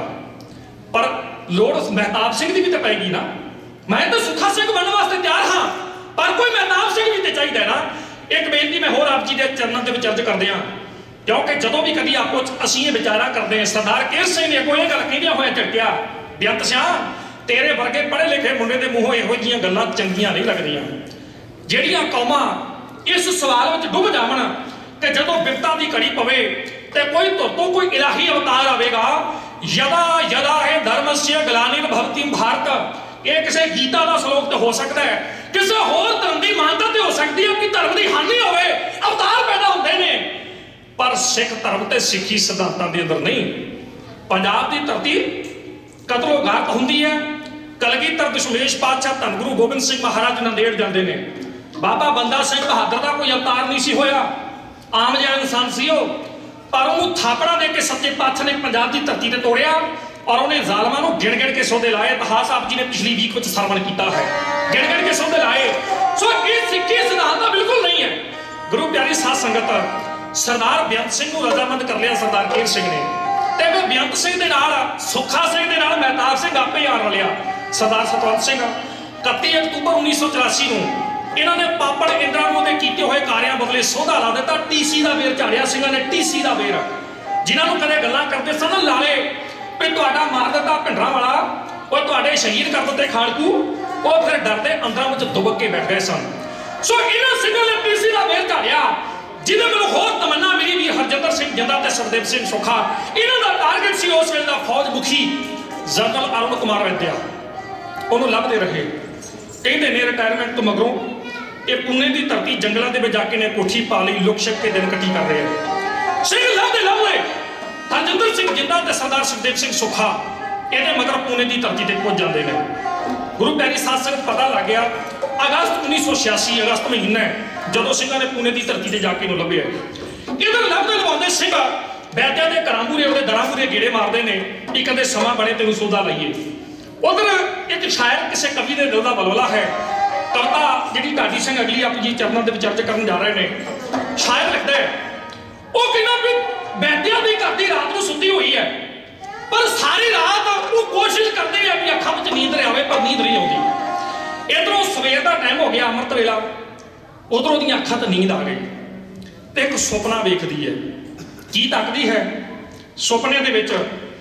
ਪਰ ਲੋੜ ਮਹਿਤਾਬ ਸਿੰਘ ਦੀ ਵੀ ਤਾਂ ਪੈਗੀ ਨਾ। ਮੈਂ ਤਾਂ ਸੁੱਖਾ ਸਿੰਘ ਬਣਨ ਵਾਸਤੇ ਤਿਆਰ ਹਾਂ, ਪਰ ਕੋਈ ਮਹਿਤਾਬ ਸਿੰਘ ਵੀ ਤੇ ਚਾਹੀਦਾ ਨਾ। ਇੱਕ ਬੇਨਤੀ ਮੈਂ ਹੋਰ ਆਪ ਜੀ ਦੇ ਚਰਨਾਂ ਦੇ ਵਿੱਚ ਅਰਜ਼ ਕਰਦੇ ਹਾਂ, ਕਿਉਂਕਿ ਜਦੋਂ ਵੀ ਕਦੀ ਆਪੋ ਅਸੀਂ ਇਹ ਵਿਚਾਰਾ ਕਰਦੇ ਹਾਂ ਸਰਦਾਰ ਕੇਰ ਸਿੰਘ ਨੇ ਕੋਈ ਇਹ ਗੱਲ ਕਹਿੰਦਿਆਂ ਹੋਇਆ ਝਟਕਿਆ ਬੇਅੰਤ ਸਿਆਂ ਤੇਰੇ ਵਰਗੇ ਪੜ੍ਹੇ ਲਿਖੇ ਮੁੰਡੇ ਦੇ ਮੂੰਹੋਂ ਇਹੋ ਜਿਹੀਆਂ ਗੱਲਾਂ ਚੰਗੀਆਂ ਨਹੀਂ ਲੱਗਦੀਆਂ। ਜਿਹੜੀਆਂ ਕੌਮਾਂ ਇਸ ਸਵਾਲ ਵਿੱਚ ਡੁੱਬ ਜਾਵਣ ਕਿ ਜਦੋਂ ਬਿਪਤਾ ਦੀ ਘੜੀ ਪਵੇ ਤੇ ਕੋਈ ਤੋਂ ਕੋਈ ਇਲਾਹੀ ਅਵਤਾਰ ਆਵੇਗਾ, ਯਦਾ ਯਦਾ ਹੈ ਧਰਮਸਯ ਗਲਾਨਿ ਭਵਤੀ ਭਾਰਤ, ਇਹ ਕਿਸੇ ਗੀਤਾ ਦਾ ਸ਼ਲੋਕ ਤੇ ਹੋ ਸਕਦਾ ਹੈ, ਕਿਸੇ ਹੋਰ ਧਰਮ ਦੀ ਮਾਨਤਾ ਤੇ ਹੋ ਸਕਦੀ ਹੈ ਕਿ ਧਰਮ ਦੀ ਹਾਨੀ ਹੋਵੇ, ਅਵਤਾਰ ਪੈਦਾ ਹੁੰਦੇ ਨੇ, ਪਰ ਸਿੱਖ ਧਰਮ ਤੇ ਸਿੱਖੀ ਸਿਧਾਂਤਾਂ ਦੇ ਅੰਦਰ ਨਹੀਂ। ਪੰਜਾਬ ਦੀ ਧਰਤੀ ਕਤਲੋ ਗਾਰਤ ਹੁੰਦੀ ਹੈ। ਕਲਗੀਧਰ ਦਸ਼ਮੇਸ਼ ਪਾਤਸ਼ਾਹ ਧੰਨ ਗੁਰੂ ਗੋਬਿੰਦ ਸਿੰਘ ਮਹਾਰਾਜ ਨੰਦੇੜ ਜਾਂਦੇ ਨੇ। ਬਾਬਾ ਬੰਦਾ ਸਿੰਘ ਬਹਾਦਰ ਦਾ ਕੋਈ ਅਵਤਾਰ ਨਹੀਂ ਸੀ ਹੋਇਆ, ਆਮ ਜਿਹਾ ਇਨਸਾਨ ਸੀ ਉਹ, ਪਰ ਉਹਨੂੰ ਥਾਪੜਾ ਦੇ ਕੇ ਸੱਚੇ ਪਾਤਸ਼ਾਹ ਨੇ ਪੰਜਾਬ ਦੀ ਧਰਤੀ ਤੇ ਤੋੜਿਆ ਔਰ ਉਹਨੇ ਜ਼ਾਲਮਾਂ ਨੂੰ ਗਿਣ ਗਿਣ ਕੇ ਸੌਦੇ ਲਾਏ। ਇਤਿਹਾਸ ਆਪ ਜੀ ਨੇ ਪਿਛਲੀ ਵੀਕ ਵਿੱਚ ਸਰਵਣ ਕੀਤਾ ਹੈ, ਗਿਣ ਗਿਣ ਕੇ ਸੌਦੇ ਲਾਏ। ਸੋ ਇਹ ਸਿੱਖੀ ਸਿਧਾਂਤ ਤਾਂ ਬਿਲਕੁਲ ਨਹੀਂ ਹੈ। ਗੁਰੂ ਪਿਆਰੀ ਸਾਧ ਸੰਗਤ ਸਰਦਾਰ ਬੇਅੰਤ ਸਿੰਘ ਨੂੰ ਰਜ਼ਾਮੰਦ ਕਰ ਲਿਆ ਸਰਦਾਰ ਕੇਰ ਸਿੰਘ ਨੇ, ਤੇ ਮੈਂ ਬੇਅੰਤ ਸਿੰਘ ਦੇ ਨਾਲ ਸੁੱਖਾ ਸਿੰਘ ਦੇ ਨਾਲ ਮਹਿਤਾਬ ਸਿੰਘ ਆਪੇ ਆ ਰਲਿਆ। ਸਰਦਾਰ ਸਤਵੰਤ ਸਿੰਘ ਇਕੱਤੀ ਅਕਤੂਬਰ ਉੱਨੀ ਸੌ ਚੁਰਾਸੀ ਨੂੰ ਇਹਨਾਂ ਨੇ ਪਾਪੜ ਇੰਦਰਾ ਨੂੰ ਦੇ ਕੀਤੇ ਹੋਏ ਕਾਰਿਆਂ ਬਦਲੇ ਸੋਧਾ ਲਾ ਦਿੱਤਾ। ਟੀਸੀ ਦਾ ਵੇਰ ਝਾੜਿਆ ਸਿੰਘਾਂ ਨੇ, ਟੀਸੀ ਦਾ ਵੇਰ, ਜਿਨ੍ਹਾਂ ਨੂੰ ਕਦੇ ਗੱਲਾਂ ਕਰਦੇ ਸਨ ਲਾਲੇ ਵੀ ਤੁਹਾਡਾ ਮਾਰ ਦਿੱਤਾ ਭਿੰਡਰਾਂ ਵਾਲਾ, ਉਹ ਤੁਹਾਡੇ ਸ਼ਹੀਦ ਕਰ ਦਿੱਤੇ ਖਾੜਕੂ, ਉਹ ਫਿਰ ਡਰਦੇ ਅੰਦਰਾਂ ਵਿੱਚ ਦੁਬਕ ਕੇ ਬੈਠ ਗਏ ਸਨ। ਸੋ ਇਹਨਾਂ ਸਿੰਘਾਂ ਨੇ ਟੀਸੀ ਦਾ ਵੇਰ ਝਾੜਿਆ, ਜਿਹਦੇ ਮੈਨੂੰ ਹੋਰ ਤਮੰਨਾ ਮਿਲੀ ਵੀ ਹਰਜਿੰਦਰ ਸਿੰਘ ਜਿੰਦਾ ਤੇ ਸਰਦੇਵ ਸਿੰਘ ਸੁੱਖਾ ਇਹਨਾਂ ਦਾ ਟਾਰਗੇਟ ਸੀ। ਉਸ ਵੇਲੇ ਦਾ ਫੌਜ ਮੁਖੀ ਜਨਰਲ ਅਰੁਣ ਕੁਮਾਰ ਵੈਦਿਆ, ਉਹਨੂੰ ਲੱਭਦੇ ਰਹੇ। ਕਹਿੰਦੇ ਨੇ ਰਿਟਾਇਰਮੈਂਟ ਤੋਂ ਮਗਰੋਂ ਇਹ ਪੁਣੇ ਦੀ ਧਰਤੀ ਜੰਗਲਾਂ ਦੇ ਵਿੱਚ ਜਾ ਕੇ ਨੇ ਕੋਠੀ ਪਾ ਲਈ, ਲੁਕ ਛਿਪ ਕੇ ਦਿਨ ਕੱਟੀ ਕਰ ਰਹੇ ਆ। ਸਿੰਘ ਲੱਭਦੇ ਲੱਭਦੇ ਹਰਜਿੰਦਰ ਸਿੰਘ ਜਿੰਦਾ ਤੇ ਸਰਦਾਰ ਸੁਖਦੇਵ ਸਿੰਘ ਸੁੱਖਾ ਇਹਦੇ ਮਗਰ ਪੁਣੇ ਦੀ ਧਰਤੀ ਤੇ ਪਹੁੰਚ ਜਾਂਦੇ ਨੇ। ਗੁਰੂ ਪਿਆਰੀ ਸਾਧ ਸੰਗਤ ਪਤਾ ਲੱਗ ਗਿਆ ਅਗਸਤ ਉੱਨੀ ਸੌ ਛਿਆਸੀ ਅਗਸਤ ਮਹੀਨਾ ਜਦੋਂ ਸਿੰਘਾਂ ਨੇ ਪੁਣੇ ਦੀ ਧਰਤੀ ਤੇ ਜਾ ਕੇ ਨੂੰ ਲੱਭਿਆ। ਇਹਦੇ ਲੱਭਦੇ ਲਵਾਉਂਦੇ ਸਿੰਘ ਬੈਦਿਆਂ ਦੇ ਘਰਾਂ ਮੂਹਰੇ ਉਹਦੇ ਦਰਾਂ ਮੂਹਰੇ ਗੇੜੇ ਮਾਰਦੇ ਨੇ ਕਿ ਕਦੇ ਸਮਾਂ ਬਣੇ ਤੈਨੂੰ ਸੌਦਾ ਲਈਏ। ਉਧਰ ਇੱਕ ਸ਼ਾਇਰ ਕਿਸੇ ਕਵੀ ਦੇ ਦਿਲ ਦਾ ਬਲਵਲਾ ਹੈ, ਕਵਿਤਾ ਜਿਹੜੀ ਢਾਡੀ ਸਿੰਘ ਅਗਲੀ ਆਪ ਜੀ ਚਰਨਾਂ ਦੇ ਵਿੱਚ ਚਰਚ ਕਰਨ ਜਾ ਰਹੇ ਨੇ। ਸ਼ਾਇਰ ਲਿਖਦਾ ਹੈ, ਉਹ ਕਹਿੰਦਾ ਵੀ ਬੈਦਿਆਂ ਦੀ ਘਰ ਦੀ ਰਾਤ ਨੂੰ ਸੁੱਤੀ ਹੋਈ ਹੈ, ਪਰ ਸਾਰੀ ਰਾਤ ਉਹ ਕੋਸ਼ਿਸ਼ ਕਰਦੇ ਆ ਵੀ ਅੱਖਾਂ ਵਿੱਚ ਨੀਂਦ ਆਵੇ, ਪਰ ਨੀਂਦ ਨਹੀਂ ਆਉਂਦੀ। ਇਧਰੋਂ ਸਵੇਰ ਦਾ ਟਾਈਮ ਹੋ ਗਿਆ, ਅੰਮ੍ਰਿਤ ਵੇਲਾ, ਉਧਰੋਂ ਦੀਆਂ ਅੱਖਾਂ ਤੇ ਨੀਂਦ ਆ ਗਈ ਤੇ ਇੱਕ ਸੁਪਨਾ ਵੇਖਦੀ ਹੈ। ਕੀ ਤੱਕਦੀ ਹੈ? ਸੁਪਨੇ ਦੇ ਵਿੱਚ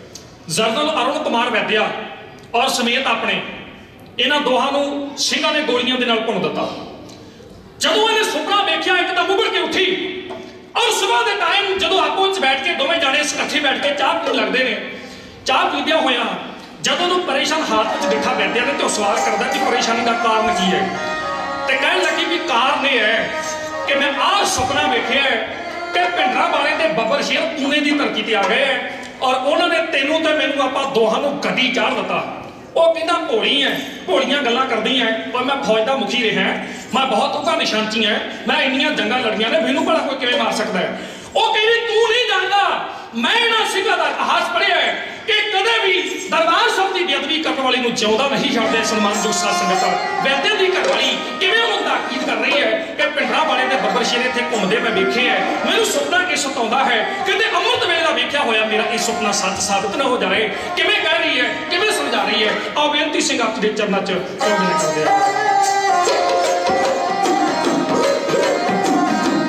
ਜਨਰਲ ਅਰੁਣ ਕੁਮਾਰ ਵੈਦਿਆ ਔਰ ਸਮੇਤ ਆਪਣੇ ਇਹਨਾਂ ਦੋਹਾਂ ਨੂੰ ਸਿੰਘਾਂ ਨੇ ਗੋਲੀਆਂ ਦੇ ਨਾਲ ਭੁੰਨ ਦਿੱਤਾ। ਜਦੋਂ ਇਹਨੇ ਸੁਪਨਾ ਵੇਖਿਆ ਇੱਕਦਮ ਉੱਭਰ ਕੇ ਉੱਠੀ ਔਰ ਸਵੇਰ ਦੇ ਟਾਈਮ ਜਦੋਂ ਆਪੋ ਵਿੱਚ ਬੈਠ ਕੇ ਦੋਵੇਂ ਜਾਣੇ ਇਕੱਠੇ ਬੈਠ ਕੇ ਚਾਹ ਪੀਣ ਲੱਗਦੇ ਨੇ। ਚਾਹ ਪੀਂਦਿਆਂ ਹੋਇਆਂ ਜਦੋਂ ਉਹਨੂੰ ਪਰੇਸ਼ਾਨ ਹਾਲਤ ਵਿੱਚ ਦੇਖਾ ਵੈਦਿਆ ਨੇ ਤੇ ਉਹ ਸਵਾਲ ਕਰਦਾ ਕਿ ਪਰੇਸ਼ਾਨੀ ਦਾ ਕਾਰਨ ਕੀ ਹੈ, ਤੇ ਕਹਿਣ ਲੱਗੀ ਵੀ ਕਾਰਨ ਇਹ ਹੈ ਕਿ ਮੈਂ ਆਹ ਸੁਪਨਾ ਵੇਖਿਆ ਕਿ ਭਿੰਡਰਾਂ ਵਾਲੇ ਤੇ ਬੱਬਰ ਸ਼ੇਰ ਪੁਣੇ ਦੀ ਧਰਤੀ ਤੇ ਆ ਗਏ ਹੈ ਔਰ ਉਹਨਾਂ ਨੇ ਤੈਨੂੰ ਤੇ ਮੈਨੂੰ ਆਪਾਂ ਦੋਹਾਂ ਨੂੰ ਗੱਡੀ ਚਾੜ ਦਿੱਤਾ। ਉਹ ਕਹਿੰਦਾ ਭੋਲੀ ਹੈ, ਭੋਲੀਆਂ ਗੱਲਾਂ ਕਰਦੀ ਹੈ, ਪਰ ਮੈਂ ਫੌਜ ਦਾ ਮੁਖੀ ਰਿਹਾ, ਮੈਂ ਬਹੁਤ ਉਗਾ ਨਿਸ਼ਾਨਚੀ ਹੈ, ਮੈਂ ਇੰਨੀਆਂ ਜੰਗਾਂ ਲੜੀਆਂ ਨੇ, ਮੈਨੂੰ ਭਲਾ ਕੋਈ ਕਿਵੇਂ ਮਾਰ ਸਕਦਾ ਹੈ। ਉਹ ਕਹਿੰਦੀ ਤੂੰ ਨਹੀਂ ਜਾਣਦਾ, ਮੈਂ ਇਹਨਾਂ ਸਿੰਘਾਂ ਦਾ ਇਤਿਹਾਸ ਪੜ੍ਹਿਆ ਹੈ ਕਿ ਕਦੇ ਵੀ ਦਰਬਾਰ ਸਾਹਿਬ ਦੀ ਬੇਅਦਬੀ ਕਰਨ ਵਾਲੀ ਨੂੰ ਜਿਉਂਦਾ ਨਹੀਂ ਛੱਡਦੇ। ਸਨਮਾਨਯੋਗ ਸਾਧ ਸੰਗਤ ਵੈਦਿਆ ਦੀ ਘਰਵਾਲੀ ਕਿਵੇਂ ਉਹਨੂੰ ਤਾਕੀਦ ਕਰ ਰਹੀ ਹੈ ਕਿ ਭਿੰਡਰਾਂ ਵਾਲੇ ਦੇ ਬੱਬਰ ਸ਼ੇਰ ਇੱਥੇ ਘੁੰਮਦੇ ਮੈਂ ਵੇਖੇ ਹੈ, ਮੈਨੂੰ ਸੁਪਨਾ ਕਿ ਸਤਾਉਂਦਾ ਹੈ, ਕਹਿੰਦੇ ਅੰਮ੍ਰਿਤ ਵੇਲੇ ਦਾ ਵੇਖਿਆ ਹੋਇਆ ਮੇਰਾ ਇਹ ਸੁਪਨਾ ਸੱਚ ਸਾਬਿਤ ਨਾ ਹੋ ਜਾਏ। ਕਿਵੇਂ ਕਹਿ ਰਹੀ ਹੈ, ਕਿਵੇਂ ਸਮਝਾ ਰਹੀ ਹੈ, ਆਓ ਬੇਨਤੀ ਸਿੰਘ ਆਪ ਦੇ ਚਰਨਾਂ 'ਚ ਕਰਦੇ ਆ।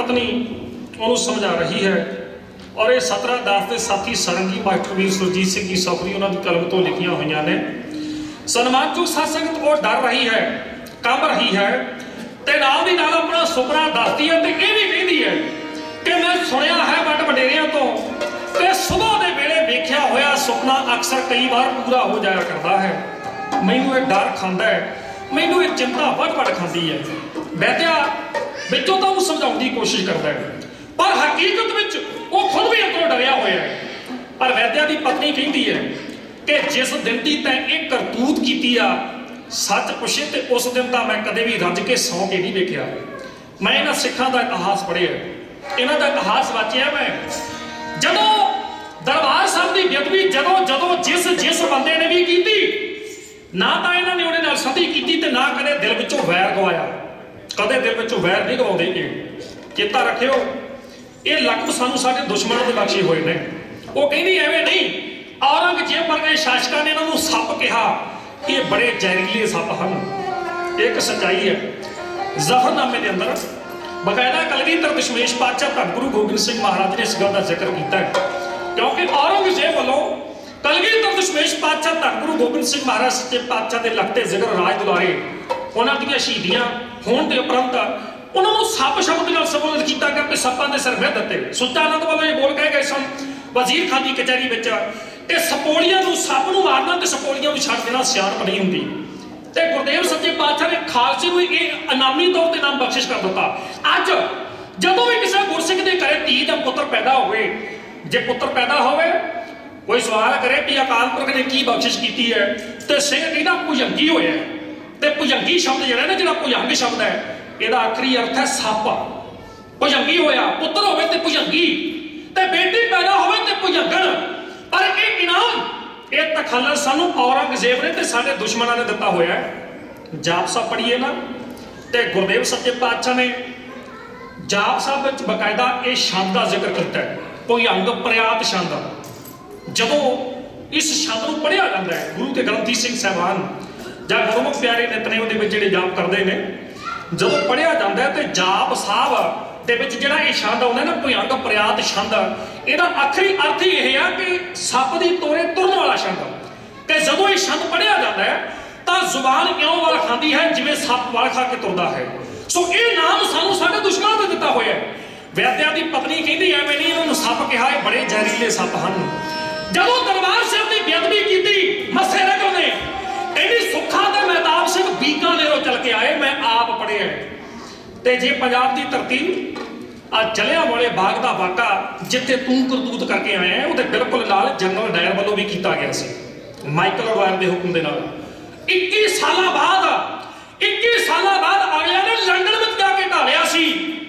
पत्नी ਉਹਨੂੰ ਸਮਝਾ ਰਹੀ है और ये सत्रह दास के साथी सरंगी मास्टर वीर सुरजीत सिंह की सौकरी उन्होंने कलम तो लिखिया हुई ने सन्मानयोग साध संगत वो डर रही है कंब रही है ते नाल दी नाल अपना सुपना दसदी है ते ये भी कहती है कि मैं सुनिया है वट वडेरिया तो कि सुबह के वेले वेख्या होया सुपना अक्सर कई बार पूरा हो जाया करता है। मैनू ये डर खांदा है, मैनू ये चिंता वट वट खांदी है। वैद्या विचों तो वो समझाने की कोशिश करता है पर हकीकत विच वो खुद भी अंदरों डरिया होया है। पर वैद्या की पत्नी कहती है कि जिस दिन की तैं एक करतूत की आ सच पुछे तो उस दिन तो मैं कदे भी रज के सौ के नहीं देखा। मैं इन्हां सिखां का इतिहास पढ़िया, इन्हां का इतिहास वाचिया मैं जदों दरबार साहब की बेदबी जदों जदों जिस जिस बंदे ने भी की ना तो इन्होंने उहदे नाल संधि की ना कदे दिल विचों वैर गवाया, कदे दिल विचों वैर नहीं गवाउंदे। चेता रखियो ये लकब सानू साडे दुश्मनों के बख्शे हुए ने। वो कहती एवं नहीं, औरंगजेब वर्गे शासकों ने इन्होंने सप कहा, ये बड़े जहरीले सप हैं। एक सच्चाई है जफरनामे के अंदर बकायदा कलगीधर दशमेश पातशाह धन गुरु गोबिंद सिंह महाराज ने इस गल का जिक्र किया है क्योंकि औरंगजेब वालों कलगीधर दशमेश पातशाह धन गुरु गोबिंद सिंह महाराज सच्चे पातशाह के लगते जिक्र राज दुलारे उन्होंने शहीदियां होने के उपरंत उन्होंने सप शब्द नाल संबोधित किया करके सपां के सिर मिध दिते। सुच्चा आनंद वालों ये बोल कह गए सन वजीर खान की कचहरी में कि सपोलियां नूं सप नूं मारना ते सपोलियां नूं छड्ड देना सियाणप नहीं हुंदी। ते गुरदेव सच्चे पातशाह ने खालसे नूं इह इनामी तौर ते नाम बख्शिश कर दिता। अज जदों भी किसी गुरसिख दे घरे धी दा पुत्र पैदा होवे, जे पुत्र पैदा होवे कोई सवाल करे कि अकाल पुरख ने की बख्शिश की है तो सिंह कहना भुजंगी होया। ते भुजंगी शब्द जिहड़ा ना जिहड़ा भुजंग शब्द है इहदा आखरी अर्थ है सप। भुजंगी होया पुत्र होवे ते भुजंगी ते बेटी पैदा होवे ते भुजंगण। पर एक इनाम ये तखल्लुल सानू औरंगजेब ने ते साडे दुश्मनां ने दिता होया है। जाप साहब पढ़िए ना ते गुरदेव सच्चे पातशाह ने जाप साहब विच बकायदा ये छंद का जिक्र किया है, भुजंग प्रयात छंद। जदों इस छंद को पढ़िया जाता है गुरु के ग्रंथी सिंह साहबान जां गुरमुख प्यारे नितनेम दे विच जिहड़े जाप करते हैं जदों पढ़िया जाता है तो जाप साहब दे विच जिहड़ा ये छंद आउंदा ना भुजंग प्रयात छंद, इहदा आखिरी अर्थ ही यह है कि सप दी तोरे तुरन वाला छंद। कि जदों ये छंद पढ़िया जाता है तो जुबान इउं वाल खांदी है जिवें सप वाल खा के तुरदा है। सो ये नाम सानू साडे दुश्मनां ने दिता होया है। वैद्या की पत्नी कहती है मैंने इन्होंने सप कहा है बड़े जहरीले सप हैं। जदों दरबार साहब की बेअदबी की मस्से रगल ने कहनी सुखा ते महताब सिंह बीकानेरों चल के आए, मैं आप पढ़े है। ते जे पंजाब की धरती आ जलियांवाले बाग का वाका जिथे तू करतूत करके आया है वो बिल्कुल नाल जनरल डायर वालों भी किया गया सी माइकल ऑडवायर के हुक्म के नाल। इक्कीस साल बाद इक्कीस साल बाद आलिया ने लंडन में जाके ढालिया सी,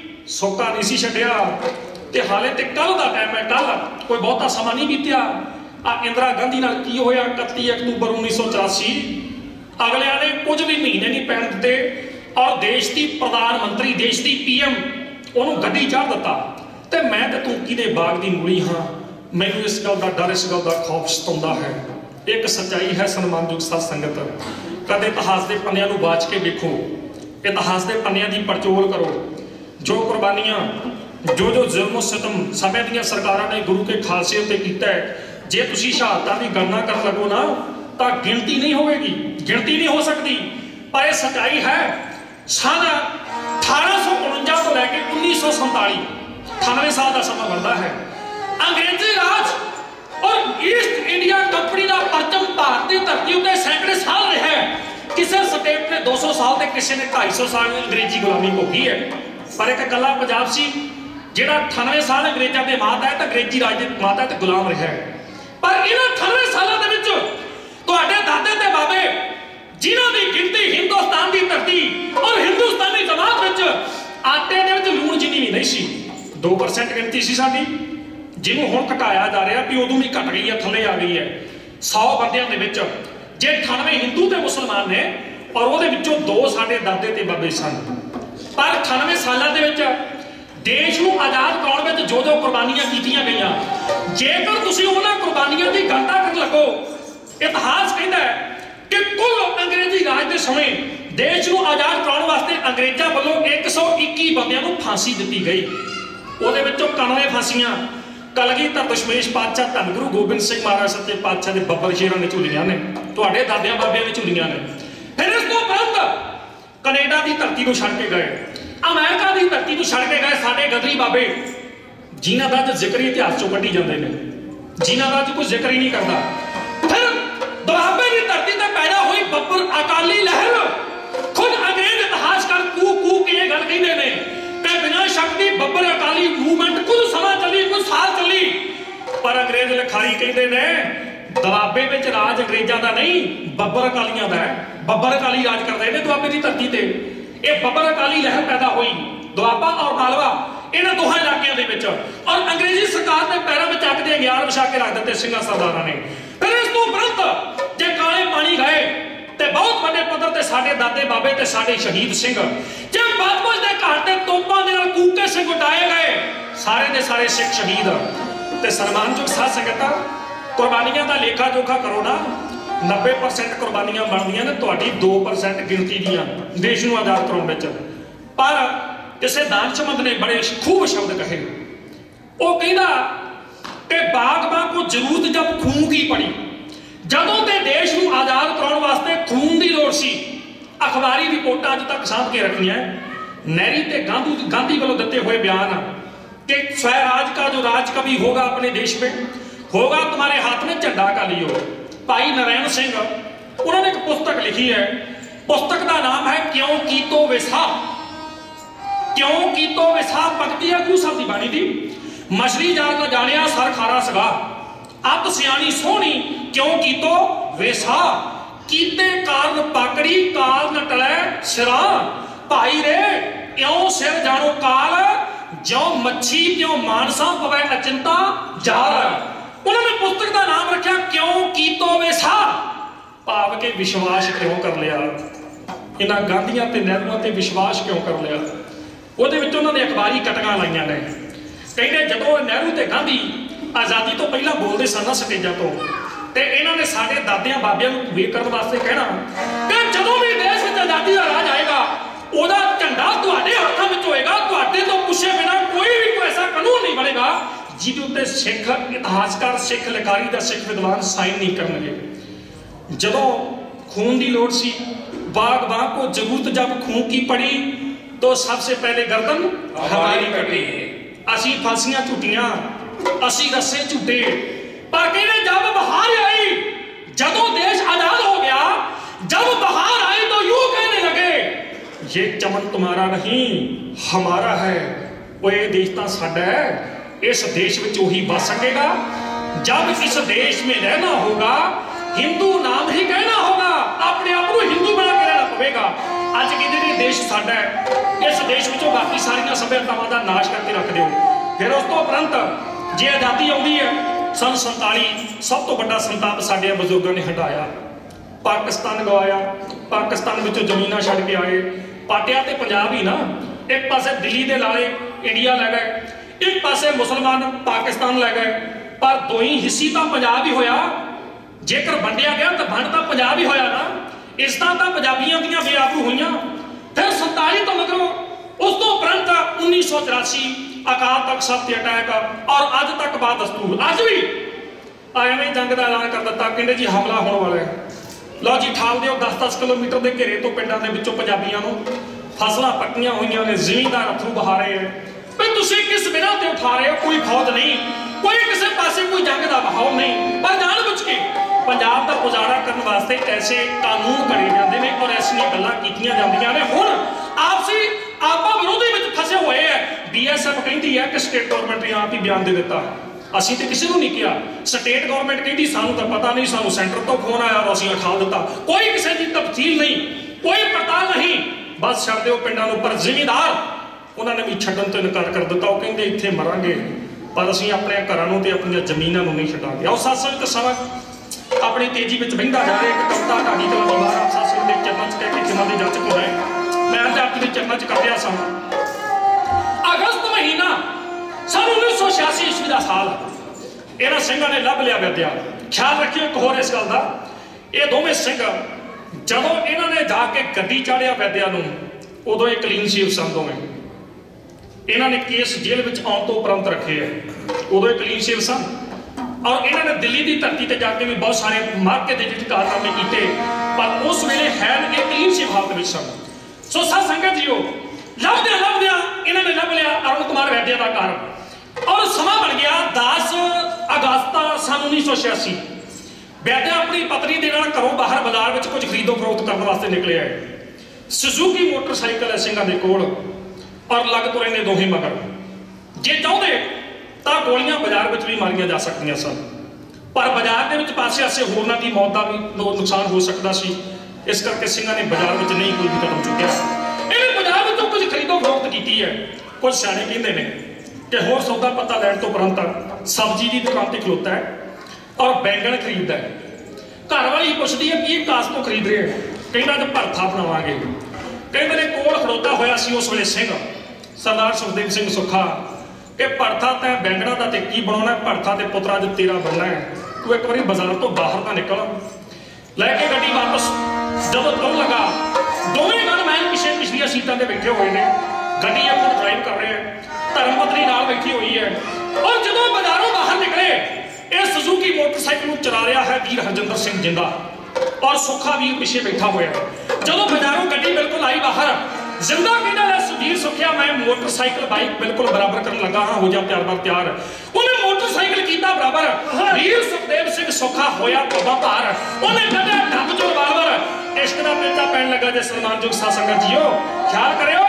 सोका नहीं सी छड्डिया। ते हाले ते कल का टाइम है, कल कोई बहुता समा नहीं बीतिया। आ इंदिरा गांधी नाल की होया इकत्ती अक्तूबर उन्नीस सौ चौरासी अगलिया ने कुछ भी महीने नहीं पैण दिते और देश की प्रधानमंत्री देश की पी एम उन्होंने गड्डी चढ़ दिता। ते मैं ते तू किहदे बाग की मूली हाँ, मैनू इस गल का डर इस गल का खौफ सताउंदा है। एक सच्चाई है सन्मानयोग साध संगत, कदे इतिहास के पन्नियां नूं बाच के देखो, इतिहास के पन्नियां की पड़चोल करो। जो कुर्बानियां जो जो जुल्म सितम समय दी सरकारां ने गुरु के खालसे उत्ते कीता है, जे तुसीं शहादतां दी गणना करन लगो ना तो गिनती नहीं होगी, गिनती नहीं हो सकती। पर यह सच्चाई है सन अठारह सौ उनंजा तो लैके उन्नीस सौ संताली अठानवे साल का समा बनता है। अंग्रेजी राज और ईस्ट इंडिया कंपनी का परचम भारत की धरती उत्ते सैकड़े साल रहा है। किसी स्टेट ने दो सौ साल तो किसी ने ढाई सौ साल अंग्रेजी गुलामी भोगी है। पर एक कला पंजाब सी जिहड़ा अठानवे साल अंग्रेजों के मात है तो अंग्रेजी राज के मात है तो गुलाम रहा है। पर इन अठानवे सालों के दादे ते बाबे जिन्हों की गिनती हिंदुस्तान की धरती और हिंदुस्तानी जमात विच आटे दे विच लूण जिन्नी भी नहीं सी, दो परसेंट गिनती सी साडी, जिन्हों हुण घटाया जा रहा भी उदों भी घट गई है, थले आ गई है। सौ बंदियां दे विच जे अठानवे हिंदू ते मुसलमान ने और उहदे विचों दो साडे दादे ते बाबे सन। पर अठानवे सालों के विच देश नूं आज़ाद कराउण विच जो जो कुर्बानियां कीतियां गईयां, जेकर तुसीं उन्हां कुर्बानियां की गणना करन लगो, इतिहास कहता है कि कुल अंग्रेजी राज के समय देश को आजाद कराने वास्ते अंग्रेजों वालों एक सौ इक्की बंदियां नूं फांसी दी गई। ਉਹਦੇ ਵਿੱਚੋਂ ਕਾਨਵੇਂ ਫਾਂਸੀਆਂ ਕਲਗੀਧਰ ਦਸ਼ਮੇਸ਼ ਪਾਤਸ਼ਾਹ ਧੰਨ ਗੁਰੂ ਗੋਬਿੰਦ ਸਿੰਘ ਮਹਾਰਾਜ ਸੱਚੇ ਪਾਤਸ਼ਾਹ ਦੇ ਬੱਬਰ ਸ਼ੇਰਾਂ ਨੇ ਝੂਲੀਆਂ ਨੇ, ਤੁਹਾਡੇ ਦਾਦਿਆਂ ਬਾਬਿਆਂ ਨੇ ਝੂਲੀਆਂ ਨੇ। ਫਿਰ ਇਸ ਤੋਂ ਉਪਰੰਤ ਕੈਨੇਡਾ ਦੀ ਧਰਤੀ ਨੂੰ ਛੱਡ ਕੇ ਗਏ, ਅਮਰੀਕਾ ਦੀ ਧਰਤੀ ਨੂੰ ਛੱਡ ਕੇ ਗਏ ਸਾਡੇ ਗਦਰੀ ਬਾਬੇ, ਜਿਨ੍ਹਾਂ ਦਾ ਜ਼ਿਕਰ ਇਤਿਹਾਸ ਚੋਂ ਕੱਢੀ ਜਾਂਦੇ ਨੇ, ਜਿਨ੍ਹਾਂ ਦਾ ਕੋਈ ਜ਼ਿਕਰ ਹੀ ਨਹੀਂ ਕਰਦਾ। ਫਿਰ ਦੁਆਬੇ ਦੀ ਧਰਤੀ ਤੇ ਪੈਦਾ ਹੋਈ ਬੱਬਰ ਅਕਾਲੀ ਲਹਿਰ, ਖੁਦ ਅੰਗਰੇਜ਼ ਇਤਿਹਾਸਕਾਰ ਕੂ ਕੂ ਕੇ ਇਹ ਗੱਲ ਕਹਿੰਦੇ ਨੇ ਕਿ ਬਿਨਾਂ ਸ਼ੱਕ ਦੀ ਬੱਬਰ ਅਕਾਲੀ ਮੂਵਮੈਂਟ ਕੁਝ ਸਮਾਂ ਚੱਲੀ, ਕੁਝ ਸਾਲ ਚੱਲੀ, ਪਰ ਅੰਗਰੇਜ਼ ਲਿਖਾਰੀ ਕਹਿੰਦੇ ਨੇ ਦੁਆਬੇ ਵਿੱਚ ਰਾਜ ਅੰਗਰੇਜ਼ਾਂ ਦਾ ਨਹੀਂ, ਬੱਬਰ ਅਕਾਲੀਆਂ ਦਾ ਹੈ। ਬੱਬਰ ਅਕਾਲੀ ਰਾਜ ਕਰਦੇ ਨੇ ਦੁਆਬੇ ਦੀ ਧਰਤੀ ਤੇ। ਇਹ ਬੱਬਰ ਅਕਾਲੀ ਲਹਿਰ ਪੈਦਾ ਹੋਈ ਦੁਆਬਾ ਔਰ ਮਾਲਵਾ, ਇਹਨਾਂ ਦੋਹਾਂ ਇਲਾਕਿਆਂ ਦੇ ਵਿੱਚ, ਔਰ ਅੰਗਰੇਜ਼ੀ ਸਰਕਾਰ ਦੇ ਪੈਰਾਂ ਵਿੱਚ ਚੱਕ ਦੇ ਗਿਆਨ ਵਿਛਾ ਕੇ ਰੱਖ ਦਿੱਤੇ ਸਿੰਘਾਂ ਸਰਦਾਰਾਂ ਨੇ। ਫਿਰ ਇਸ ਤੋਂ ਉਪਰੰਤ ਜੇ ਕਾਲੇ ਪਾਣੀ ਗਏ ਤੇ ਬਹੁਤ ਵੱਡੇ ਪੱਧਰ ਤੇ ਸਾਡੇ ਦਾਦੇ ਬਾਬੇ ਤੇ ਸਾਡੇ ਸ਼ਹੀਦ ਸਿੰਘ, ਜੇ ਬਾਦਮਜ ਦੇ ਘਾਟ ਤੇ ਤੋਪਾਂ ਦੇ ਨਾਲ ਕੂਕੇ ਸਿੰਘ ਉਡਾਏ ਗਏ, ਸਾਰੇ ਦੇ ਸਾਰੇ ਸਿੱਖ ਸ਼ਹੀਦ ਤੇ ਸਨਮਾਨਯੋਗ ਸਾਧ ਸੰਗਤਾਂ, ਕੁਰਬਾਨੀਆਂ ਦਾ ਲੇਖਾ ਜੋਖਾ ਕਰੋ ਨਾ। ਨੱਬੇ ਪਰਸੈਂਟ ਕੁਰਬਾਨੀਆਂ ਬਣਦੀਆਂ ਨੇ ਤੁਹਾਡੀ ਦੋ ਪਰਸੈਂਟ ਗਿਣਤੀ ਦੀਆਂ ਦੇਸ਼ ਨੂੰ ਆਜ਼ਾਦ ਕਰਾਉਣ ਵਿੱਚ। ਪਰ ਕਿਸੇ ਦਾਨਸ਼ਮੰਦ ਨੇ ਬੜੇ ਖੂਬ ਸ਼ਬਦ ਕਹੇ, ਉਹ ਕਹਿੰਦਾ ਕਿ ਬਾਗਬਾਂ ਕੋ ਜ਼ਰੂਰਤ ਜਬ ਖੂਨ ਕੀ ਪੜੀ, ਜਦੋਂ ਤੇ ਦੇਸ਼ ਨੂੰ ਆਜ਼ਾਦ ਕਰਾਉਣ ਵਾਸਤੇ ਖੂਨ ਦੀ ਲੋੜ ਸੀ। ਅਖਬਾਰੀ ਰਿਪੋਰਟਾਂ ਅੱਜ ਤੱਕ ਸਾਂਭ ਕੇ ਰੱਖੀਆਂ, ਨਹਿਰੀ ਤੇ ਗਾਂਧੀ ਗਾਂਧੀ ਵੱਲੋਂ ਦਿੱਤੇ ਹੋਏ ਬਿਆਨ कि स्वराज का जो राज कभी होगा अपने देश में, होगा तुम्हारे हाथ में झंडा का लियो। भाई नारायण सिंह उन्होंने एक पुस्तक लिखी है, पुस्तक का नाम है क्यों कीतो विसा। क्यों कीतो विसा पकती है गुरु साहब की बाणी दी। मछली जाल न जानिया सर खारा सगा, अत सियाणी सोहनी क्यों कीतो विसा। कीते कारण पाकड़ी काल न टलै सिरा, भाई रे क्यों सिर जानो काल, जो मच्छी क्यों मानसा पवे अचिंता जाल। उन्होंने पुस्तक का नाम रखा क्यों कीतो वेसा, भाव के विश्वास क्यों कर लिया, इन्हां गांधीआं ते नेहरूआं ते विश्वास क्यों कर लिया। ਉਹਦੇ ਵਿੱਚ ਉਹਨਾਂ ਨੇ ਅਖਬਾਰੀ ਕਟਕਾਂ ਲਾਈਆਂ ਨੇ, ਕਹਿੰਦੇ ਜਦੋਂ ਨਹਿਰੂ ਤੇ ਗਾਂਧੀ ਆਜ਼ਾਦੀ ਤੋਂ ਪਹਿਲਾਂ ਬੋਲਦੇ ਸਨ ਨਾ ਸਟੇਜਾਂ ਤੋਂ, ਤੇ ਇਹਨਾਂ ਨੇ ਸਾਡੇ ਦਾਦਿਆਂ ਬਾਬਿਆਂ ਨੂੰ ਵੇਖ ਕਰਨ ਵਾਸਤੇ ਕਹਿਣਾ ਕਿ ਜਦੋਂ ਵੀ ਦੇਸ਼ ਵਿੱਚ ਆਜ਼ਾਦੀ ਦਾ ਰਾਜ ਆਏਗਾ ਉਹਦਾ ਝੰਡਾ ਤੁਹਾਡੇ ਹੱਥਾਂ ਵਿੱਚ ਹੋਏਗਾ, ਤੁਹਾਡੇ ਤੋਂ ਪੁੱਛੇ ਬਿਨਾ ਕੋਈ ਵੀ ਕੋਈ ਐਸਾ ਕਾਨੂੰਨ ਨਹੀਂ ਬਣੇਗਾ ਜਿਹਦੇ ਉੱਤੇ ਸਿੱਖ ਇਤਿਹਾਸਕਾਰ, ਸਿੱਖ ਲਿਖਾਰੀ ਦਾ ਸਿੱਖ ਵਿਦਵਾਨ ਸਾਈਨ ਨਹੀਂ ਕਰਨਗੇ। ਜਦੋਂ ਖੂਨ ਦੀ ਲੋੜ ਸੀ, ਬਾਗ ਬਾਗ को जरूरत जब खून की पड़ी तो सबसे पहले गर्दन हमारी कटी। ਅਸੀਂ ਫਾਂਸੀਆਂ ਝੂਟੀਆਂ, ਅਸੀਂ ਰੱਸੇ ਝੂਟੇ, ਪਰ ਕਹਿੰਦੇ जब बहार आई, ਜਦੋਂ देश आजाद हो गया, जब बहार आई तो यूं कहने लगे ये चमन तुम्हारा नहीं हमारा है। वो ये देश तो साडा है, इस देश में वही बस सकेगा जब इस देश में रहना होगा, हिंदू नाम ही कहना होगा, अपने आप को हिंदू बना के रहना पवेगा। अज कहते ने देश साडा है, इस देश में बाकी सारिया सभ्यतावां दा नाश करके रख दिओ। फिर उस तो उपरंत जे आज़ादी आउंदी है सन संताली, सब तो बड़ा संताप साडे बजुर्गों ने हटाया, पाकिस्तान गवाया, पाकिस्तान विचों जमीनां छड्ड के आए, पाटिया ते पंजाब ही ना, एक पासे दिल्ली दे लाले इंडिया लै गए, एक पासे मुसलमान पाकिस्तान लै गए, पर दो ही हिस्सी तो पंजाब ही होया। जेकर वंडिया गया तो वंड तो पंजाब ही होया ना, इज्जतां तां पंजाबियां दीयां बेआबरू होईयां। फिर संताली तो मगरों उस तो उपरंत उन्नीस सौ चौरासी अकाल तख्त साहब ते अटैक, और अज तक बाद दस्तूर अज भी एवें जंग का ऐलान कर दिता, कहते जी हमला होने वाला है, लो जी ठाल दिओ दस दस किलोमीटर के घेरे तो पिंडां दे विचों पंजाबियां नूं फसलां पक्कीआं होईयां ने, ज़मींदार अथरू बहा रहे हैं, भाई तुसीं किस बिना ते उठा रहे हो, कोई फौज नहीं, कोई किसी पासे कोई जंग का माहौल नहीं, पर जानबूझ के पंजाब का गुजारा करने वास्ते ऐसे कानून करे जाते हैं और ऐसियां गल्लां कीतियां जांदियां ने। हुण आपसी आपा विरोधी विच फसे हुए हैं। बी एस एफ कहती है कि स्टेट गवर्नमेंट ने आप ही बयान दे दिता, ਅਸੀਂ ਤੇ ਕਿਸੇ ਨੂੰ ਨਹੀਂ ਕਿਹਾ। ਸਟੇਟ ਗਵਰਨਮੈਂਟ ਕਹਿੰਦੀ ਸਾਨੂੰ ਤਾਂ ਪਤਾ ਨਹੀਂ, ਸਾਨੂੰ ਸੈਂਟਰ ਤੋਂ ਫੋਨ ਆਇਆ ਔਰ ਅਸੀਂ ਉਠਾ ਦਿੱਤਾ। ਕੋਈ ਕਿਸੇ ਦੀ ਤਫਸੀਲ ਨਹੀਂ, ਕੋਈ ਪਤਾ ਨਹੀਂ, ਬਸ ਛੱਡ ਦਿਓ ਪਿੰਡਾਂ ਨੂੰ। ਪਰ ਜ਼ਿਮੀਂਦਾਰ ਉਹਨਾਂ ਨੇ ਵੀ ਛੱਡਣ ਤੋਂ ਇਨਕਾਰ ਕਰ ਦਿੱਤਾ। ਉਹ ਕਹਿੰਦੇ ਇੱਥੇ ਮਰਾਂਗੇ ਪਰ ਅਸੀਂ ਆਪਣੇ ਘਰਾਂ ਨੂੰ ਤੇ ਆਪਣੀਆਂ ਜ਼ਮੀਨਾਂ ਨੂੰ ਨਹੀਂ ਛੱਡਾਂਗੇ। ਆਓ ਸਾਸਨ ਤੇ ਸਮਾਂ ਆਪਣੀ ਤੇਜ਼ੀ ਵਿੱਚ ਵਹਿੰਦਾ ਜਾ ਰਿਹਾ। ਇੱਕ ਕਵਿਤਾ ਢਾਡੀ ਤੋਂ ਦੀ ਵਾਰ ਆਪ ਸਾਸਨ ਦੇ ਚਰਨਾਂ 'ਚ ਕਹਿ ਕੇ ਕਿਨਾਂ ਦੇ ਜੱਜ ਕੋ ਰਹੇ, ਮੈਂ ਅੱਜ ਆਪ ਦੇ ਚਰਨਾਂ 'ਚ ਕਰ ਰਿਹਾ ਸਾਂ। ਅਗਸਤ ਮਹੀਨਾ सन उन्नीस सौ छियासी ईस्वी का साल, इन्होंने सिंह ने लभ लिया विद्या। ख्याल रखियो एक होर इस गल का, ये दोवें सिंह ਜਦੋਂ ਇਹਨਾਂ ਨੇ ਜਾ ਕੇ ਗੱਡੀ ਚਾੜਿਆ ਵੈਦਿਆ ਨੂੰ, ਉਦੋਂ ਇਹ ਕਲੀਨ ਸ਼ੇਵ ਸਨ ਦੋਵੇਂ। ਇਹਨਾਂ ਨੇ ਕੇਸ ਜੇਲ੍ਹ ਵਿੱਚ ਆਉਣ ਤੋਂ ਉਪਰੰਤ ਰੱਖੇ ਹੈ, ਉਦੋਂ ਇਹ ਕਲੀਨ ਸ਼ੇਵ ਸਨ। ਔਰ ਇਹਨਾਂ ਨੇ ਦਿੱਲੀ ਦੀ ਧਰਤੀ ਤੇ ਜਾ ਕੇ ਵੀ ਬਹੁਤ ਸਾਰੇ ਮਾਰਕੇ ਦੇ ਵਿੱਚ ਕਾਰਨਾਮੇ ਕੀਤੇ, ਪਰ ਉਸ ਵੇਲੇ ਹੈ ਇਹ ਕਲੀਨ ਸ਼ੇਵ ਹਾਲਤ ਵਿੱਚ ਸਨ। ਸੋ ਸਾਧ ਸੰਗਤ ਜੀਓ, ਲੱਭਦਿਆਂ ਲੱਭਦਿਆਂ ਇਹਨਾਂ ਨੇ ਲੱਭ ਲਿਆ ਅਰੁਣ ਕੁਮਾਰ ਵੈਦਿਆ ਦਾ ਘਰ। ਔਰ ਸਮਾਂ ਬਣ ਗਿਆ ਦਸ ਅਗਸਤ ਸੰਨ ਉੱਨੀ ਸੌ ਛਿਆਸੀ। ਵੈਦਿਆ ਆਪਣੀ ਪਤਨੀ ਦੇ ਨਾਲ ਘਰੋਂ ਬਾਹਰ ਬਾਜ਼ਾਰ ਵਿੱਚ ਕੁਝ ਖਰੀਦੋ ਫਰੋਖਤ ਕਰਨ ਵਾਸਤੇ ਨਿਕਲਿਆ ਹੈ। ਸੁਜ਼ੂਕੀ ਮੋਟਰਸਾਈਕਲ ਹੈ ਸਿੰਘਾਂ ਦੇ ਕੋਲ, ਔਰ ਲੱਗ ਤੁਰੇ ਨੇ ਦੋਹੇ ਮਗਰ। ਜੇ ਚਾਹੁੰਦੇ ਤਾਂ ਗੋਲੀਆਂ ਬਾਜ਼ਾਰ ਵਿੱਚ ਵੀ ਮਾਰੀਆਂ ਜਾ ਸਕਦੀਆਂ ਸਨ, ਪਰ ਬਾਜ਼ਾਰ ਦੇ ਵਿੱਚ ਪਾਸੇ ਆਸੇ ਹੋਰਨਾਂ ਦੀ ਮੌਤ ਦਾ ਵੀ ਨੁਕਸਾਨ ਹੋ ਸਕਦਾ ਸੀ। ਇਸ ਕਰਕੇ ਸਿੰਘਾਂ ਨੇ ਬਾਜ਼ਾਰ ਵਿੱਚ ਨਹੀਂ ਕੋਈ ਵੀ ਕਦਮ ਚੁੱਕਿਆ। ਇਹਨੇ ਬਾਜ਼ਾਰ ਵਿੱਚੋਂ ਕੁਝ ਖਰੀਦੋ ਫਰੋਖਤ ਕੀਤੀ ਹੈ। ਕੁਝ ਸਿਆਣੇ ਕਹਿੰਦੇ ਨੇ ਕਿ ਹੋਰ ਸੌਦਾ ਪੱਤਾ ਲੈਣ ਤੋਂ ਉਪਰੰਤ ਸਬਜ਼ੀ ਦੀ ਦੁਕਾਨ ਤੇ ਖਲੋਤਾ ਹੈ ਔਰ ਬੈਂਗਣ ਖਰੀਦਦਾ ਹੈ। ਘਰ ਵਾਲੀ ਪੁੱਛਦੀ ਹੈ ਕਿ ਇਹ ਕਾਸ ਤੋਂ ਖਰੀਦ ਰਹੇ ਹੈ? ਕਹਿੰਦਾ ਤੇ ਭਰਥਾ ਬਣਾਵਾਂਗੇ। ਕਹਿੰਦੇ ਨੇ ਕੋਲ ਖੜੋਤਾ ਹੋਇਆ ਸੀ ਉਸ ਵੇਲੇ ਸਿੰਘ ਸਰਦਾਰ ਸੁਖਦੇਵ ਸਿੰਘ ਸੁੱਖਾ ਕਿ ਭਰਥਾ ਤੈਂ ਬੈਂਗਣਾ ਦਾ ਤੇ ਕੀ ਬਣਾਉਣਾ? ਭਰਥਾ ਤੇ ਪੁੱਤਰਾ ਅੱਜ ਤੇਰਾ ਬਣਨਾ ਹੈ, ਤੂੰ ਇੱਕ ਵਾਰੀ ਬਾਜ਼ਾਰ ਤੋਂ ਬਾਹਰ ਤਾਂ ਨਿਕਲ। ਲੈ ਕੇ ਗੱਡੀ ਵਾਪਸ ਜਦੋਂ ਤੁਰਨ ਲੱਗਾ, ਦੋਵੇਂ ਗਨਮੈਨ ਪਿੱਛੇ ਪਿਛਲੀਆਂ ਸੀਟਾਂ ਤੇ ਬੈਠੇ ਹੋਏ ਨੇ। ਗੱਡੀ ਆਪਣੀ ਡਰਾਈਵ ਕਰ ਰਹੇ ਹੈ, ਧਰਮ ਪਤਨੀ ਨਾਲ ਬੈਠੀ ਹੋਈ ਹੈ। ਔਰ ਜਦੋਂ ਬਾਜ਼ਾਰੋਂ ਬਾਹਰ ਨਿਕਲੇ, ਇਹ ਸੁਜ਼ੂਕੀ ਮੋਟਰਸਾਈਕਲ ਨੂੰ ਚਲਾ ਰਿਹਾ ਹੈ ਵੀਰ ਹਰਜਿੰਦਰ ਸਿੰਘ ਜਿੰਦਾ, ਔਰ ਸੁੱਖਾ ਵੀਰ ਪਿੱਛੇ ਬੈਠਾ ਹੋਇਆ। ਜਦੋਂ ਬਾਜ਼ਾਰੋਂ ਗੱਡੀ ਬਿਲਕੁਲ ਆਈ ਬਾਹਰ, ਜਿੰਦਾ ਕਹਿੰਦਾ ਲੈ ਸੁਖਬੀਰ ਸੁੱਖਿਆ ਮੈਂ ਮੋਟਰਸਾਈਕਲ ਬਾਈਕ ਬਿਲਕੁਲ ਬਰਾਬਰ ਕਰਨ ਲੱਗਾ ਹਾਂ, ਹੋ ਜਾ ਤਿਆਰ ਬਰ ਤਿਆਰ। ਉਹਨੇ ਮੋਟਰਸਾਈਕਲ ਕੀਤਾ ਬਰਾਬਰ, ਵੀਰ ਸੁਖਦੇਵ ਸਿੰਘ ਸੁੱਖਾ ਹੋਇਆ ਬਾਬਾ ਭਾਰ। ਉਹਨੇ ਕੱਢਿਆ ਢੱਬ ਚੋਂ ਰਿਵਾਲਵਰ, ਇਸ਼ਕ ਦਾ ਪੇਚਾ ਪੈਣ ਲੱਗਾ। ਜੇ ਸਨਮਾਨਯੋਗ ਸਾਧ ਸੰਗਤ ਜੀਓ ਖਿਆਲ ਕਰਿਓ,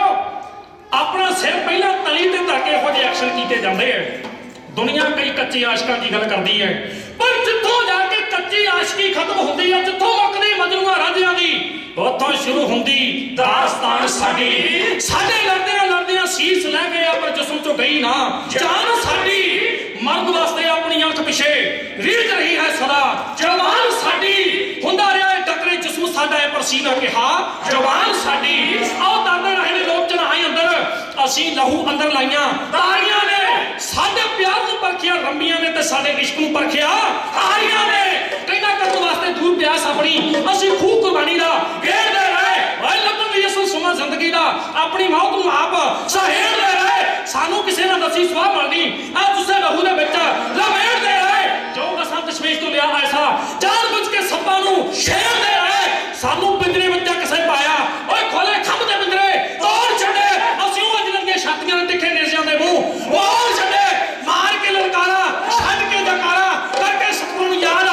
ਆਪਣਾ ਸਿਰ ਪਹਿਲਾਂ ਤਲੀ ਤੇ ਧਰ ਕੇ ਇਹੋ ਜਿਹੇ ਐਕਸ਼ਨ ਕੀਤੇ ਜਾਂਦੇ ਹੈ। ਦੁਨੀਆ ਕਈ ਕੱਚੇ ਆਸ਼ਕਾਂ ਦੀ ਗੱਲ ਕਰਦੀ ਹੈ, ਪਰ ਜਿੱਥੋਂ ਜਾ ਕੇ ਕੱਚੀ ਆਸ਼ਕੀ ਖਤਮ ਹੁੰਦੀ ਹੈ, ਜਿੱਥੋਂ ਮੁੱਕਦੀ ਮਜਨੂਆ ਰਾਜਿਆਂ ਦੀ, ਉੱਥੋਂ ਸ਼ੁਰੂ ਹੁੰਦੀ ਦਾਸਤਾਨ ਸਾਡੀ। ਸਾਡੇ ਲੜਦਿਆਂ ਲੜਦਿਆਂ ਸੀਸ ਲੈ ਗਏ ਪਰ ਜਿਸਮ ਚੋਂ ਗਈ ਨਾ ਜਾਨ ਸਾਡੀ। ਮਰਦ ਵਾਸਤੇ ਆਪਣੀ ਅੱਖ ਪਿੱਛੇ ਰੀਝ ਰਹੀ ਹੈ ਸਦਾ ਜਵਾਨ ਸਾਡੀ। ਹੁੰਦਾ ਰਿਹਾ ਹੈ ਟੱਕਰੇ ਜਿਸਮ ਸਾਡਾ ਹੈ ਪਰ ਸੀਨਾ ਕਿਹਾ ਜਵਾਨ ਸਾਡੀ। ਆਓ ਦਰਦੇ ਰਹੇ ਨੇ ਲੋਕ ਚਨਾਏ ਅੰਦਰ, ਅਸੀਂ ਲਹੂ ਅੰਦਰ ਲਾਈਆਂ ਤਾਰੀਆਂ ਨੇ। ਸਾਡੇ ਪਿਆਰ ਨੂੰ ਪਰਖਿਆ ਰੰਬੀਆਂ ਨੇ ਤੇ ਸਾਡੇ ਇਸ਼ਕ ਨੂੰ ਪਰਖਿਆ ਆਰੀਆਂ ਨੇ। ਕਹਿੰਦਾ ਕਰਨ ਵਾਸਤੇ ਦੂਰ ਪਿਆਸ ਆਪਣੀ ਅਸੀਂ ਖੂਹ ਕੁਰਬਾਨੀ ਦਾ ਗੇੜਦੇ ਰਹੇ। ਓਏ ਲੱਭਣ ਲਈ ਅਸਲ ਸੁਮਾ ਜ਼ਿੰਦਗੀ ਦਾ ਆਪਣੀ ਮੌਤ ਨੂੰ ਆਪ ਸਹੇੜਦੇ ਰਹੇ। ਸਾਨੂੰ ਕਿਸੇ ਨਾਲ ਦੱਸੀ ਸਵਾਹ ਮਿਲਦੀ ਆ ਤੁਸੀਂ ਲਹੂ ਦੇ ਵਿੱਚ ਲਵੇੜਦੇ ਰਹੇ। ਜੋ ਅਸਾਂ ਦਸ਼ਮੇਸ਼ ਤੋਂ ਲਿਆ ਐਸਾ ਜਾਣ ਬੁੱਝ ਕੇ ਸੱਪਾਂ ਨੂੰ ਛੇੜਦੇ ਰਹੇ। ਸਾਨੂੰ ਪਿੰਜਰੇ ਵਿੱਚ ਕਿਸੇ ਪਾਇਆ, ਓਏ ਖੋਲੇ ਖੰਭ ਦੇ ਪਿੰਜਰੇ ਤੋੜ ਛੱਡੇ। ਅਸੀਂ ਉਹ ਅਜਨਬੀ ਦੀਆਂ ਛਾਤੀਆਂ ਦੇ ਤਿੱਖੇ ਨੇਜ਼ਿਆਂ ਦੇ ਮੂੰਹ ਮੋੜ ਛੱਡੇ। ਮਾਰ ਕੇ ਲਲਕਾਰਾ ਛੱਡ ਕੇ ਜਕਾਰਾ ਕਰਕੇ ਸਤਿਗੁਰੂ ਨੂੰ ਯਾਦ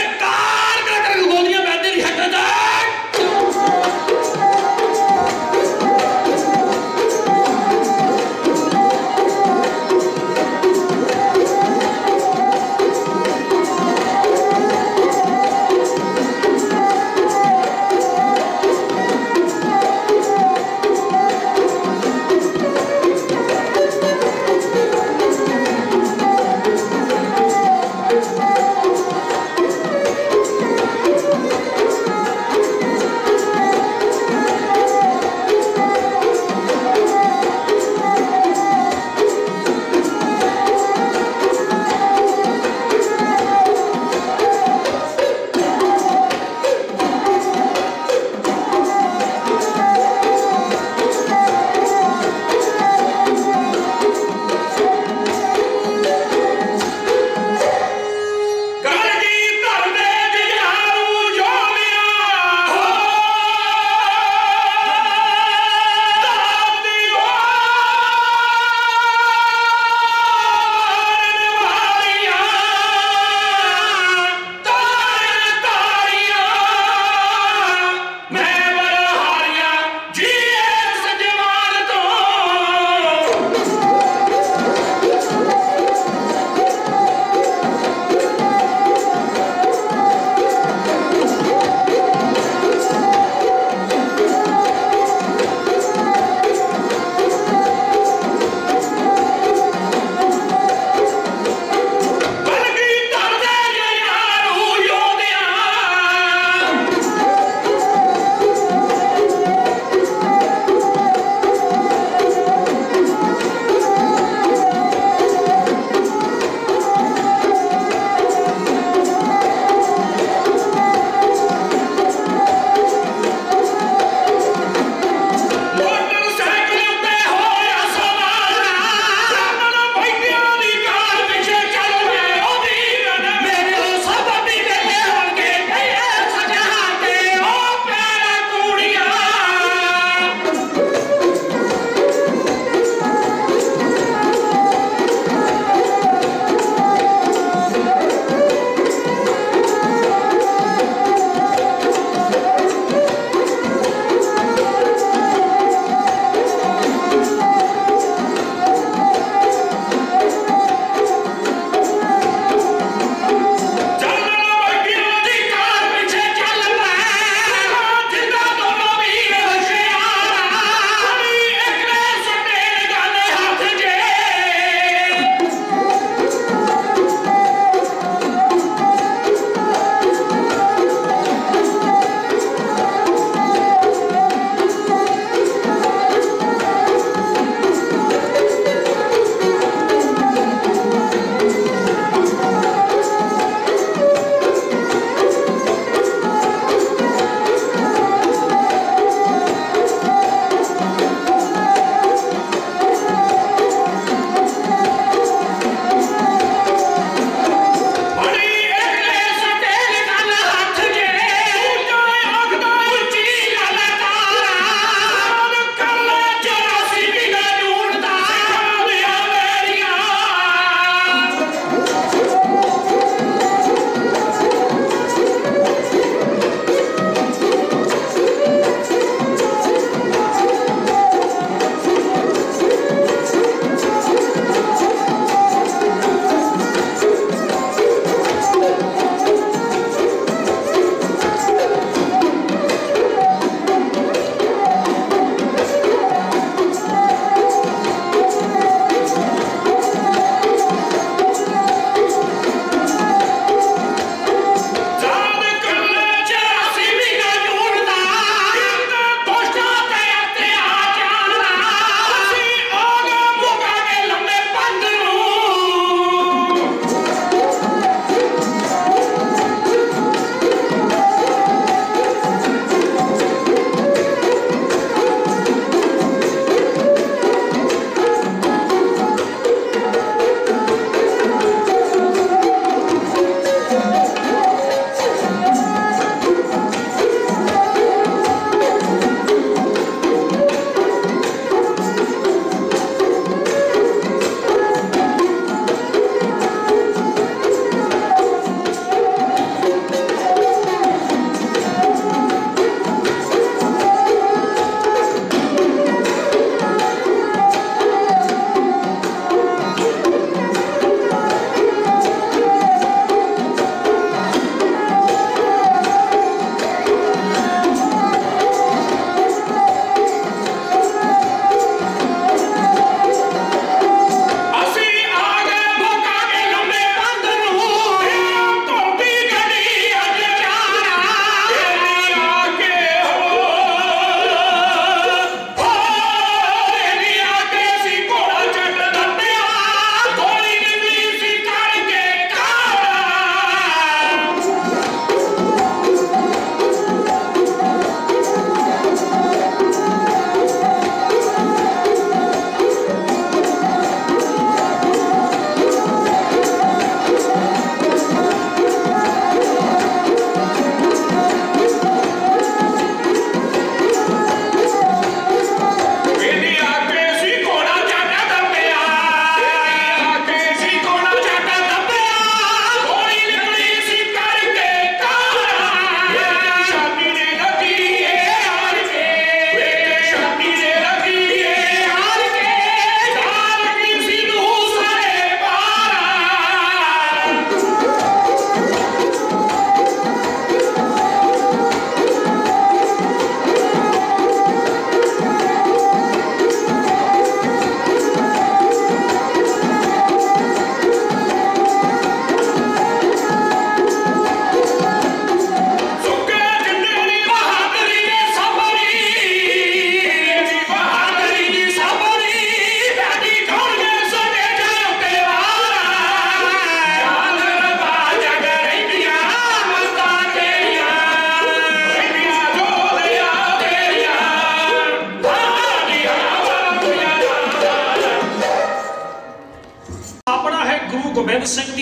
ਬੇਕਾਰ ਕਰ ਕਰ ਗੋਲੀਆਂ ਵੈਦੇ ਦੀ ਹੱਟ ਜਾ।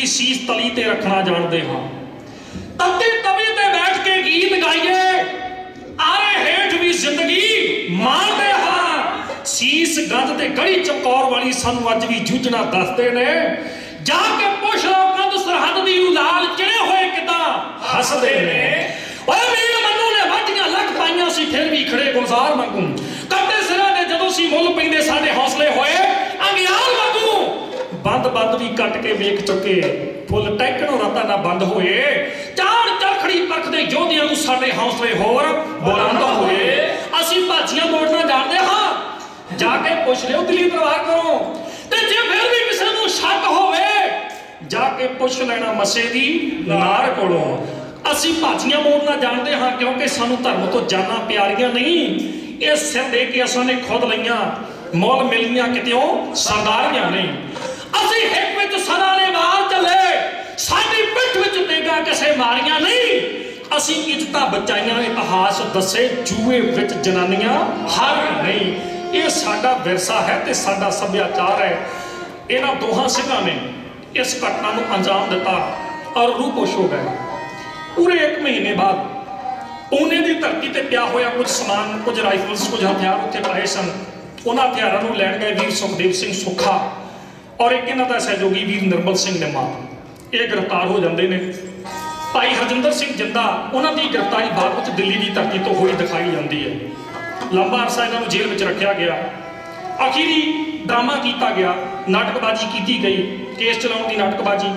ਸੀਸ ਤਲੀ ਤੇ ਰੱਖਣਾ ਜਾਣਦੇ ਹਾਂ। ਤੱਤੇ ਤਵੇ ਤੇ ਬੈਠ ਕੇ ਗੀਤ ਗਾਈਏ, ਆਰੇ ਹੇਠ ਵੀ ਜ਼ਿੰਦਗੀ ਮਾਣਦੇ ਹਾਂ। ਸੀਸ ਗੰਧ ਤੇ ਗੜੀ ਚਮਕੌਰ ਵਾਲੀ ਸਾਨੂੰ ਅੱਜ ਵੀ ਜੂਝਣਾ ਦੱਸਦੇ ਨੇ। ਜਾ ਕੇ ਪੁੱਛ ਲਓ ਕੰਧ ਸਰਹੱਦ ਦੀ ਨੂੰ ਲਾਲ ਚਿੜੇ ਹੋਏ ਕਿਦਾਂ ਹੱਸਦੇ ਨੇ। ਓਏ ਵੀਰ ਮੰਨੂ ਨੇ ਵਾਢੀਆਂ ਲੱਖ ਪਾਈਆਂ ਸੀ ਫਿਰ ਵੀ ਖੜੇ ਗੁਲਜ਼ਾਰ ਵਾਂਗੂ। ਕੱਟੇ ਸਿਰਾਂ ਦੇ ਜਦੋਂ ਸੀ ਮੁੱਲ ਪੈਂਦੇ ਸਾਡੇ ਹੌਸਲੇ ਹੋਏ ਅੰਗਿਆਰ ਵਾਂਗੂ। ਬੰਦ ਬੰਦ ਵੀ ਕੱਟ ਕੇ ਵੇਖ ਚੁੱਕੇ, ਫੁੱਲ ਟੈਕਣੋਂ ਰਾਤਾਂ ਨਾ ਬੰਦ ਹੋਏ। ਚਾੜ ਚਰਖੜੀ ਪਰਖਦੇ ਯੋਧਿਆਂ ਨੂੰ ਸਾਡੇ ਹੌਸਲੇ ਹੋਰ ਬੁਲੰਦ ਹੋਏ। ਅਸੀਂ ਭਾਜੀਆਂ ਮੋੜਨਾ ਜਾਣਦੇ ਹਾਂ, ਜਾ ਕੇ ਪੁੱਛ ਲਿਓ ਦਿੱਲੀ ਦਰਬਾਰ ਕੋਲੋਂ। ਤੇ ਜੇ ਫਿਰ ਵੀ ਕਿਸੇ ਨੂੰ ਸ਼ੱਕ ਹੋਵੇ, ਜਾ ਕੇ ਪੁੱਛ ਲੈਣਾ ਮੱਸੇ ਦੀ ਨਾਰ ਕੋਲੋਂ। ਅਸੀਂ ਭਾਜੀਆਂ ਮੋੜਨਾ ਜਾਣਦੇ ਹਾਂ ਕਿਉਂਕਿ ਸਾਨੂੰ ਧਰਮ ਤੋਂ ਜਾਨਾਂ ਪਿਆਰੀਆਂ ਨਹੀਂ। ਇਹ ਸਿਰ ਦੇ ਕੇ ਅਸਾਂ ਨੇ ਖੁਦ ਲਈਆਂ, ਮੁੱਲ ਮਿਲੀਆਂ ਕਿਤਿਓਂ ਸਰਦਾਰੀਆਂ ਨਹੀਂ। ਅਸੀਂ ਹਿੱਕ ਵਿੱਚ ਸਦਾ ਦੇ ਵਾਰ ਚੱਲੇ, ਸਾਡੀ ਪਿੱਠ ਵਿੱਚ ਤੇਗਾ ਕਿਸੇ ਮਾਰੀਆਂ ਨਹੀਂ। ਅਸੀਂ ਇੱਜ਼ਤਾਂ ਬਚਾਈਆਂ, ਇਤਿਹਾਸ ਦੱਸੇ ਜੂਏ ਵਿੱਚ ਜਨਾਨੀਆਂ ਹਾਰ ਨਹੀਂ। ਇਹ ਸਾਡਾ ਵਿਰਸਾ ਹੈ ਤੇ ਸਾਡਾ ਸੱਭਿਆਚਾਰ ਹੈ। ਇਹਨਾਂ ਦੋਹਾਂ ਸਿੰਘਾਂ ਨੇ ਇਸ ਘਟਨਾ ਨੂੰ ਅੰਜਾਮ ਦਿੱਤਾ ਔਰ ਰੂਪੋਸ਼ ਹੋ ਗਏ। ਪੂਰੇ ਇੱਕ ਮਹੀਨੇ ਬਾਅਦ ਪੂਨੇ ਦੀ ਧਰਤੀ ਤੇ ਪਿਆ ਹੋਇਆ ਕੁਝ ਸਮਾਨ, ਕੁਝ ਰਾਈਫਲਸ, ਕੁਝ ਹਥਿਆਰ ਉੱਥੇ ਪਏ ਸਨ। ਉਹਨਾਂ ਹਥਿਆਰਾਂ ਨੂੰ ਲੈਣ ਗਏ ਵੀਰ ਸੁਖਦੇਵ ਸਿੰਘ ਸੁੱਖਾ ਔਰ ਇੱਕ ਇਹਨਾਂ ਦਾ ਸਹਿਯੋਗੀ ਵੀਰ ਨਿਰਮਲ ਸਿੰਘ ਨਿੰਮਾ। ਇਹ ਗ੍ਰਿਫਤਾਰ ਹੋ ਜਾਂਦੇ ਨੇ। ਭਾਈ ਹਰਜਿੰਦਰ ਸਿੰਘ ਜਿੰਦਾ, ਉਹਨਾਂ ਦੀ ਗ੍ਰਿਫਤਾਰੀ ਬਾਅਦ ਵਿੱਚ ਦਿੱਲੀ ਦੀ ਧਰਤੀ ਤੋਂ ਹੋਈ ਦਿਖਾਈ ਜਾਂਦੀ ਹੈ। ਲੰਬਾ ਅਰਸਾ ਇਹਨਾਂ ਨੂੰ ਜੇਲ੍ਹ ਵਿੱਚ ਰੱਖਿਆ ਗਿਆ। ਅਖੀਰੀ ਡਰਾਮਾ ਕੀਤਾ ਗਿਆ, ਨਾਟਕਬਾਜ਼ੀ ਕੀਤੀ ਗਈ, ਕੇਸ ਚਲਾਉਣ ਦੀ ਨਾਟਕਬਾਜ਼ੀ।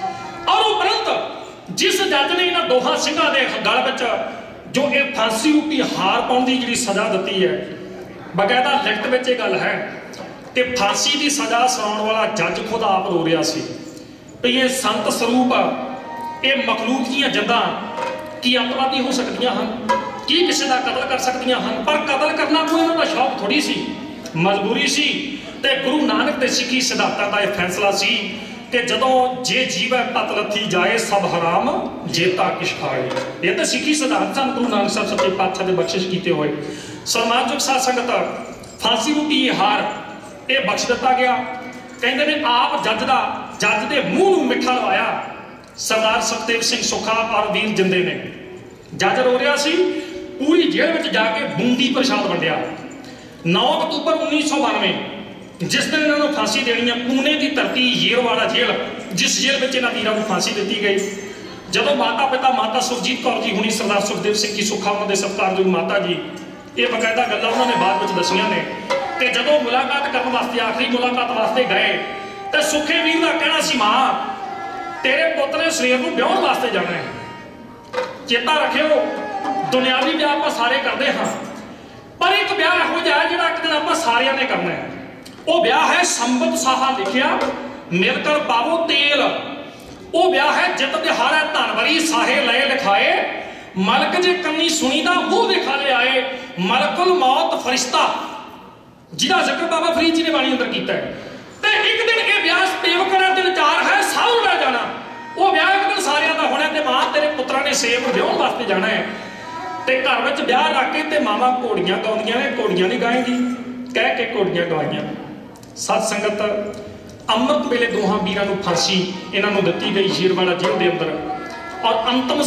ਔਰ ਉਪਰੰਤ ਜਿਸ ਜੱਜ ਨੇ ਇਹਨਾਂ ਦੋਹਾਂ ਸਿੰਘਾਂ ਦੇ ਗਲ ਵਿੱਚ ਜੋ ਇਹ ਫਾਂਸੀ ਉੱਤੇ ਹਾਰ ਪਾਉਣ ਦੀ ਜਿਹੜੀ ਸਜ਼ਾ ਦਿੱਤੀ ਹੈ, ਬਕਾਇਦਾ ਲਿਖਤ ਵਿੱਚ ਇਹ ਗੱਲ ਹੈ ਕਿ ਫਾਂਸੀ ਦੀ ਸਜ਼ਾ ਸੁਣਾਉਣ ਵਾਲਾ ਜੱਜ ਖੁਦ ਆਪ ਰੋ ਰਿਹਾ ਸੀ ਵੀ ਇਹ ਸੰਤ ਸਰੂਪ, ਇਹ ਮਖਲੂਕ ਦੀਆਂ ਜਿੰਦਾਂ ਕੀ ਅੱਤਵਾਦੀ ਹੋ ਸਕਦੀਆਂ ਹਨ, ਕੀ ਕਿਸੇ ਦਾ ਕਤਲ ਕਰ ਸਕਦੀਆਂ ਹਨ। ਪਰ ਕਤਲ ਕਰਨਾ ਕੋਈ ਇਹਨਾਂ ਦਾ ਸ਼ੌਕ ਥੋੜੀ ਸੀ, ਮਜਬੂਰੀ ਸੀ। ਤੇ ਗੁਰੂ ਨਾਨਕ ਦੇ ਸਿੱਖੀ ਸਿਧਾਂਤਾਂ ਦਾ ਇਹ ਫੈਸਲਾ ਸੀ ਕਿ ਜਦੋਂ ਜੇ ਜੀਵੈ ਪਤ ਲੱਥੀ ਜਾਏ ਸਭ ਹਰਾਮ ਜੇਤਾ ਕਿਛ ਖਾਏ। ਇਹ ਤਾਂ ਸਿੱਖੀ ਸਿਧਾਂਤ ਸਨ ਗੁਰੂ ਨਾਨਕ ਸਾਹਿਬ ਸੱਚੇ ਪਾਤਸ਼ਾਹ ਦੇ ਬਖਸ਼ਿਸ਼ ਕੀਤੇ ਹੋਏ। ਸਨਮਾਨਯੋਗ ਸਾਧ ਸੰਗਤ, ਫਾਂਸੀ ਰੂਪੀ ਹਾਰ ਇਹ ਬਖਸ਼ ਦਿੱਤਾ ਗਿਆ। ਕਹਿੰਦੇ ਨੇ ਆਪ ਜੱਜ ਦਾ ਜੱਜ ਦੇ ਮੂੰਹ ਨੂੰ ਮਿੱਠਾ ਲਵਾਇਆ ਸਰਦਾਰ ਸੁਖਦੇਵ ਸਿੰਘ ਸੁੱਖਾ ਔਰ ਵੀਰ ਜਿੰਦੇ ਨੇ। ਜੱਜ ਰੋ ਰਿਹਾ ਸੀ। ਪੂਰੀ ਜੇਲ੍ਹ ਵਿੱਚ ਜਾ ਕੇ ਬੂੰਦੀ ਪ੍ਰਸ਼ਾਦ ਵੰਡਿਆ। ਨੌ ਅਕਤੂਬਰ ਉੱਨੀ ਸੌ ਬਾਨਵੇਂ ਜਿਸ ਦਿਨ ਇਹਨਾਂ ਨੂੰ ਫਾਂਸੀ ਦੇਣੀ ਹੈ, ਪੂਨੇ ਦੀ ਧਰਤੀ ਯੇਰਵਾੜਾ ਜੇਲ੍ਹ, ਜਿਸ ਜੇਲ੍ਹ ਵਿੱਚ ਇਹਨਾਂ ਵੀਰਾਂ ਨੂੰ ਫਾਂਸੀ ਦਿੱਤੀ ਗਈ। ਜਦੋਂ ਮਾਤਾ ਪਿਤਾ ਮਾਤਾ ਸੁਰਜੀਤ ਕੌਰ ਜੀ ਹੁਣੀ, ਸਰਦਾਰ ਸੁਖਦੇਵ ਸਿੰਘ ਜੀ ਸੁੱਖਾ, ਉਹਨਾਂ ਦੇ ਸਤਿਕਾਰਯੋਗ ਮਾਤਾ ਜੀ, ਇਹ ਬਕਾਇਦਾ ਗੱਲਾਂ ਉਹਨਾਂ ਨੇ ਬਾਅਦ ਵਿੱਚ ਦੱਸੀਆਂ ਨੇ ਕਿ ਜਦੋਂ ਮੁਲਾਕਾਤ ਕਰਨ ਵਾਸਤੇ, ਆਖਰੀ ਮੁਲਾਕਾਤ ਵਾਸਤੇ ਗਏ ਤੇ ਸੁੱਖੇ ਵੀਰ ਦਾ ਕਹਿਣਾ ਸੀ, ਮਾਂ ਤੇਰੇ ਪੁੱਤ ਨੇ ਸਵੇਰ ਨੂੰ ਵਿਆਹਣ ਵਾਸਤੇ ਜਾਣਾ ਹੈ। ਚੇਤਾ ਰੱਖਿਓ, ਦੁਨਿਆਵੀ ਵਿਆਹ ਆਪਾਂ ਸਾਰੇ ਕਰਦੇ ਹਾਂ, ਪਰ ਇੱਕ ਵਿਆਹ ਇਹੋ ਜਿਹਾ ਜਿਹੜਾ ਇੱਕ ਦਿਨ ਆਪਾਂ ਸਾਰਿਆਂ ਨੇ ਕਰਨਾ ਹੈ। ਉਹ ਵਿਆਹ ਹੈ ਸੰਬਤ ਸਾਹਾ ਲਿਖਿਆ ਮਿਲ ਕਰ ਪਾਵੋ ਤੇਲ। ਉਹ ਵਿਆਹ ਹੈ ਜਿੱਤ ਦਿਹਾੜਾ ਧਨਵਰੀ ਸਾਹੇ ਲਏ ਲਿਖਾਏ, ਮਲਕ ਜੇ ਕੰਨੀ ਸੁਣੀ ਦਾ ਮੂੰਹ ਵਿਖਾ ਲੈ ਆਏ। ਮਲਕੁਲ ਮੌਤ ਫਰਿਸ਼ਤਾ, ਜਿਹਦਾ ਜ਼ਿਕਰ ਬਾਬਾ ਫਰੀਦ ਜੀ ਨੇ ਬਾਣੀ ਅੰਦਰ ਕੀਤਾ ਹੈ। ਤੇ ਇੱਕ ਦਿਨ ਇਹ ਵਿਆਹ ਸੇਵਕਾਂ ਦਿਨ ਚਾਰ ਹੈ, ਸਭ ਨੂੰ ਲੈ ਜਾਣਾ। ਉਹ ਵਿਆਹ ਇੱਕ ਦਿਨ ਸਾਰਿਆਂ ਦਾ ਹੋਣਾ ਤੇ ਮਾਂ ਤੇਰੇ ਪੁੱਤਰਾਂ ਨੇ ਸੇਵ ਵਿਆਹਣ ਵਾਸਤੇ ਜਾਣਾ ਹੈ। ਤੇ ਘਰ ਵਿੱਚ ਵਿਆਹ ਰੱਖ ਕੇ ਤੇ ਮਾਵਾਂ ਘੋੜੀਆਂ ਗਾਉਂਦੀਆਂ ਨੇ, ਘੋੜੀਆਂ ਨਹੀਂ ਗਾਏਗੀ, ਕਹਿ ਕੇ ਘੋੜੀਆਂ ਗਾਈਆਂ। ਸਤ ਸੰਗਤ, ਅੰਮ੍ਰਿਤ ਵੇਲੇ ਦੋਹਾਂ ਵੀਰਾਂ ਨੂੰ ਫਾਂਸੀ ਇਹਨਾਂ ਨੂੰ ਦਿੱਤੀ ਗਈ ਯੇਰਵਾੜਾ ਜੇਲ੍ਹ ਦੇ ਅੰਦਰ। ਔਰ ਅੰਤਮ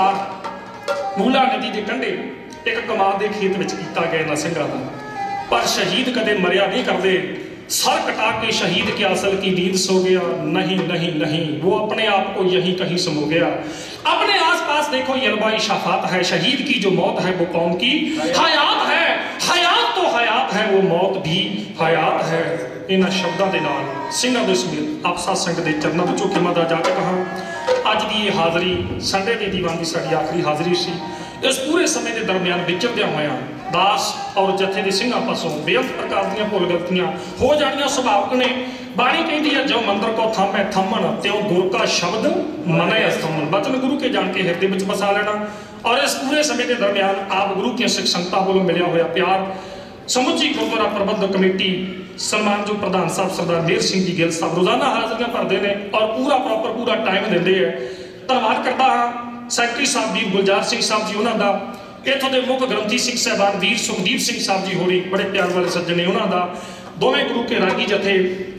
ਸੰਸਕਾਰ ਮੂਲਾ ਨਦੀ ਦੇ ਕੰਢੇ ਇੱਕ ਕਮਾਦ ਦੇ ਖੇਤ ਵਿੱਚ ਕੀਤਾ ਗਿਆ ਇਹਨਾਂ ਸਿੰਘਾਂ ਦਾ। ਪਰ ਸ਼ਹੀਦ ਕਦੇ ਮਰਿਆ ਨਹੀਂ ਕਰਦੇ। सर कटा के शहीद के असल की नींद सो गया, नहीं नहीं नहीं, वो अपने आप को यहीं कहीं समो गया। अपने आसपास देखो यलबाई शफात है, शहीद की जो मौत है वो कौम की हयात है। हयात तो हयात है, वो मौत भी हयात है। इन्हां शब्दां दे नाल ਸਿੰਘਾਂ ਦੇ ਸਮੇਤ ਆਪ ਸਾਧ ਸੰਗਤ ਦੇ ਚਰਨਾਂ ਵਿੱਚੋਂ ਖਿਮਾ ਦਾ ਜਾਤਕ ਹਾਂ। ਅੱਜ ਦੀ ਇਹ ਹਾਜ਼ਰੀ ਸੰਡੇ ਦੇ ਦੀਵਾਨ ਦੀ ਸਾਡੀ ਆਖਰੀ ਹਾਜ਼ਰੀ ਸੀ। ਇਸ ਪੂਰੇ ਸਮੇਂ ਦੇ ਦਰਮਿਆਨ ਵਿਚਰਦਿਆਂ ਹੋਇਆਂ दास और जथे के सिंघां पासों बेअंत प्रकार ਦੀਆਂ भुल गलतियां हो जानियां सुभावक ने। बाणी कहती है जो मंदिर को थामे थमन त्यों गुर का शब्द मने अस्थमन। वचन गुरु के जान के हृदय में बसा लेना। और इस पूरे समय के दरमियान आप गुरु की सिख संगतां वालों मिलिया होया प्यार, समुची गुरुद्वारा प्रबंधक कमेटी सन्मान जो प्रधान साहब सरदार मेहर सिंह जी गिल साहब रोजाना हाजिरियां भरते हैं और पूरा प्रॉपर पूरा टाइम देंगे है। धन्यवाद करता हाँ सैकटरी साहब वीर गुलजार सिंह साहब जी, उन्होंने इतों के मुख ग्रंथी सिंह साहबान वीर सुखदीप सिंह साहब जी होरी बड़े प्यार वाले सज्जन ने, उन्होंने दोवें गुरु के रागी जथे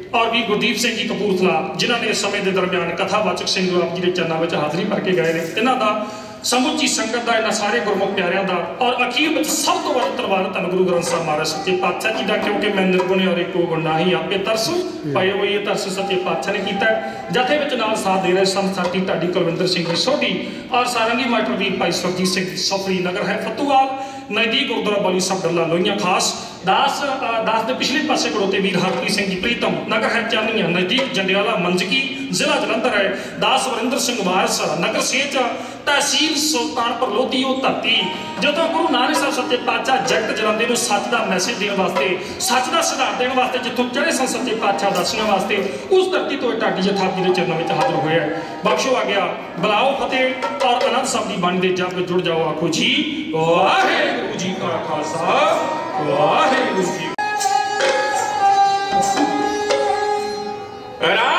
और भी गुरदीप सिंह जी कपूरथला जिन्होंने इस समय के दरम्यान कथावाचक सिंह गुलाब जी के चरणों में हाजिरी भर के गए हैं। इन्हों का समूची संगत का, इन्होंने सारे गुरमुख प्यारिਆਂ का और अखीर में सब तो वध तलवार धन गुरु ग्रंथ साहब महाराज सच्चे पातशाह जी का, क्योंकि मैं निर्गुण और एको गुण ही आपे तरस पाए हुए ये तरस सच्चे पातशाह ने किया। जथे में नाल साथ दे रहे संत साथी ढाडी कुलविंदर सिंह जी सोढी और सारंगी मास्टर वीर भाई सुरजीत सिंह सफरी नगर है फतूवाल नजदीक गुरुद्वारा बाली साहब डल्ला लोहियां खास दास दास के पिछले पासे खड़ोते वीर हरप्रीत सिंह जी प्रीतम नगर है चानिया नजदीक जंडियाला मंजकी जिला जलंधर है। दास वरिंदर सिंह वारस नगर सेच तहसील सुल्तानपुर लोधी वो धरती जो गुरु नानक साहब सच्चे पातशाह जगत जलांदे नूं सच का मैसेज देने वास्ते सच का सिद्धांत देने वास्ते जितों चढ़े सन सच्चे पातशाह दर्शनों वास्ते उस धरती तो ढाडी जथा जी के चरणों में हाजिर होया। बख्शो आ गया बुलाओ फतेह और आनंद साहब की बाणी के जप में जुड़ जाओ। आखो जी वाहिगुरू जी का खालसा वाहिगुरू जी।